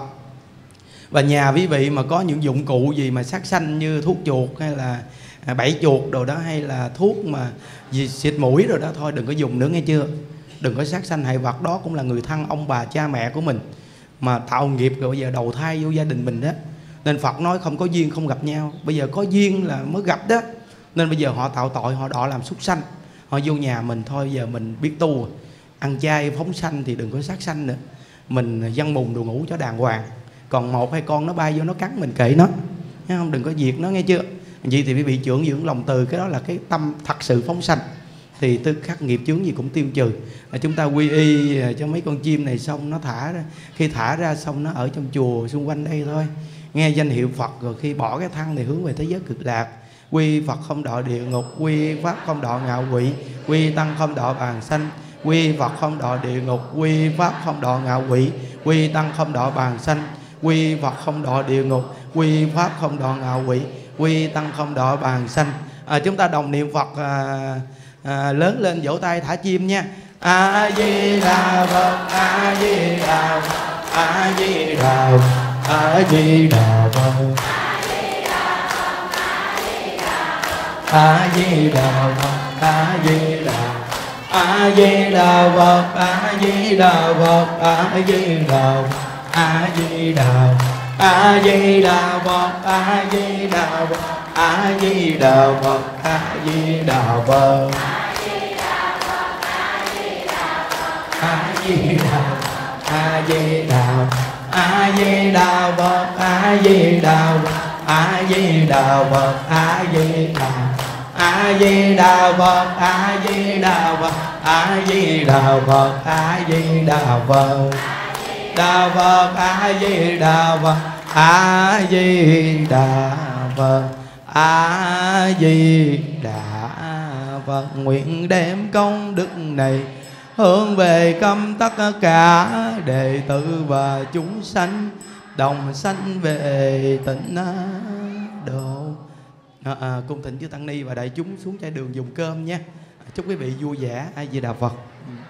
Và nhà quý vị mà có những dụng cụ gì mà sát sanh như thuốc chuột hay là bẫy chuột đồ đó, hay là thuốc mà gì xịt mũi rồi đó, thôi đừng có dùng nữa nghe chưa. Đừng có sát sanh hại vật, đó cũng là người thân ông bà cha mẹ của mình mà tạo nghiệp rồi bây giờ đầu thai vô gia đình mình đó. Nên Phật nói không có duyên không gặp nhau, bây giờ có duyên là mới gặp đó. Nên bây giờ họ tạo tội, họ đọa làm súc sanh, họ vô nhà mình thôi. Giờ mình biết tu, ăn chay phóng sanh thì đừng có sát sanh nữa. Mình văn mùng đồ ngủ cho đàng hoàng. Còn một hai con nó bay vô nó cắn mình kệ nó, thấy không? Đừng có diệt nó nghe chưa. Vậy thì bị dưỡng dưỡng lòng từ, cái đó là cái tâm thật sự phóng sanh, thì tức khắc nghiệp chướng gì cũng tiêu trừ. Chúng ta quy y cho mấy con chim này xong nó thả ra, khi thả ra xong nó ở trong chùa xung quanh đây thôi, nghe danh hiệu Phật, rồi khi bỏ cái thân thì hướng về thế giới cực lạc. Quy Phật không đọa địa ngục, quy Pháp không đọa ngạo quỷ, quy Tăng không đọa bàn sanh. Quy Phật không đọa địa ngục, quy Pháp không đọa ngạo quỷ, quy Tăng không đọa bàn sanh. Quy Phật không đọa địa ngục, quy Pháp không đọa ngạo quỷ, quy Tăng không đọa bàn sanh. Chúng ta đồng niệm Phật lớn lên, vỗ tay thả chim nha. A Di Đà Phật, A Di Đà Phật, A Di Đà Phật, A Di Đà Phật, A Di Đà Phật, A Di Đà, A Di Đà Phật, A Di Đà Phật, A Di Đà, A Di Đà, A Di Đà Phật, A Di Đà Phật, A Di Đà Phật, A Di Đà Phật, A Di Đà, A Di Đà, A Di Đà Phật, A Di Đà, A Di Đà Phật, A Di Đà, A Di Đà Phật, A Di Đà Phật, A Di Đà Phật, A Di Đà Phật, Đà Phật, A Di Đà Phật, A Di Đà Phật, A Di Đà Phật. Nguyện đem công đức này hướng về khắp tất cả đệ tử và chúng sanh, đồng sanh về tịnh độ. Cung thỉnh chư tăng ni và đại chúng xuống chai đường dùng cơm nha. Chúc quý vị vui vẻ. A Di Đà Phật.